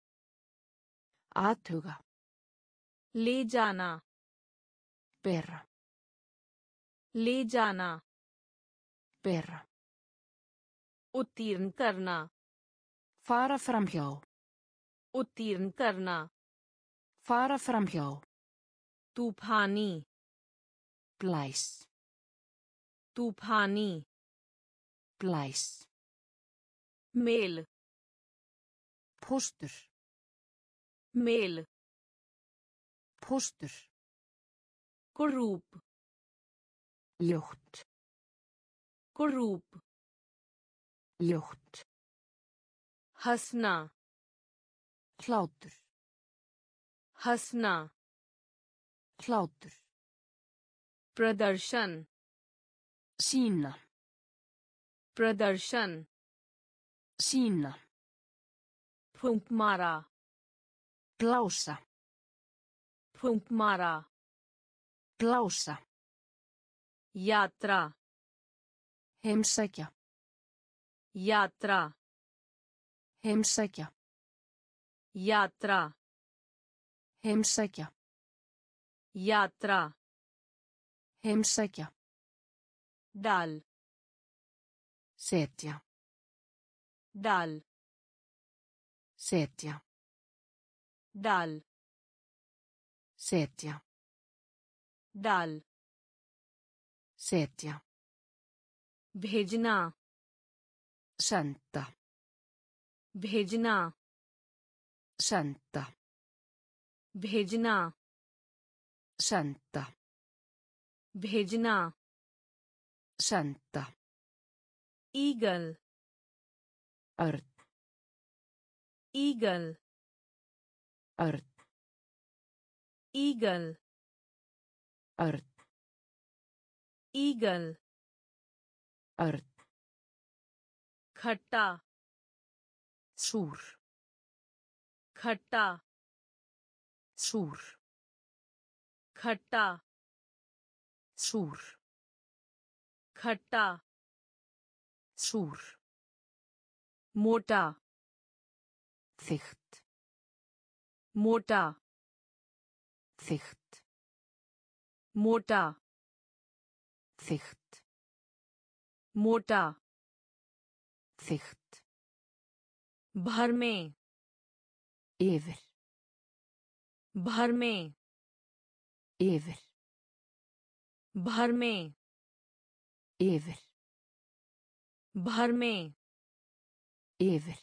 Speaker 2: Athuga.
Speaker 1: ले जाना
Speaker 2: Bera.
Speaker 1: ले जाना
Speaker 2: Bera.
Speaker 1: उत्तीर्ण करना
Speaker 2: Fara framhjá.
Speaker 1: उत्तीर्ण करना
Speaker 2: Fara framhjá.
Speaker 1: तूफानी
Speaker 2: Blæs.
Speaker 1: तूफानी
Speaker 2: Blæs.
Speaker 1: Mail
Speaker 2: Póstur.
Speaker 1: Mail
Speaker 2: Póstur.
Speaker 1: कुरूप
Speaker 2: Ljótt.
Speaker 1: कुरूप
Speaker 2: Ljótt.
Speaker 1: हंसना
Speaker 2: Hlátur.
Speaker 1: हंसना
Speaker 2: Hlátur.
Speaker 1: प्रदर्शन
Speaker 2: Sýna.
Speaker 1: प्रदर्शन
Speaker 2: Sýna.
Speaker 1: फूंक मारा
Speaker 2: Blása.
Speaker 1: फूंक मारा
Speaker 2: Blása.
Speaker 1: यात्रा
Speaker 2: Heimsækja.
Speaker 1: यात्रा
Speaker 2: Heimsækja.
Speaker 1: यात्रा
Speaker 2: Heimsækja.
Speaker 1: यात्रा
Speaker 2: Heimsækja.
Speaker 1: डाल
Speaker 2: Setja.
Speaker 1: डाल
Speaker 2: Setja.
Speaker 1: डाल
Speaker 2: Setja.
Speaker 1: डाल
Speaker 2: Setja.
Speaker 1: भेजना
Speaker 2: Senda.
Speaker 1: भेजना
Speaker 2: Senda.
Speaker 1: भेजना
Speaker 2: Senda.
Speaker 1: भेजना
Speaker 2: Senda.
Speaker 1: Eagle
Speaker 2: Örn.
Speaker 1: Eagle
Speaker 2: Örn.
Speaker 1: Eagle
Speaker 2: Örn.
Speaker 1: Eagle
Speaker 2: Örn.
Speaker 1: खट्टा
Speaker 2: Súr.
Speaker 1: खट्टा
Speaker 2: Súr.
Speaker 1: खट्टा
Speaker 2: Súr.
Speaker 1: खट्टा
Speaker 2: Súr.
Speaker 1: मोटा
Speaker 2: Þykkt.
Speaker 1: मोटा
Speaker 2: Þykkt.
Speaker 1: मोटा
Speaker 2: Þykkt.
Speaker 1: मोटा
Speaker 2: Þykkt.
Speaker 1: भर में
Speaker 2: Yfir.
Speaker 1: भर में
Speaker 2: Yfir.
Speaker 1: भर में
Speaker 2: Yfir.
Speaker 1: भर में
Speaker 2: Yfir.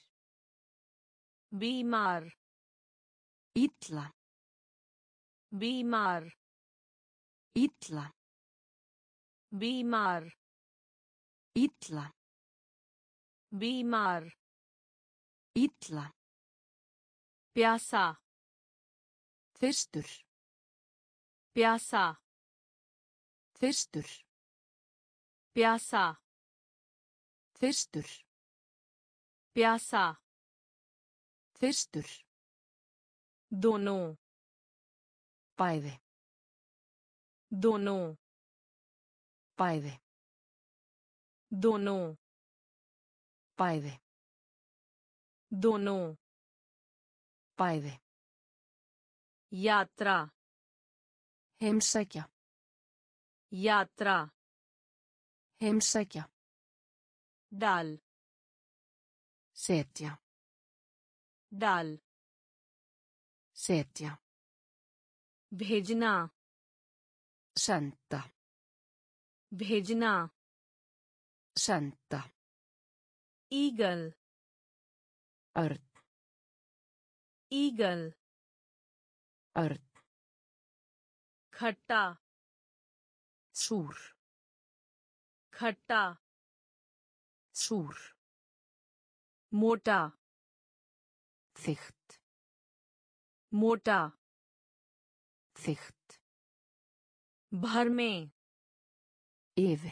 Speaker 1: बीमार
Speaker 2: Illa.
Speaker 1: बीमार
Speaker 2: Illa.
Speaker 1: बीमार
Speaker 2: Illa.
Speaker 1: बीमार
Speaker 2: Illa.
Speaker 1: प्यासा
Speaker 2: Þyrstur.
Speaker 1: प्यासा
Speaker 2: Þyrstur.
Speaker 1: प्यासा
Speaker 2: Þyrstur.
Speaker 1: प्यासा
Speaker 2: Þyrstur.
Speaker 1: दोनों
Speaker 2: Bæði.
Speaker 1: दोनों
Speaker 2: Bæði.
Speaker 1: दोनों
Speaker 2: Bæði.
Speaker 1: दोनों
Speaker 2: Bæði.
Speaker 1: यात्रा
Speaker 2: Heimsækja.
Speaker 1: यात्रा
Speaker 2: Heimsækja.
Speaker 1: डाल
Speaker 2: Setja.
Speaker 1: डाल
Speaker 2: Setja.
Speaker 1: भेजना
Speaker 2: Senda.
Speaker 1: भेजना
Speaker 2: Senda.
Speaker 1: Eagle
Speaker 2: Örn.
Speaker 1: Eagle
Speaker 2: Örn.
Speaker 1: खट्टा
Speaker 2: Súr.
Speaker 1: खट्टा
Speaker 2: Súr.
Speaker 1: मोटा
Speaker 2: Þykkt.
Speaker 1: मोटा
Speaker 2: Þykkt.
Speaker 1: भर में
Speaker 2: Yfir.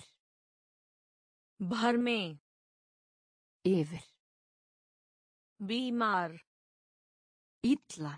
Speaker 1: भर में
Speaker 2: Yfir.
Speaker 1: बीमार
Speaker 2: Illa.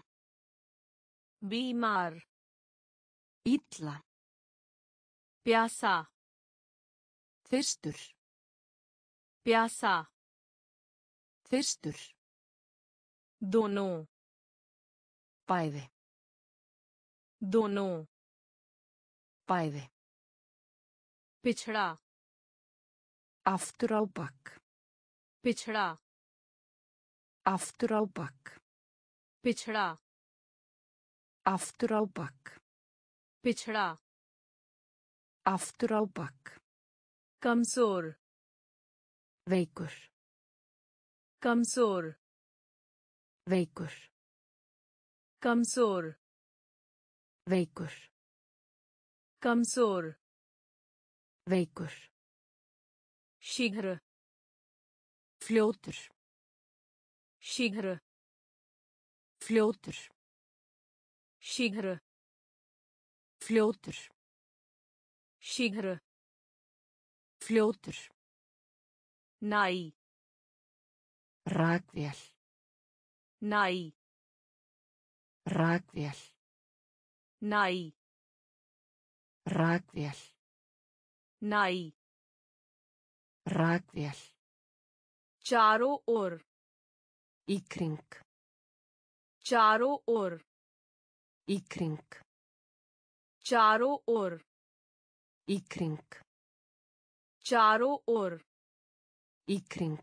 Speaker 1: बीमार
Speaker 2: Illa.
Speaker 1: प्यासा
Speaker 2: Þyrstur.
Speaker 1: प्यासा
Speaker 2: Þyrstur.
Speaker 1: दोनों
Speaker 2: Bæði.
Speaker 1: दोनों
Speaker 2: Bæði.
Speaker 1: पिछड़ा
Speaker 2: Aftur á bak.
Speaker 1: पिछड़ा
Speaker 2: Aftur á bak.
Speaker 1: पिछड़ा
Speaker 2: Aftur á bak.
Speaker 1: पिछड़ा
Speaker 2: Aftur á bak.
Speaker 1: कमजोर
Speaker 2: Veikur.
Speaker 1: कमजोर
Speaker 2: Veikur.
Speaker 1: कमजोर
Speaker 2: Veikur.
Speaker 1: कमजोर
Speaker 2: Veikur.
Speaker 1: शीघ्र
Speaker 2: Fljótur.
Speaker 1: शीघ्र
Speaker 2: Fljótur.
Speaker 1: शीघ्र
Speaker 2: Fljótur.
Speaker 1: शीघ्र
Speaker 2: Fljótur.
Speaker 1: नाई
Speaker 2: Rakvél.
Speaker 1: नाई
Speaker 2: Rakvél.
Speaker 1: नाई
Speaker 2: Rakvél.
Speaker 1: नाई
Speaker 2: Rakvél.
Speaker 1: चारों ओर
Speaker 2: Í kring.
Speaker 1: चारों ओर
Speaker 2: Í kring.
Speaker 1: चारों ओर
Speaker 2: Í kring.
Speaker 1: चारों ओर
Speaker 2: Í kring.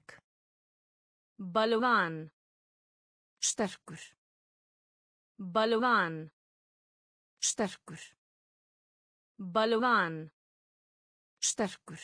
Speaker 1: बलवान
Speaker 2: Sterkur.
Speaker 1: बलवान
Speaker 2: Sterkur.
Speaker 1: बलवान
Speaker 2: Sterkur.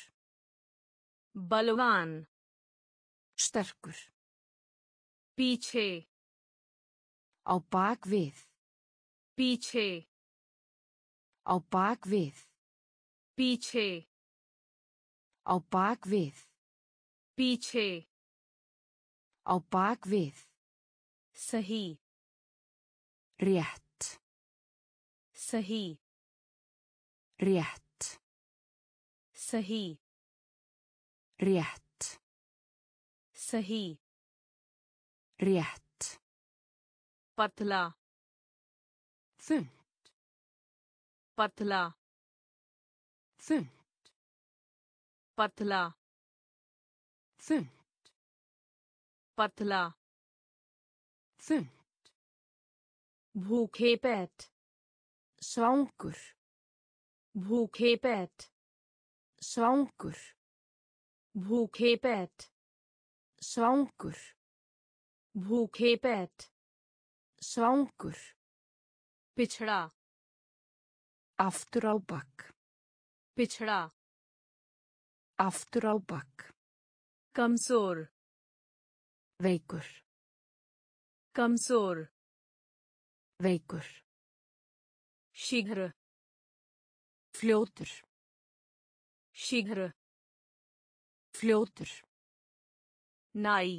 Speaker 1: बलवान
Speaker 2: Sterkur.
Speaker 1: पीछे
Speaker 2: Á bak við.
Speaker 1: पीछे
Speaker 2: Á bak við.
Speaker 1: पीछे
Speaker 2: Á bak við.
Speaker 1: पीछे
Speaker 2: Á bak við.
Speaker 1: सही
Speaker 2: Rétt.
Speaker 1: सही
Speaker 2: Rétt.
Speaker 1: सही
Speaker 2: Rétt.
Speaker 1: सही
Speaker 2: Rétt.
Speaker 1: पतला
Speaker 2: Þunnt.
Speaker 1: पतला
Speaker 2: Þunnt.
Speaker 1: पतला
Speaker 2: Þunnt.
Speaker 1: पतला
Speaker 2: Þunnt.
Speaker 1: भूखे पेट
Speaker 2: Svangur.
Speaker 1: भूखे पेट
Speaker 2: Svangur.
Speaker 1: भूखे पेट
Speaker 2: Svangur.
Speaker 1: भूखे पेट
Speaker 2: Svangur.
Speaker 1: पिछड़ा
Speaker 2: Aftur á bak.
Speaker 1: पिछड़ा
Speaker 2: Aftur á bak.
Speaker 1: कमजोर
Speaker 2: Veikur.
Speaker 1: कमजोर
Speaker 2: Veikur.
Speaker 1: शीघ्र
Speaker 2: Fljótur.
Speaker 1: शीघ्र
Speaker 2: Fljótur.
Speaker 1: नाई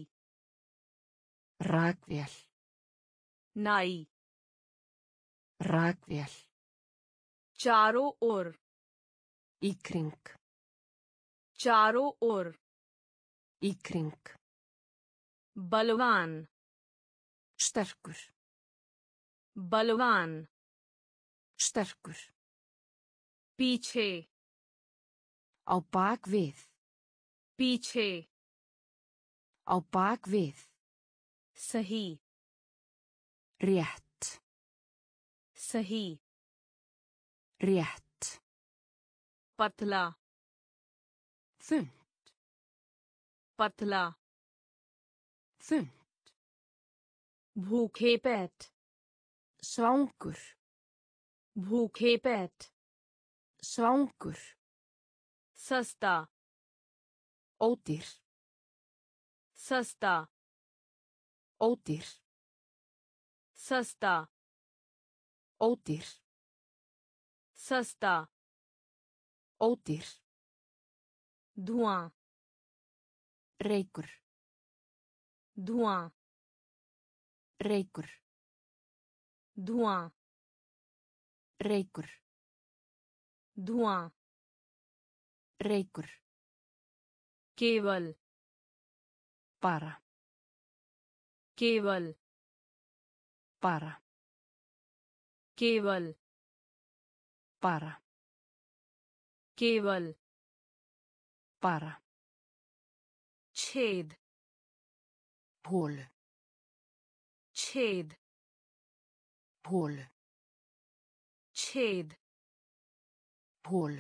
Speaker 2: Rakvél.
Speaker 1: नाई
Speaker 2: Rakvél.
Speaker 1: चारों ओर
Speaker 2: Í kring.
Speaker 1: चारों ओर
Speaker 2: Í kring.
Speaker 1: बलवान
Speaker 2: Sterkur.
Speaker 1: बलवान
Speaker 2: Sterkur.
Speaker 1: पीछे
Speaker 2: Á bak við.
Speaker 1: पीछे
Speaker 2: Á bak við.
Speaker 1: सही
Speaker 2: Rétt.
Speaker 1: सही
Speaker 2: Rétt.
Speaker 1: पतला
Speaker 2: Þunnt.
Speaker 1: पतला
Speaker 2: Þunnt.
Speaker 1: भूखे पेट
Speaker 2: Svangur.
Speaker 1: भूखे पेट
Speaker 2: Svangur.
Speaker 1: सस्ता
Speaker 2: Ódýr.
Speaker 1: सस्ता
Speaker 2: Ódýr.
Speaker 1: सस्ता
Speaker 2: Ódýr.
Speaker 1: सस्ता
Speaker 2: Ódýr.
Speaker 1: धुआं
Speaker 2: Reykur.
Speaker 1: धुआं
Speaker 2: Reykur.
Speaker 1: धुआं
Speaker 2: Reykur.
Speaker 1: धुआं
Speaker 2: Reykur.
Speaker 1: केवल
Speaker 2: Bara.
Speaker 1: केवल
Speaker 2: Bara.
Speaker 1: केवल
Speaker 2: Bara.
Speaker 1: केवल
Speaker 2: Bara.
Speaker 1: छेद
Speaker 2: Hål.
Speaker 1: छेद
Speaker 2: Hål.
Speaker 1: छेद
Speaker 2: Hål.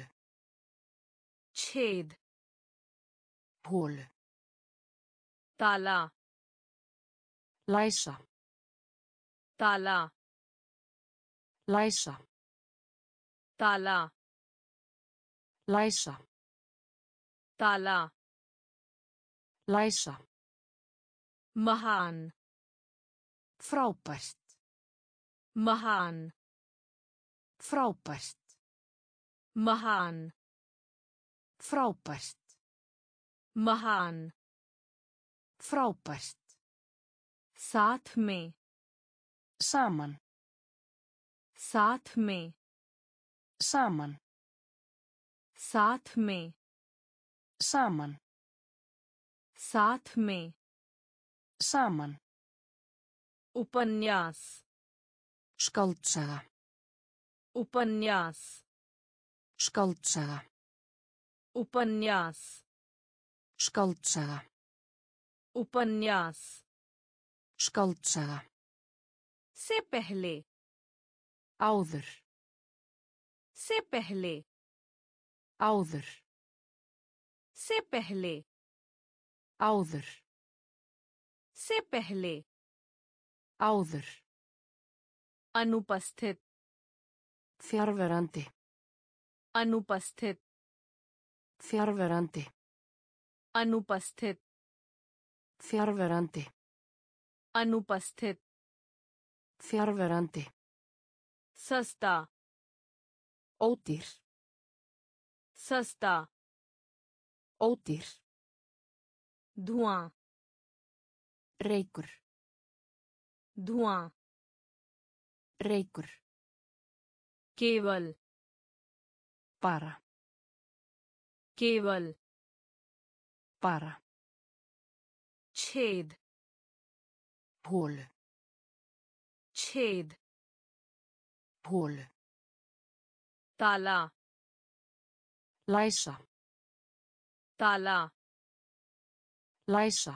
Speaker 1: छेद
Speaker 2: Hål.
Speaker 1: ताला
Speaker 2: Læsa.
Speaker 1: ताला
Speaker 2: Læsa.
Speaker 1: ताला
Speaker 2: Læsa.
Speaker 1: ताला
Speaker 2: Læsa.
Speaker 1: महान
Speaker 2: Frábært.
Speaker 1: महान
Speaker 2: Frábært.
Speaker 1: महान
Speaker 2: Frábært.
Speaker 1: महान
Speaker 2: Frábært.
Speaker 1: साथ में
Speaker 2: Saman.
Speaker 1: साथ में
Speaker 2: Saman.
Speaker 1: साथ में
Speaker 2: Saman.
Speaker 1: साथ में
Speaker 2: Saman.
Speaker 1: उपन्यास
Speaker 2: Skáldsaga.
Speaker 1: उपन्यास
Speaker 2: Skáldsaga.
Speaker 1: उपन्यास
Speaker 2: Skáldsaga.
Speaker 1: उपन्यास
Speaker 2: Skáldsaga.
Speaker 1: से पहले
Speaker 2: Áður.
Speaker 1: से पहले
Speaker 2: Áður.
Speaker 1: से पहले
Speaker 2: Áður.
Speaker 1: से पहले
Speaker 2: Áður.
Speaker 1: अनुपस्थित
Speaker 2: Fjarverandi.
Speaker 1: अनुपस्थित
Speaker 2: Fjarverandi.
Speaker 1: अनुपस्थित
Speaker 2: Fjarverandi.
Speaker 1: अनुपस्थित
Speaker 2: Fjarverandi.
Speaker 1: सस्ता
Speaker 2: Ódýr.
Speaker 1: सस्ता
Speaker 2: Ódýr.
Speaker 1: धुआं
Speaker 2: Reykur.
Speaker 1: धुआं
Speaker 2: Reykur.
Speaker 1: केवल
Speaker 2: Bara.
Speaker 1: केवल
Speaker 2: Bara.
Speaker 1: छेद
Speaker 2: Hål.
Speaker 1: छेद
Speaker 2: Hål.
Speaker 1: ताला
Speaker 2: Læsa.
Speaker 1: ताला
Speaker 2: Læsa.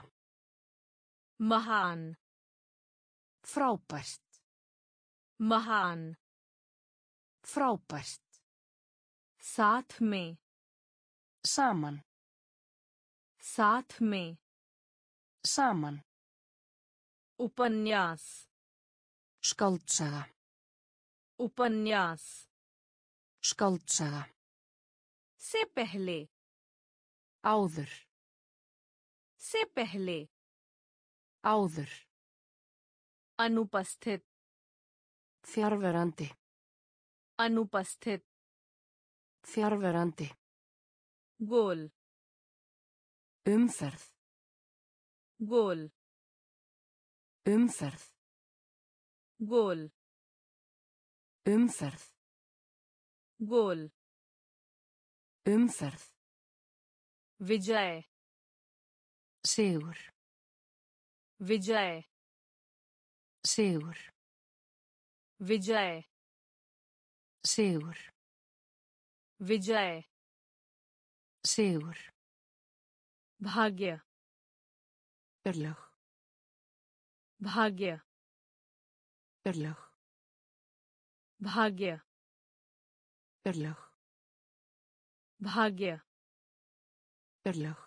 Speaker 1: महान
Speaker 2: Frábært.
Speaker 1: महान
Speaker 2: Frábært.
Speaker 1: साथ में
Speaker 2: Saman.
Speaker 1: साथ में
Speaker 2: Saman.
Speaker 1: उपन्यास
Speaker 2: Skáldsaga.
Speaker 1: उपन्यास
Speaker 2: Skáldsaga.
Speaker 1: से पहले
Speaker 2: Áður.
Speaker 1: से पहले
Speaker 2: Áður.
Speaker 1: अनुपस्थित
Speaker 2: Fjarverandi.
Speaker 1: अनुपस्थित
Speaker 2: Fjarverandi.
Speaker 1: गोल
Speaker 2: Umferð.
Speaker 1: गोल
Speaker 2: Umferð.
Speaker 1: गोल
Speaker 2: Umferð.
Speaker 1: गोल
Speaker 2: Umferð.
Speaker 1: विजय
Speaker 2: Sigur.
Speaker 1: विजय
Speaker 2: Sigur.
Speaker 1: विजय
Speaker 2: Sigur.
Speaker 1: विजय
Speaker 2: Sigur.
Speaker 1: भाग्य
Speaker 2: Örlög.
Speaker 1: भाग्य
Speaker 2: Örlög.
Speaker 1: भाग्य
Speaker 2: Örlög.
Speaker 1: भाग्य
Speaker 2: Örlög.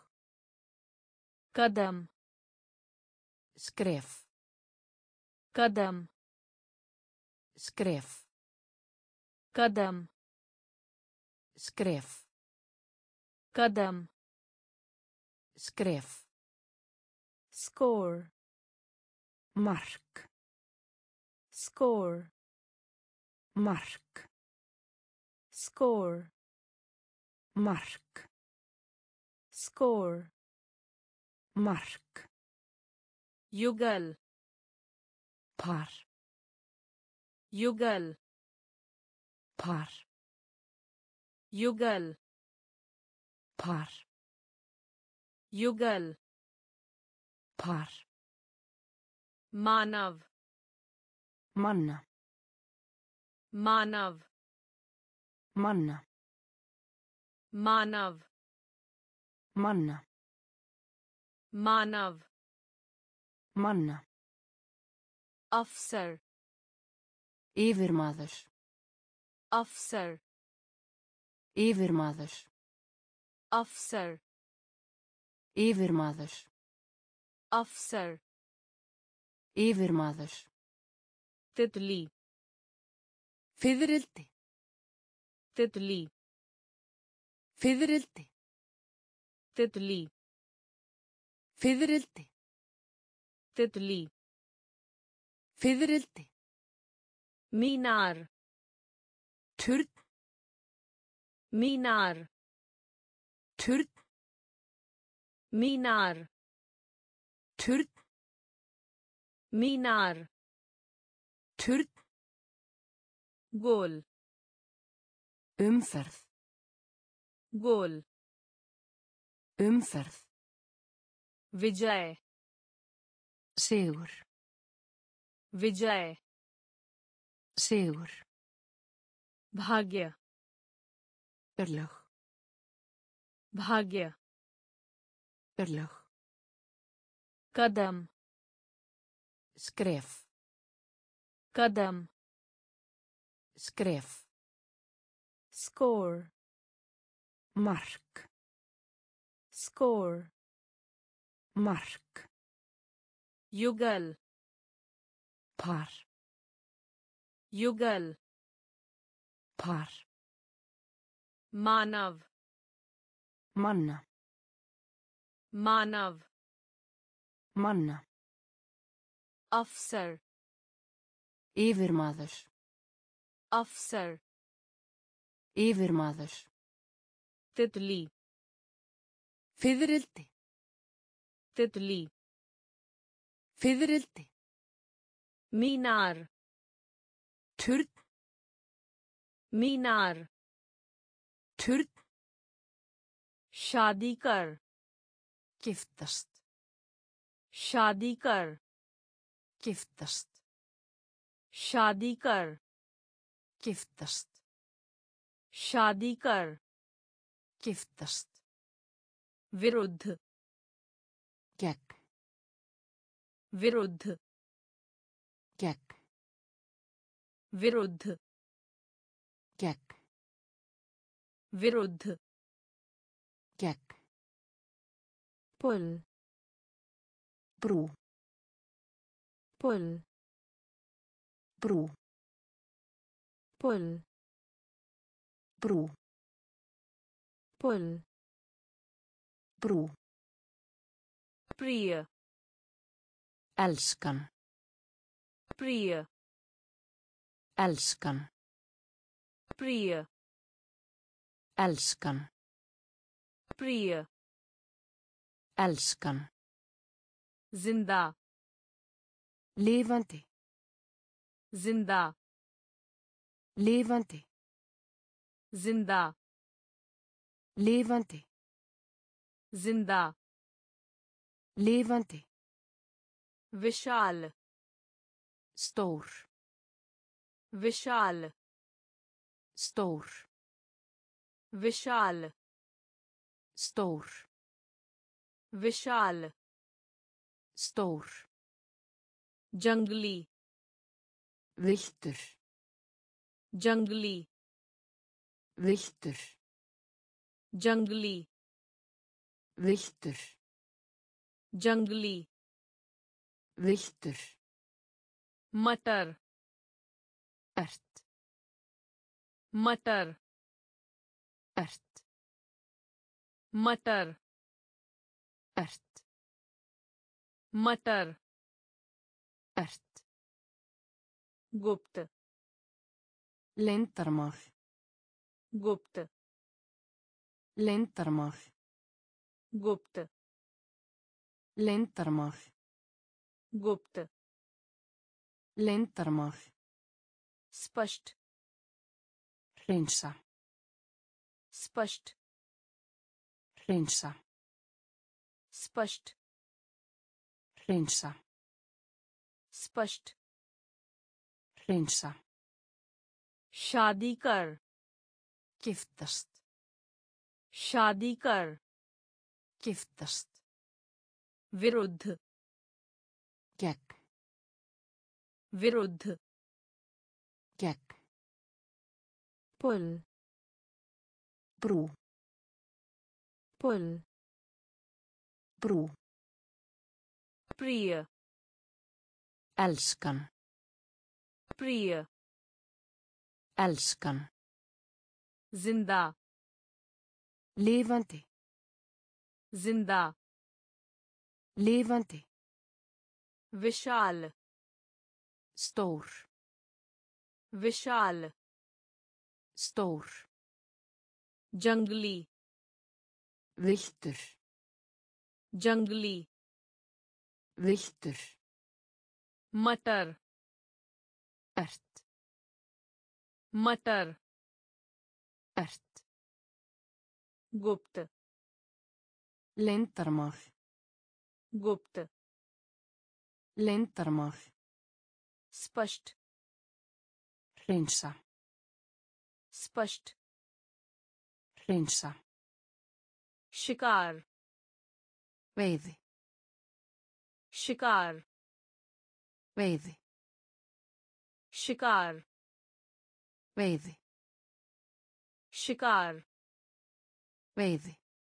Speaker 1: कदम
Speaker 2: Skref.
Speaker 1: कदम कदम
Speaker 2: Skref.
Speaker 1: score
Speaker 2: Mark.
Speaker 1: score
Speaker 2: Mark.
Speaker 1: score
Speaker 2: Mark.
Speaker 1: score
Speaker 2: Mark.
Speaker 1: युगल
Speaker 2: Par.
Speaker 1: युगल
Speaker 2: Par.
Speaker 1: युगल
Speaker 2: Par.
Speaker 1: युगल
Speaker 2: Par.
Speaker 1: मानव
Speaker 2: Manna.
Speaker 1: मानव
Speaker 2: Manna.
Speaker 1: मानव
Speaker 2: Manna.
Speaker 1: मानव
Speaker 2: Manna.
Speaker 1: अफसर
Speaker 2: Yfirmaður.
Speaker 1: अफसर
Speaker 2: Yfirmaður.
Speaker 1: अफसर
Speaker 2: Yfirmaður.
Speaker 1: अफसर
Speaker 2: Yfirmaður.
Speaker 1: तितली
Speaker 2: Fiðrildi.
Speaker 1: तितली
Speaker 2: Fiðrildi.
Speaker 1: तितली
Speaker 2: Fiðrildi.
Speaker 1: तितली
Speaker 2: Fiðrildi.
Speaker 1: मीनार
Speaker 2: Turn.
Speaker 1: मीनार
Speaker 2: Turn.
Speaker 1: मीनार
Speaker 2: Turn.
Speaker 1: मीनार
Speaker 2: Turn.
Speaker 1: गोल
Speaker 2: Umferð.
Speaker 1: गोल
Speaker 2: Umferð.
Speaker 1: विजय
Speaker 2: Sigur.
Speaker 1: विजय
Speaker 2: Sigur.
Speaker 1: भाग्य
Speaker 2: Örlög.
Speaker 1: भाग्य
Speaker 2: Örlög.
Speaker 1: कदम
Speaker 2: Skref.
Speaker 1: कदम
Speaker 2: Skref.
Speaker 1: score
Speaker 2: Mark.
Speaker 1: score
Speaker 2: Mark.
Speaker 1: युगल
Speaker 2: Par.
Speaker 1: युगल
Speaker 2: Par.
Speaker 1: मानव
Speaker 2: Manna.
Speaker 1: मानव
Speaker 2: Manna.
Speaker 1: अफसर
Speaker 2: Yfirmaður.
Speaker 1: अफसर
Speaker 2: Yfirmaður.
Speaker 1: तितली
Speaker 2: Fiðrildi.
Speaker 1: तितली
Speaker 2: Fiðrildi.
Speaker 1: मीनार
Speaker 2: Turn.
Speaker 1: मीनार
Speaker 2: Turn.
Speaker 1: शादी कर
Speaker 2: Giftast.
Speaker 1: शादी कर
Speaker 2: Giftast.
Speaker 1: शादी कर
Speaker 2: Giftast.
Speaker 1: शादी कर
Speaker 2: Giftast.
Speaker 1: विरुद्ध
Speaker 2: Gegn.
Speaker 1: विरुद्ध
Speaker 2: Gegn.
Speaker 1: विरुद्ध
Speaker 2: Gegn.
Speaker 1: विरुद्ध
Speaker 2: Gegn.
Speaker 1: पुल
Speaker 2: Brú.
Speaker 1: पुल
Speaker 2: Brú.
Speaker 1: पुल
Speaker 2: Brú.
Speaker 1: पुल
Speaker 2: Brú.
Speaker 1: प्रिय
Speaker 2: Elskan.
Speaker 1: प्रिय
Speaker 2: Elskan.
Speaker 1: प्रिय
Speaker 2: Elskan.
Speaker 1: प्रिय
Speaker 2: Elskan.
Speaker 1: जिंदा
Speaker 2: Lifandi.
Speaker 1: जिंदा
Speaker 2: Lifandi.
Speaker 1: जिंदा
Speaker 2: Lifandi.
Speaker 1: जिंदा
Speaker 2: Lifandi.
Speaker 1: विशाल
Speaker 2: Stór.
Speaker 1: विशाल
Speaker 2: Stór.
Speaker 1: विशाल
Speaker 2: Stór.
Speaker 1: विशाल
Speaker 2: Stór.
Speaker 1: जंगली
Speaker 2: Villtur.
Speaker 1: जंगली
Speaker 2: Villtur.
Speaker 1: जंगली
Speaker 2: Villtur.
Speaker 1: जंगली
Speaker 2: Villtur.
Speaker 1: मटर
Speaker 2: Ert.
Speaker 1: मटर
Speaker 2: Ert.
Speaker 1: मटर
Speaker 2: ört,
Speaker 1: मटर
Speaker 2: ört,
Speaker 1: गुप्त
Speaker 2: leyndarmál,
Speaker 1: गुप्त
Speaker 2: leyndarmál,
Speaker 1: गुप्त
Speaker 2: leyndarmál,
Speaker 1: गुप्त
Speaker 2: leyndarmál,
Speaker 1: स्पष्ट
Speaker 2: hreinsa,
Speaker 1: स्पष्ट
Speaker 2: hreinsa,
Speaker 1: स्पष्ट
Speaker 2: hreinsa,
Speaker 1: स्पष्ट
Speaker 2: hreinsa,
Speaker 1: शादी कर
Speaker 2: giftast,
Speaker 1: शादी कर
Speaker 2: giftast,
Speaker 1: विरुद्ध
Speaker 2: gegn,
Speaker 1: विरुद्ध
Speaker 2: gegn,
Speaker 1: पुल
Speaker 2: brú,
Speaker 1: पुल
Speaker 2: brú,
Speaker 1: प्रिय
Speaker 2: elskan,
Speaker 1: प्रिय
Speaker 2: elskan,
Speaker 1: जिंदा
Speaker 2: lifandi,
Speaker 1: जिंदा
Speaker 2: lifandi,
Speaker 1: विशाल
Speaker 2: stór,
Speaker 1: विशाल
Speaker 2: stór,
Speaker 1: जंगली
Speaker 2: villtur,
Speaker 1: जंगली
Speaker 2: villtur,
Speaker 1: मटर
Speaker 2: ört,
Speaker 1: मटर
Speaker 2: ört,
Speaker 1: गुप्त
Speaker 2: leyndarmál,
Speaker 1: गुप्त
Speaker 2: leyndarmál,
Speaker 1: स्पष्ट
Speaker 2: hreinsa,
Speaker 1: स्पष्ट
Speaker 2: hreinsa,
Speaker 1: शिकार
Speaker 2: veiði,
Speaker 1: शिकार
Speaker 2: veiði,
Speaker 1: शिकार
Speaker 2: veiði,
Speaker 1: शिकार
Speaker 2: veiði,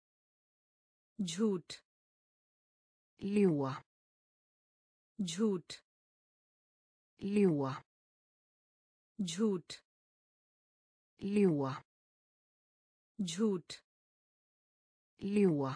Speaker 1: झूठ
Speaker 2: ljúga,
Speaker 1: झूठ
Speaker 2: ljúga,
Speaker 1: झूठ
Speaker 2: ljúga,
Speaker 1: झूठ
Speaker 2: ljúga,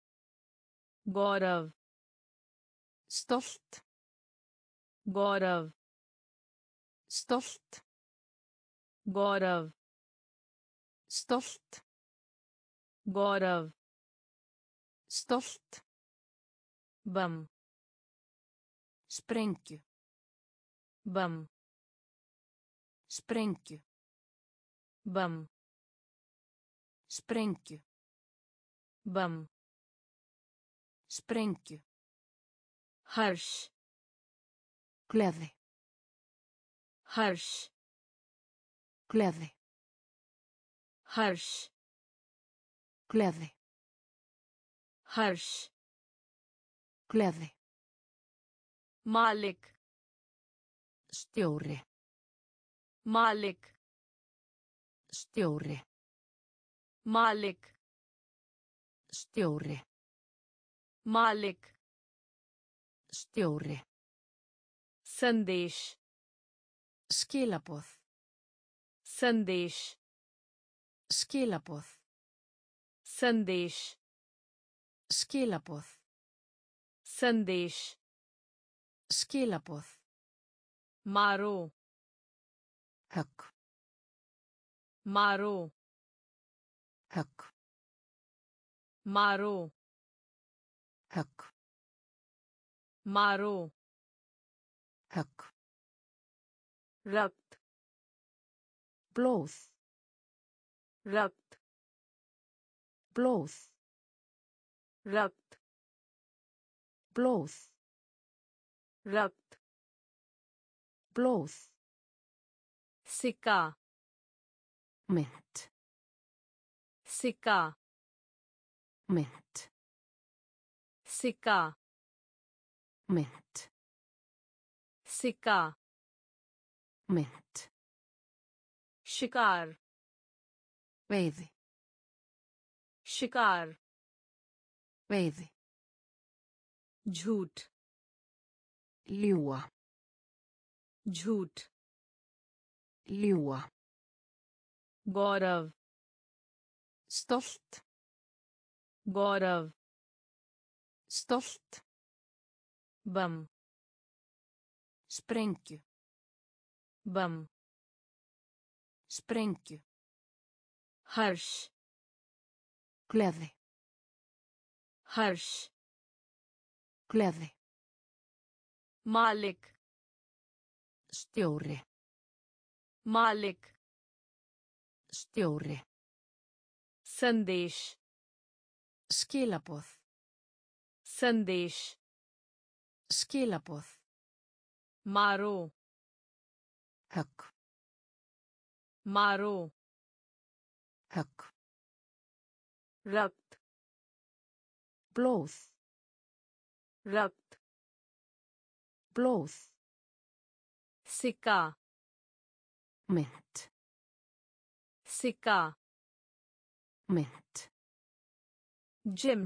Speaker 1: गौरव
Speaker 2: stolt,
Speaker 1: गौरव
Speaker 2: stolt,
Speaker 1: गौरव
Speaker 2: stolt,
Speaker 1: गौरव
Speaker 2: stolt,
Speaker 1: बम
Speaker 2: sprengju,
Speaker 1: बम
Speaker 2: sprengju,
Speaker 1: बम
Speaker 2: sprengju,
Speaker 1: बम
Speaker 2: sprengju,
Speaker 1: हर्ष
Speaker 2: gleði,
Speaker 1: हर्ष
Speaker 2: gleði,
Speaker 1: हर्ष
Speaker 2: gleði,
Speaker 1: हर्ष
Speaker 2: gleði,
Speaker 1: मालिक
Speaker 2: stjóri,
Speaker 1: मालिक
Speaker 2: stjóri,
Speaker 1: मालिक
Speaker 2: stjóri,
Speaker 1: मालिक
Speaker 2: stjóri,
Speaker 1: संदेश
Speaker 2: skilaboð,
Speaker 1: संदेश
Speaker 2: skilaboð,
Speaker 1: संदेश
Speaker 2: skilaboð,
Speaker 1: संदेश
Speaker 2: skilaboð,
Speaker 1: मारो
Speaker 2: högg,
Speaker 1: मारो
Speaker 2: högg,
Speaker 1: मारो
Speaker 2: högg,
Speaker 1: मारो
Speaker 2: högg,
Speaker 1: रक्त
Speaker 2: blóð,
Speaker 1: रक्त
Speaker 2: blóð,
Speaker 1: रक्त
Speaker 2: blóð,
Speaker 1: रक्त
Speaker 2: blóð,
Speaker 1: सिक्का
Speaker 2: mynt,
Speaker 1: सिक्का
Speaker 2: mynt,
Speaker 1: सिक्का
Speaker 2: mynt,
Speaker 1: सिक्का
Speaker 2: mynt,
Speaker 1: शिकार
Speaker 2: veiði,
Speaker 1: शिकार
Speaker 2: veiði,
Speaker 1: झूठ
Speaker 2: ljúga,
Speaker 1: झूठ
Speaker 2: ljúga,
Speaker 1: गौरव
Speaker 2: stolt,
Speaker 1: गौरव
Speaker 2: Stolt.
Speaker 1: बम
Speaker 2: Sprengju.
Speaker 1: बम
Speaker 2: Sprengju.
Speaker 1: हर्ष
Speaker 2: Gleði.
Speaker 1: हर्ष
Speaker 2: Gleði.
Speaker 1: मालिक
Speaker 2: Stjóri.
Speaker 1: मालिक
Speaker 2: Stjóri.
Speaker 1: संदेश
Speaker 2: Skilaboð.
Speaker 1: संदेश
Speaker 2: Skilaboð.
Speaker 1: मारो
Speaker 2: Högg.
Speaker 1: मारो
Speaker 2: Högg.
Speaker 1: रक्त
Speaker 2: Blóð.
Speaker 1: रक्त
Speaker 2: Blóð.
Speaker 1: सिक्का
Speaker 2: Mynt.
Speaker 1: सिक्का
Speaker 2: Mynt.
Speaker 1: Gym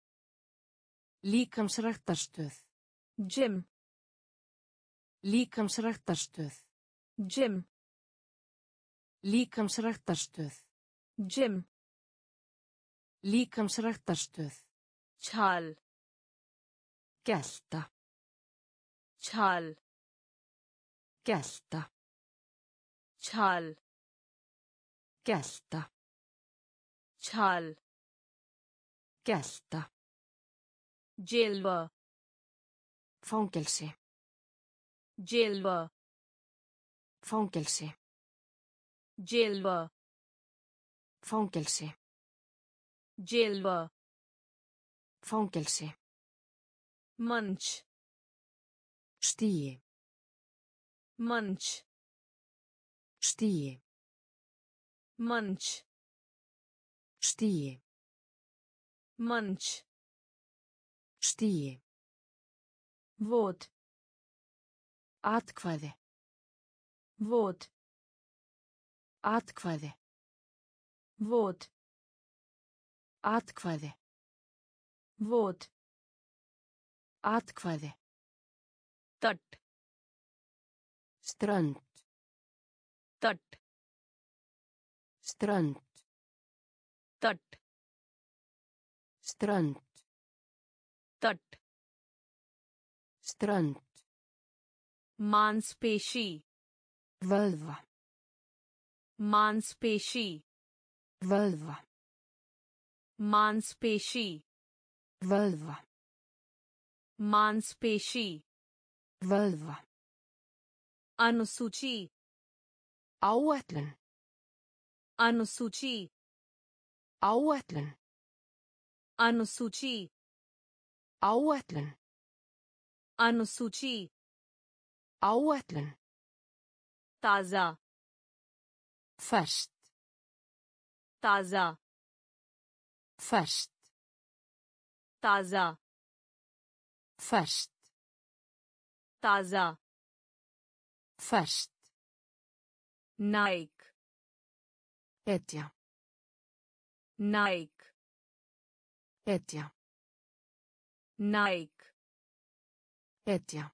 Speaker 2: Líkamsræktarstöð.
Speaker 1: Gym
Speaker 2: Líkamsræktarstöð.
Speaker 1: Gym
Speaker 2: Líkamsræktarstöð.
Speaker 1: Gym
Speaker 2: Líkamsræktarstöð.
Speaker 1: छाल
Speaker 2: Gelta.
Speaker 1: छाल
Speaker 2: Gelta.
Speaker 1: छाल
Speaker 2: Gelta.
Speaker 1: छाल
Speaker 2: Gelta.
Speaker 1: जेलवा
Speaker 2: Fangelsi.
Speaker 1: जेलवा
Speaker 2: Fangelsi.
Speaker 1: जेलवा
Speaker 2: Fangelsi.
Speaker 1: जेलवा
Speaker 2: Fangelsi.
Speaker 1: मंच
Speaker 2: Stigi.
Speaker 1: मंच
Speaker 2: Stigi.
Speaker 1: मंच
Speaker 2: Stigi.
Speaker 1: मंच
Speaker 2: Stigi.
Speaker 1: Vote
Speaker 2: Atkvæði.
Speaker 1: Vote
Speaker 2: Atkvæði.
Speaker 1: Vote
Speaker 2: Atkvæði.
Speaker 1: Vote
Speaker 2: Atkvæði.
Speaker 1: तट
Speaker 2: Strönd.
Speaker 1: तट
Speaker 2: Strönd.
Speaker 1: तट
Speaker 2: Strönd.
Speaker 1: तट
Speaker 2: Strönd.
Speaker 1: मांसपेशी
Speaker 2: Vöðva.
Speaker 1: मांसपेशी
Speaker 2: Vöðva.
Speaker 1: मांसपेशी
Speaker 2: Vöðva.
Speaker 1: मांसपेशी
Speaker 2: Vöðva.
Speaker 1: अनुसूची
Speaker 2: Áætlun.
Speaker 1: अनुसूची
Speaker 2: Áætlun.
Speaker 1: अनुसूची
Speaker 2: Áætlun.
Speaker 1: अनुसूची
Speaker 2: Áætlun.
Speaker 1: ताजा
Speaker 2: Ferskt.
Speaker 1: ताजा
Speaker 2: Ferskt.
Speaker 1: ताजा
Speaker 2: Ferskt.
Speaker 1: ताजा
Speaker 2: Ferskt.
Speaker 1: नाइक
Speaker 2: Hetja.
Speaker 1: नाइक
Speaker 2: Hetja.
Speaker 1: नाइक
Speaker 2: Hetja.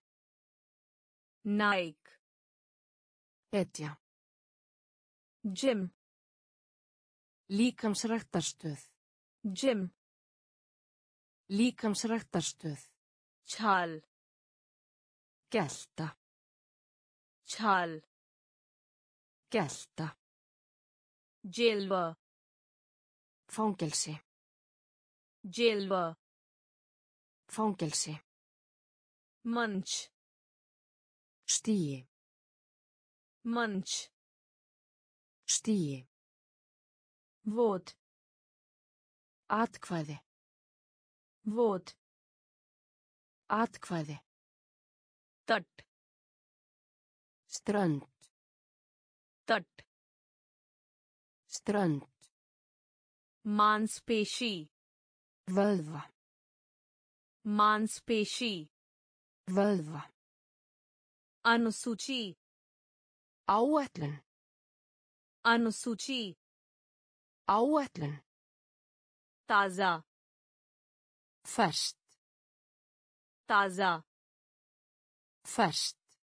Speaker 1: नाइक
Speaker 2: Hetja.
Speaker 1: Gym
Speaker 2: Líkamsræktarstöð.
Speaker 1: Gym
Speaker 2: Líkamsræktarstöð.
Speaker 1: छाल
Speaker 2: Gelta.
Speaker 1: छाल
Speaker 2: Gelta.
Speaker 1: जेलवा
Speaker 2: Fangelsi.
Speaker 1: जेलवा
Speaker 2: Fangelsi.
Speaker 1: मंच
Speaker 2: Stigi.
Speaker 1: मंच
Speaker 2: Stigi.
Speaker 1: Vote
Speaker 2: Atkvæði.
Speaker 1: Vote
Speaker 2: Atkvæði.
Speaker 1: तट
Speaker 2: Strönd.
Speaker 1: तट
Speaker 2: Strönd.
Speaker 1: मांसपेशी
Speaker 2: Vöðva.
Speaker 1: मांसपेशी
Speaker 2: Vöðva.
Speaker 1: अनुसूची
Speaker 2: Áætlun.
Speaker 1: अनुसूची
Speaker 2: Áætlun.
Speaker 1: ताजा
Speaker 2: Ferskt.
Speaker 1: ताजा
Speaker 2: Ferskt.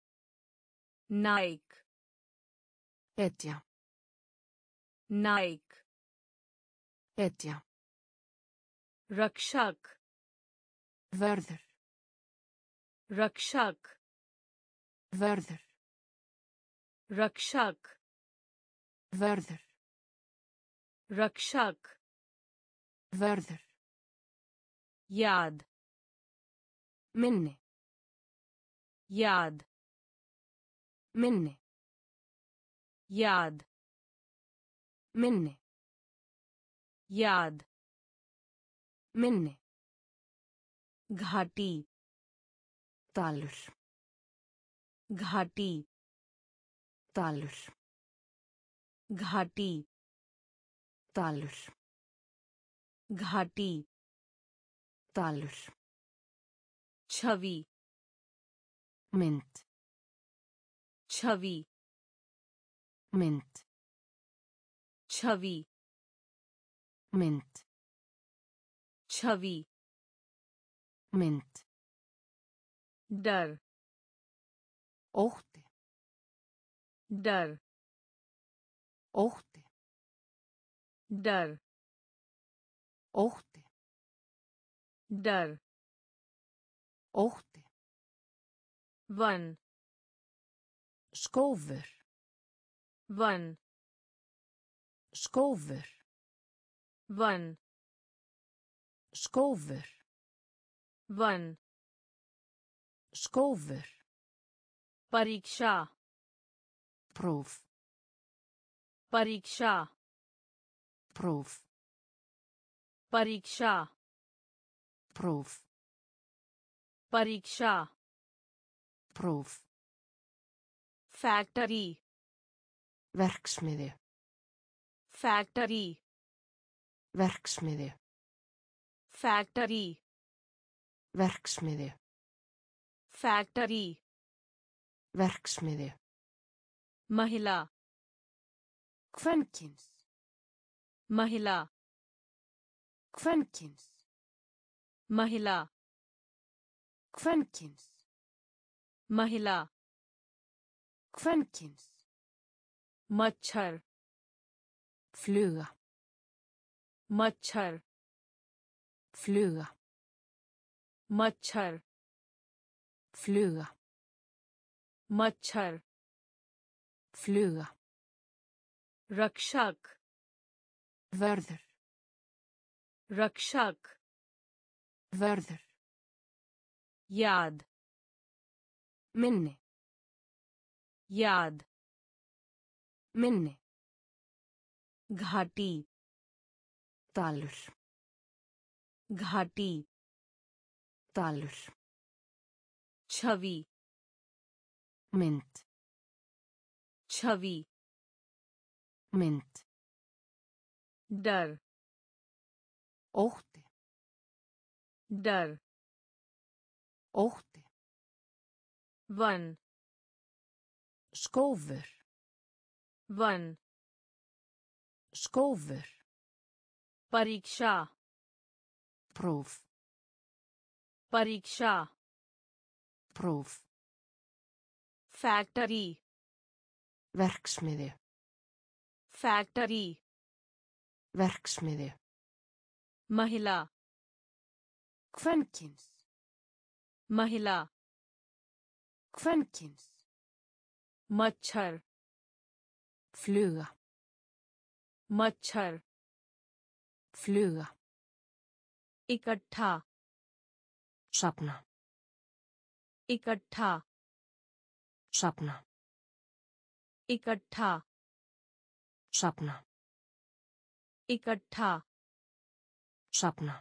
Speaker 1: नाइक
Speaker 2: Hetja.
Speaker 1: नाइक
Speaker 2: Hetja.
Speaker 1: रक्षक
Speaker 2: Vörður.
Speaker 1: रक्षक
Speaker 2: Vörður.
Speaker 1: रक्षक
Speaker 2: Vörður.
Speaker 1: रक्षक
Speaker 2: Vörður.
Speaker 1: याद
Speaker 2: Minni.
Speaker 1: याद
Speaker 2: Minni.
Speaker 1: याद
Speaker 2: Minni.
Speaker 1: याद
Speaker 2: Minni.
Speaker 1: घाटी
Speaker 2: Dalur.
Speaker 1: घाटी
Speaker 2: Dalur.
Speaker 1: घाटी
Speaker 2: Dalur.
Speaker 1: घाटी
Speaker 2: Dalur.
Speaker 1: छवि
Speaker 2: Mynd.
Speaker 1: छवि
Speaker 2: Mynd.
Speaker 1: छवि
Speaker 2: Mynd.
Speaker 1: छवि
Speaker 2: Mynd.
Speaker 1: डर
Speaker 2: Ótti.
Speaker 1: डर
Speaker 2: Ótti.
Speaker 1: डर
Speaker 2: Ótti.
Speaker 1: डर
Speaker 2: Ótti.
Speaker 1: वन
Speaker 2: Skófur.
Speaker 1: वन
Speaker 2: Skófur.
Speaker 1: वन
Speaker 2: Skófur.
Speaker 1: वन
Speaker 2: Skófur.
Speaker 1: परीक्षा
Speaker 2: Próf.
Speaker 1: परीक्षा
Speaker 2: Próf.
Speaker 1: परीक्षा
Speaker 2: Próf.
Speaker 1: परीक्षा
Speaker 2: Próf.
Speaker 1: Factory
Speaker 2: Verksmiðju.
Speaker 1: Factory
Speaker 2: Verksmiðju.
Speaker 1: Factory
Speaker 2: Verksmiðju.
Speaker 1: Factory
Speaker 2: Verksmiðju.
Speaker 1: महिला
Speaker 2: Kvenkins.
Speaker 1: महिला
Speaker 2: Kvenkins.
Speaker 1: महिला
Speaker 2: Kvenkins.
Speaker 1: महिला
Speaker 2: Kvenkins.
Speaker 1: मच्छर
Speaker 2: Fluga.
Speaker 1: मच्छर
Speaker 2: Fluga.
Speaker 1: मच्छर
Speaker 2: Fluga.
Speaker 1: मच्छर
Speaker 2: Fluga.
Speaker 1: रक्षक
Speaker 2: Vörður.
Speaker 1: रक्षक
Speaker 2: Vörður.
Speaker 1: याद
Speaker 2: Minni.
Speaker 1: याद
Speaker 2: Minni.
Speaker 1: घाटी
Speaker 2: Dalur.
Speaker 1: घाटी
Speaker 2: Dalur.
Speaker 1: छवि
Speaker 2: Mynd.
Speaker 1: छवि
Speaker 2: Mynd.
Speaker 1: डर
Speaker 2: Ótti.
Speaker 1: डर
Speaker 2: Ótti.
Speaker 1: वन
Speaker 2: Skófur.
Speaker 1: वन
Speaker 2: Skófur.
Speaker 1: परीक्षा
Speaker 2: Próf.
Speaker 1: परीक्षा
Speaker 2: Próf.
Speaker 1: Factory
Speaker 2: Verksmiðju.
Speaker 1: Factory
Speaker 2: Verksmiðju.
Speaker 1: महिला
Speaker 2: Kvenkins.
Speaker 1: महिला
Speaker 2: Kvenkins.
Speaker 1: मच्छर
Speaker 2: Fluga.
Speaker 1: मच्छर
Speaker 2: Fluga.
Speaker 1: इकट्ठा
Speaker 2: Safna.
Speaker 1: इकट्ठा
Speaker 2: Safna.
Speaker 1: इकट्ठा
Speaker 2: Safna.
Speaker 1: इकट्ठा
Speaker 2: Safna.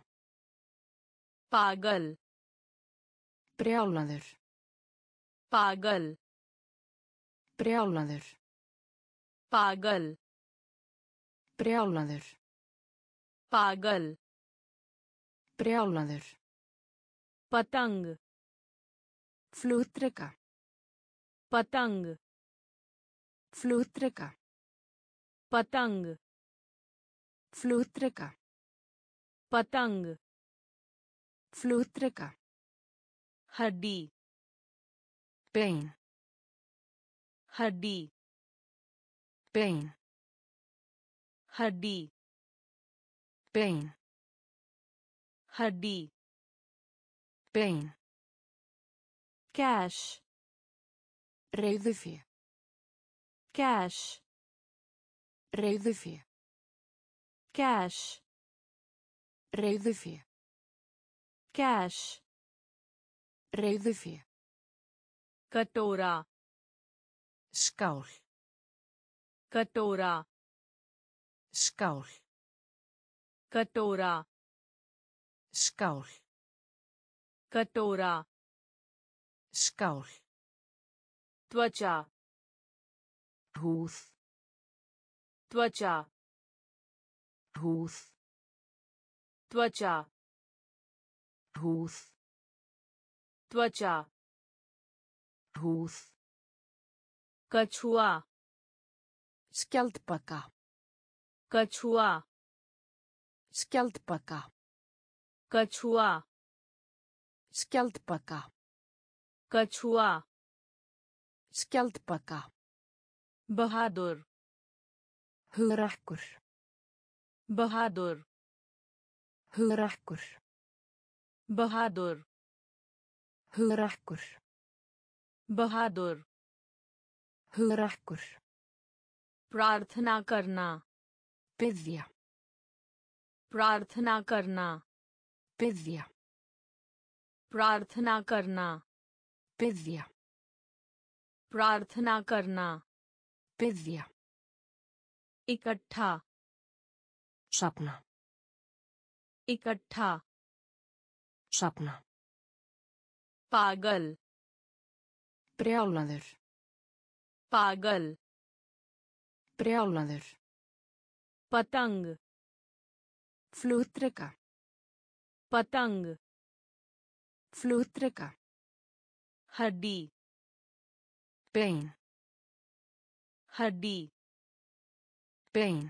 Speaker 1: पागल
Speaker 2: Brjálaður.
Speaker 1: पागल
Speaker 2: Brjálaður.
Speaker 1: पागल
Speaker 2: Brjálaður.
Speaker 1: पागल
Speaker 2: Brjálaður.
Speaker 1: पतंग
Speaker 2: Flugdreka.
Speaker 1: पतंग
Speaker 2: Flugdreka.
Speaker 1: पतंग
Speaker 2: Flugdreka.
Speaker 1: पतंग
Speaker 2: Flugdreka.
Speaker 1: हड्डी
Speaker 2: Bein.
Speaker 1: हड्डी
Speaker 2: Bein.
Speaker 1: हड्डी
Speaker 2: Bein.
Speaker 1: हड्डी
Speaker 2: bein,
Speaker 1: cash
Speaker 2: reiðufé,
Speaker 1: cash
Speaker 2: reiðufé,
Speaker 1: cash
Speaker 2: reiðufé,
Speaker 1: cash
Speaker 2: reiðufé,
Speaker 1: कटोरा
Speaker 2: skál,
Speaker 1: कटोरा
Speaker 2: skál,
Speaker 1: कटोरा
Speaker 2: skál,
Speaker 1: कटोरा
Speaker 2: skál,
Speaker 1: त्वचा
Speaker 2: húð,
Speaker 1: त्वचा
Speaker 2: húð,
Speaker 1: त्वचा
Speaker 2: húð,
Speaker 1: त्वचा
Speaker 2: húð,
Speaker 1: कछुआ
Speaker 2: skjaldbaka,
Speaker 1: कछुआ
Speaker 2: skjaldbaka,
Speaker 1: कछुआ
Speaker 2: skjaldbaka,
Speaker 1: कछुआ
Speaker 2: skjaldbaka,
Speaker 1: बहादुर
Speaker 2: hugrakkur,
Speaker 1: बहादुर
Speaker 2: hugrakkur,
Speaker 1: बहादुर
Speaker 2: hugrakkur,
Speaker 1: बहादुर
Speaker 2: hugrakkur,
Speaker 1: प्रार्थना करना
Speaker 2: biðja,
Speaker 1: प्रार्थना करना
Speaker 2: biðja,
Speaker 1: प्रार्थना करना
Speaker 2: biðja,
Speaker 1: प्रार्थना करना
Speaker 2: biðja,
Speaker 1: इकट्ठा
Speaker 2: safna,
Speaker 1: इकट्ठा
Speaker 2: safna,
Speaker 1: पागल
Speaker 2: brjálaður,
Speaker 1: पागल
Speaker 2: brjálaður,
Speaker 1: पतंग
Speaker 2: flugdreka,
Speaker 1: पतंग
Speaker 2: flugdreka,
Speaker 1: हड्डी
Speaker 2: bein,
Speaker 1: हड्डी
Speaker 2: bein,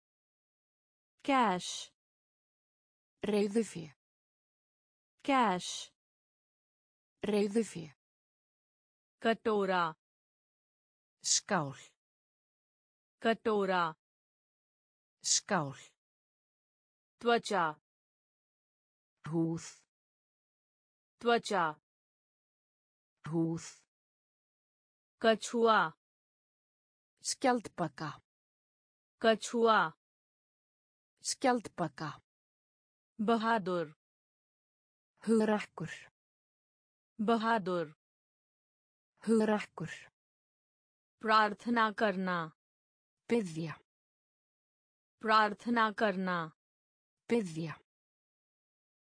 Speaker 1: cash
Speaker 2: reiðufé,
Speaker 1: cash
Speaker 2: reiðufé,
Speaker 1: कटोरा
Speaker 2: skál,
Speaker 1: कटोरा
Speaker 2: skál,
Speaker 1: त्वचा
Speaker 2: húð,
Speaker 1: त्वचा
Speaker 2: húð,
Speaker 1: कछुआ
Speaker 2: skjaldbaka,
Speaker 1: कछुआ
Speaker 2: skjaldbaka,
Speaker 1: बहादुर
Speaker 2: hugrakkur,
Speaker 1: बहादुर
Speaker 2: hugrakkur,
Speaker 1: प्रार्थना करना
Speaker 2: biðja,
Speaker 1: प्रार्थना करना
Speaker 2: biðja,